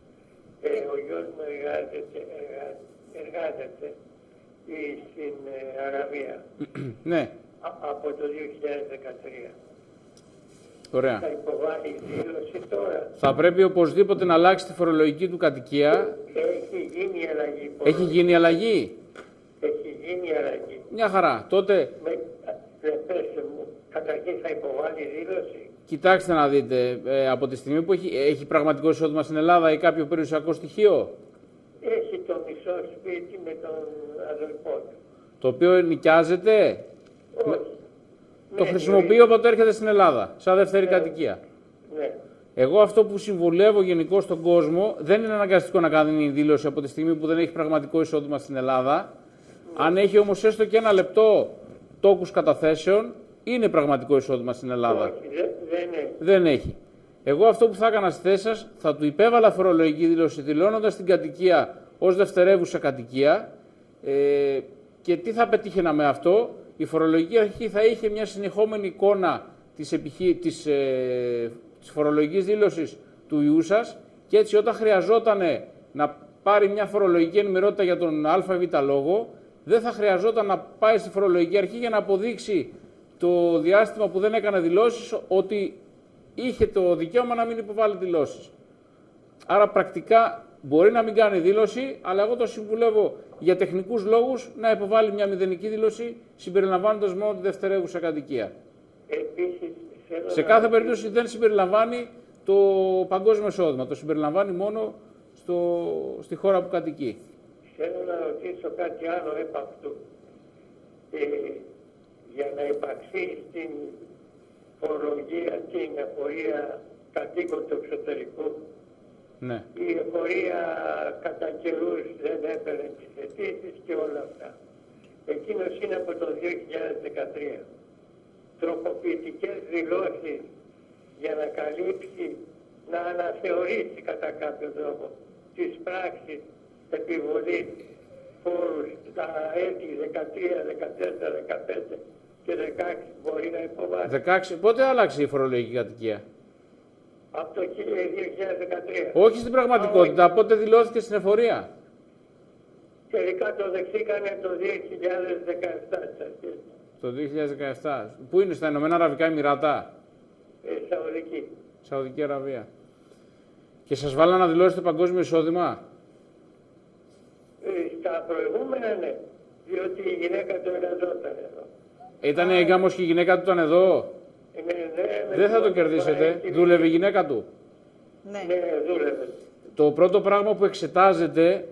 Ο γιος μου εργάζεται στην Αραβία. Ναι. Από το 2013. Ωραία. Θα υποβάλει δήλωση τώρα. Θα πρέπει οπωσδήποτε να αλλάξει τη φορολογική του κατοικία. Έχει γίνει αλλαγή. Έχει γίνει αλλαγή. Έχει γίνει αλλαγή. Μια χαρά. Τότε... Πέστε μου, καταρχήν θα υποβάλει δήλωση. Κοιτάξτε να δείτε, από τη στιγμή που έχει πραγματικό εισόδημα στην Ελλάδα ή κάποιο περιουσιακό στοιχείο. Έχει το μισό σπίτι με τον αδελφό του. Το οποίο νοικιάζεται. Όχι. Το χρησιμοποιεί όποτε έρχεται στην Ελλάδα, σαν δεύτερη κατοικία. Ναι. Εγώ αυτό που συμβουλεύω γενικώ στον κόσμο, δεν είναι αναγκαστικό να κάνει δήλωση από τη στιγμή που δεν έχει πραγματικό εισόδημα στην Ελλάδα. Αν έχει όμως έστω και 1 λεπτό τόκους καταθέσεων, είναι πραγματικό εισόδημα στην Ελλάδα. Όχι, δεν έχει. Εγώ αυτό που θα έκανα στη θέση σας, θα του υπέβαλα φορολογική δήλωση δηλώνοντας την κατοικία ως δευτερεύουσα κατοικία. Και τι θα πετύχαινα με αυτό? Η φορολογική αρχή θα είχε μια συνεχόμενη εικόνα της φορολογικής δήλωσης του ιού σας και έτσι όταν χρειαζόταν να πάρει μια φορολογική ενημερότητα για τον ΑΒ λόγο, δεν θα χρειαζόταν να πάει στη φορολογική αρχή για να αποδείξει το διάστημα που δεν έκανε δηλώσεις ότι είχε το δικαίωμα να μην υποβάλει δηλώσεις. Άρα πρακτικά μπορεί να μην κάνει δήλωση, αλλά εγώ το συμβουλεύω για τεχνικούς λόγους να υποβάλει μια μηδενική δήλωση συμπεριλαμβάνοντας μόνο τη δευτερεύουσα κατοικία. Σε κάθε περίπτωση δεν συμπεριλαμβάνει το παγκόσμιο εισόδημα, το συμπεριλαμβάνει μόνο στη χώρα που κατοικεί. Θέλω να ρωτήσω κάτι άλλο επ' αυτού. Για να υπαρξει στην φορολογία την εφορία κατοίκων του εξωτερικού, ναι. Η εφορία κατά καιρούς δεν έφερε τις αιτήσεις και όλα αυτά. Εκείνος είναι από το 2013. Τροποποιητικές δηλώσεις για να καλύψει, να αναθεωρήσει κατά κάποιο τρόπο τις πράξεις επιβολής φόρους τα έτη 13, 14, 15 και 16 μπορεί να υποβάλει. 16. Πότε άλλαξε η φορολογική κατοικία? Από το 2013. Όχι στην πραγματικότητα, πότε δηλώθηκε στην εφορία? Τελικά το δεχτήκανε το 2017. Το 2017. Πού είναι, στα Ηνωμένα Αραβικά Εμιράτα? Σαουδική. Σαουδική Αραβία. Και σας βάλα να δηλώσετε παγκόσμιο εισόδημα? Στα προηγούμενα ναι, διότι η γυναίκα του εργαζόταν εδώ. Ήταν έγκαμος και η γυναίκα του ήταν εδώ? Ναι, δεν θα το κερδίσετε. Δούλευε η γυναίκα του? Ναι, δούλευε. Το πρώτο πράγμα που εξετάζεται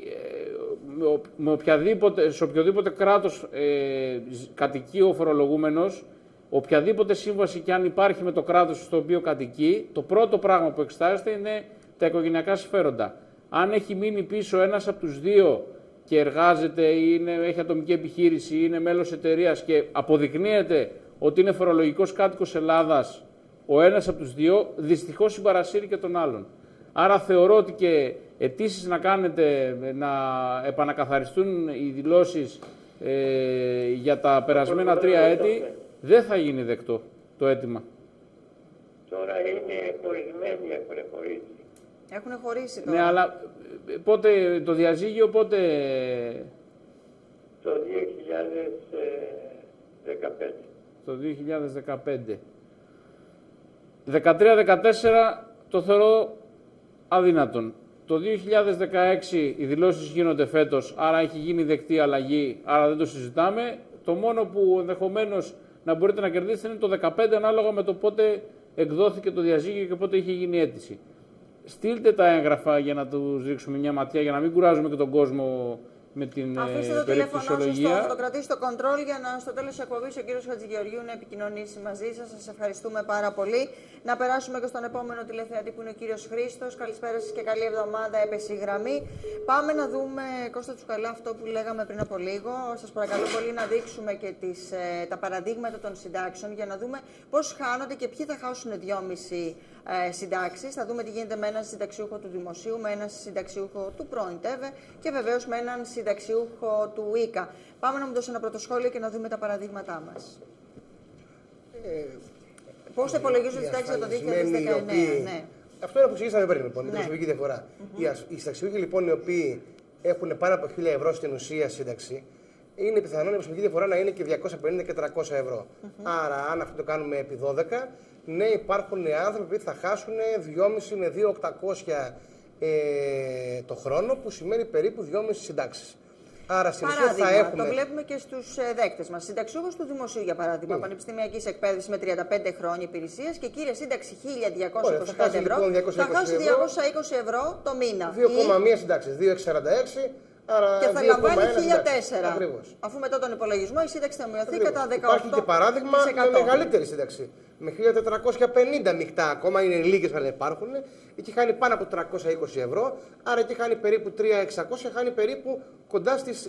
σε οποιοδήποτε κράτος κατοικεί ο φορολογούμενος, οποιαδήποτε σύμβαση και αν υπάρχει με το κράτος στο οποίο κατοικεί, το πρώτο πράγμα που εξετάζεται είναι τα οικογενειακά συμφέροντα. Αν έχει μείνει πίσω ένας από τους δύο και εργάζεται ή έχει ατομική επιχείρηση ή είναι μέλος εταιρείας και αποδεικνύεται ότι είναι φορολογικός κάτοικος Ελλάδας ο ένας από τους δύο, δυστυχώς συμπαρασύρει και τον άλλον. Άρα θεωρώ ότι και αιτήσεις να κάνετε, να επανακαθαριστούν οι δηλώσεις για τα περασμένα 3 έτη, δεν θα γίνει δεκτό το αίτημα. Τώρα είναι χωρισμένοι, έχουν χωρίσει. Έχουν χωρίσει τώρα. Ναι, αλλά πότε το διαζύγιο, πότε... Το 2015. Το 2015. 13-14 το θεωρώ αδύνατον. Το 2016 οι δηλώσεις γίνονται φέτος, άρα έχει γίνει δεκτή αλλαγή, άρα δεν το συζητάμε. Το μόνο που ενδεχομένως να μπορείτε να κερδίσετε είναι το 15 ανάλογα με το πότε εκδόθηκε το διαζύγιο και πότε είχε γίνει η αίτηση. Στείλτε τα έγγραφα για να τους ρίξουμε μια ματιά, για να μην κουράζουμε και τον κόσμο με την αφήστε το τηλέφωνο περιπτωσιολογία. να το κρατήσει το κοντρόλ για να στο τέλος της εκπομπής ο κύριος Χατζηγεωργίου να επικοινωνήσει μαζί σας. Σας ευχαριστούμε πάρα πολύ. Να περάσουμε και στον επόμενο τηλεθεατή που είναι ο κύριος Χρήστος. Καλησπέρα σας και καλή εβδομάδα, έπεσε η γραμμή. Πάμε να δούμε, Κώστα Τσουκαλά, αυτό που λέγαμε πριν από λίγο. Σας παρακαλώ πολύ να δείξουμε και τα παραδείγματα των συντάξεων για να δούμε πώς χάνονται και ποιοι θα χάσουν 2,5 συντάξεις. Θα δούμε τι γίνεται με έναν συνταξιούχο του Δημοσίου, με έναν συνταξιούχο του πρώην ΤΕΒΕ και βεβαίως με έναν συνταξιούχο του ΙΚΑ. Πάμε να μου δώσει ένα πρώτο σχόλιο και να δούμε τα παραδείγματά μας. Πώς θα υπολογίζουν τις συντάξεις για το 2019, ναι. Αυτό είναι που συζήτησαμε πριν, λοιπόν, με την προσωπική διαφορά. Οι συνταξιούχοι, λοιπόν, οι οποίοι έχουν πάνω από 1.000 ευρώ στην ουσία σύνταξη, είναι πιθανόν η προσωπική διαφορά να είναι και 250 και 300 ευρώ. Άρα, αν αυτό το κάνουμε επί 12, ναι, υπάρχουν άνθρωποι που θα χάσουν 2,5 με 2.800 το χρόνο, που σημαίνει περίπου 2,5 συντάξεις. Άρα, στην ουσία θα έχουμε. Το βλέπουμε και στους δέκτες μας. Συνταξιούχος του Δημοσίου, για παράδειγμα, πανεπιστημιακής εκπαίδευσης με 35 χρόνια υπηρεσίας και κύρια σύνταξη 1.225 ευρώ. Θα χάσει 220 ευρώ το μήνα. 2,1 συντάξεις, 2,46. Άρα και θα λαμβάνει 1.004. Αφού μετά τον υπολογισμό η σύνταξη θα μειωθεί κατά 18%. Υπάρχει και παράδειγμα με μεγαλύτερη σύνταξη. Με 1.450 μεικτά, ακόμα είναι λίγες αλλά υπάρχουν. Εκεί χάνει πάνω από 320 ευρώ. Άρα εκεί χάνει περίπου 3.600, χάνει περίπου κοντά στις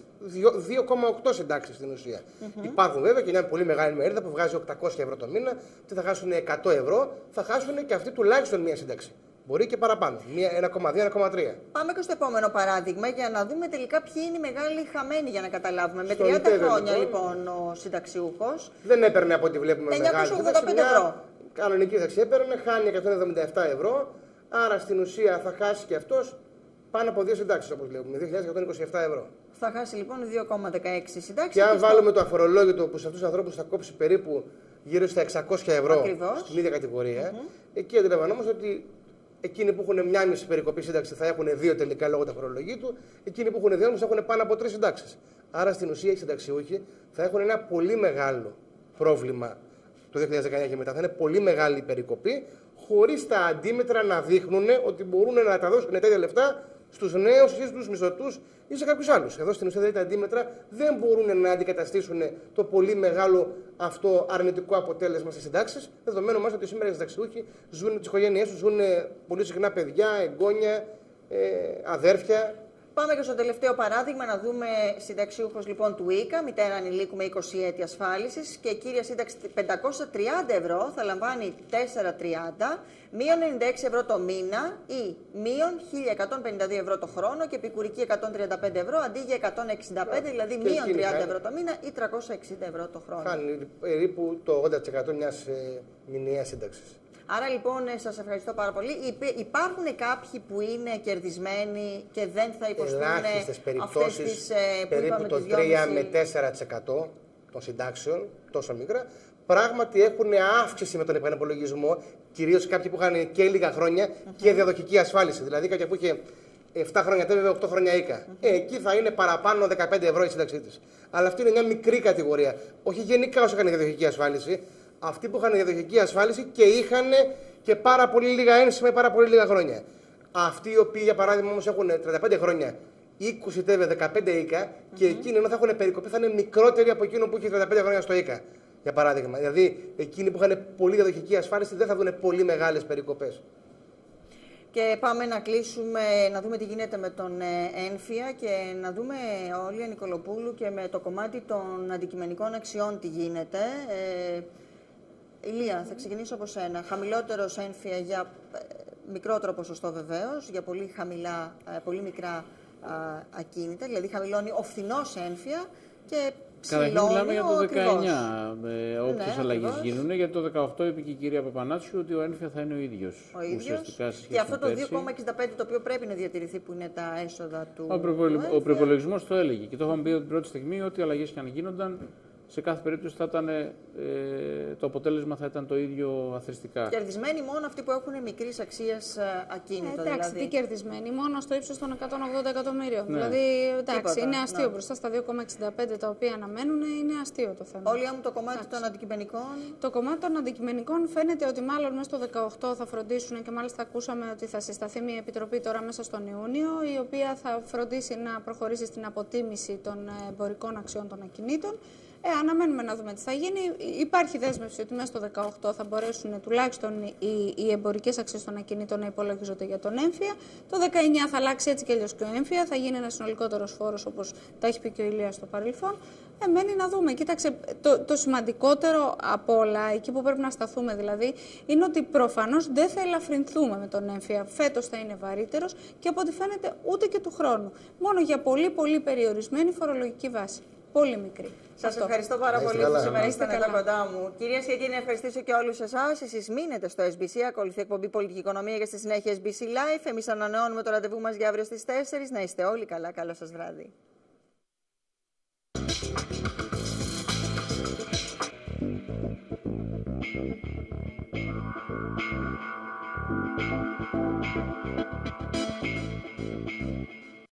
2,8 συντάξεις στην ουσία. Υπάρχουν βέβαια και μια πολύ μεγάλη μερίδα που βγάζει 800 ευρώ το μήνα και θα χάσουν 100 ευρώ. Θα χάσουν και αυτοί τουλάχιστον μια σύνταξη. Μπορεί και παραπάνω. 1,2-1,3. Πάμε και στο επόμενο παράδειγμα για να δούμε τελικά ποιοι είναι οι μεγάλοι χαμένοι για να καταλάβουμε. Με 30 χρόνια λοιπόν ο συνταξιούχος. Δεν έπαιρνε από ό,τι βλέπουμε μεγάλη. 985 ευρώ. Κανονική σύνταξη έπαιρνε, χάνει 177 ευρώ. Άρα στην ουσία θα χάσει και αυτός πάνω από 2 συντάξεις όπως βλέπουμε. 2.127 ευρώ. Θα χάσει λοιπόν 2,16 συντάξεις. Και αν βάλουμε το αφορολόγητο που σε αυτούς τους ανθρώπους θα κόψει περίπου γύρω στα 600 ευρώ. Ακριβώς. Στην ίδια κατηγορία, εκεί αντιλαμβανόμαστε ότι εκείνοι που έχουν μια μισή περικοπή σύνταξη θα έχουν 2 τελικά λόγω του αφορολογήτου. Εκείνοι που έχουν 2,5 θα έχουν πάνω από 3 συντάξεις. Άρα στην ουσία οι συνταξιούχοι θα έχουν ένα πολύ μεγάλο πρόβλημα το 2019 και μετά. Θα είναι πολύ μεγάλη η περικοπή, χωρίς τα αντίμετρα να δείχνουν ότι μπορούν να τα δώσουν τέτοια λεφτά στους νέους ή στους μισθωτούς ή σε κάποιους άλλους. Εδώ στην ουσία δηλαδή, τα αντίμετρα δεν μπορούν να αντικαταστήσουν το πολύ μεγάλο αυτό αρνητικό αποτέλεσμα στις συντάξεις, δεδομένου μας ότι σήμερα οι συνταξιούχοι ζουν, τις οικογένειές τους ζουν πολύ συχνά παιδιά, εγγόνια, αδέρφια. Πάμε και στο τελευταίο παράδειγμα να δούμε συνταξιούχος λοιπόν του ΙΚΑ, μητέρα ανηλίκου με 20 έτη ασφάλισης και κύρια σύνταξη 530 ευρώ, θα λαμβάνει 430, μείον 96 ευρώ το μήνα ή μείον 1.152 ευρώ το χρόνο και επικουρική 135 ευρώ αντί για 165, δηλαδή μείον 30 ευρώ το μήνα ή 360 ευρώ το χρόνο. Χάνει περίπου το 80% μιας μηνιαίας σύνταξης. Άρα λοιπόν σας ευχαριστώ πάρα πολύ. Υπάρχουν κάποιοι που είναι κερδισμένοι και δεν θα υποστούν ελάχιστες περιπτώσεις, αυτές τις, περίπου το 3 με 4% των συντάξεων, τόσο μικρά, πράγματι έχουν αύξηση με τον επαναπολογισμό, κυρίως κάποιοι που είχαν και λίγα χρόνια και διαδοχική ασφάλιση. Δηλαδή κάποια που είχε 7 χρόνια ΤΕΒΕ, 8 χρόνια ΙΚΑ. Εκεί θα είναι παραπάνω 15 ευρώ η σύνταξή της. Αλλά αυτή είναι μια μικρή κατηγορία. Όχι γενικά όσοι είχαν διαδοχική ασφάλιση. Αυτοί που είχαν διαδοχική ασφάλιση και είχαν και πάρα πολύ λίγα ένσημα ή πάρα πολύ λίγα χρόνια. Αυτοί οι οποίοι, για παράδειγμα, όμως έχουν 35 χρόνια, 20 ΤΕΒΕ, 15 ΙΚΑ και εκείνοι ενώ θα έχουν περικοπή θα είναι μικρότεροι από εκείνο που είχε 35 χρόνια στο ΙΚΑ. Για παράδειγμα. Δηλαδή, εκείνοι που είχαν πολύ διαδοχική ασφάλιση δεν θα δουν πολύ μεγάλες περικοπές. Και πάμε να κλείσουμε, να δούμε τι γίνεται με τον έμφυα και να δούμε Όλια Νικολοπούλου και με το κομμάτι των αντικειμενικών αξιών τι γίνεται. Ηλία, θα ξεκινήσω από σένα. Χαμηλότερος έμφυα για μικρότερο ποσοστό βεβαίως, για πολύ χαμηλά, πολύ μικρά ακίνητα, δηλαδή χαμηλώνει ο φθηνός έμφυα και καταρχήν μιλάμε για το 19, όποιες αλλαγές ακριβώς γίνουν, γιατί το 18 είπε και η κυρία Παπανάτσιου ότι ο έμφυα θα είναι ο ίδιος. Και αυτό το 2,65 το οποίο πρέπει να διατηρηθεί που είναι τα έσοδα του. Ο προϋπολογισμός το έλεγε και το είχαμε πει από την πρώτη στιγμή ότι αλλαγές και αν γίνονταν σε κάθε περίπτωση θα ήταν, το αποτέλεσμα θα ήταν το ίδιο αθροιστικά. Κερδισμένοι μόνο αυτοί που έχουν μικρής αξίας ακίνητο. Εντάξει, δηλαδή. τι κερδισμένοι, μόνο στο ύψος των 180 εκατομμύριων. Ναι. Δηλαδή, εντάξει, Τίποτα, είναι αστείο ναι. μπροστά στα 2,65 τα οποία αναμένουν, είναι αστείο το θέμα. Όλια μου το κομμάτι των αντικειμενικών. Το κομμάτι των αντικειμενικών φαίνεται ότι μάλλον μέσα στο 18 θα φροντίσουν και μάλιστα ακούσαμε ότι θα συσταθεί μια επιτροπή τώρα μέσα στον Ιούνιο, η οποία θα φροντίσει να προχωρήσει στην αποτίμηση των εμπορικών αξιών των ακινήτων. Αναμένουμε να δούμε τι θα γίνει. Υπάρχει δέσμευση ότι μέσα στο 18 θα μπορέσουν τουλάχιστον οι εμπορικές αξίες των ακινήτων να υπολογίζονται για τον έμφυα. Το 19 θα αλλάξει έτσι και αλλιώς και ο έμφυα, θα γίνει ένας συνολικότερος φόρος όπως τα έχει πει και ο Ηλίας στο παρελθόν. Μένει να δούμε. Κοίταξε, το σημαντικότερο από όλα, εκεί που πρέπει να σταθούμε δηλαδή, είναι ότι προφανώς δεν θα ελαφρυνθούμε με τον έμφυα. Φέτος θα είναι βαρύτερος και από ό,τι φαίνεται ούτε και του χρόνου. Μόνο για πολύ πολύ περιορισμένη φορολογική βάση. Πολύ μικρή. Σας ευχαριστώ πάρα πολύ που σήμερα ήσασταν εδώ κοντά μου. Κυρίες και κύριοι, να ευχαριστήσω και όλους εσάς. Εσείς μείνετε στο SBC. Ακολουθεί εκπομπή Πολιτική Οικονομία και στη συνέχεια SBC Live. Εμείς ανανεώνουμε το ραντεβού μας για αύριο στις 4. Να είστε όλοι καλά. Καλό σας βράδυ.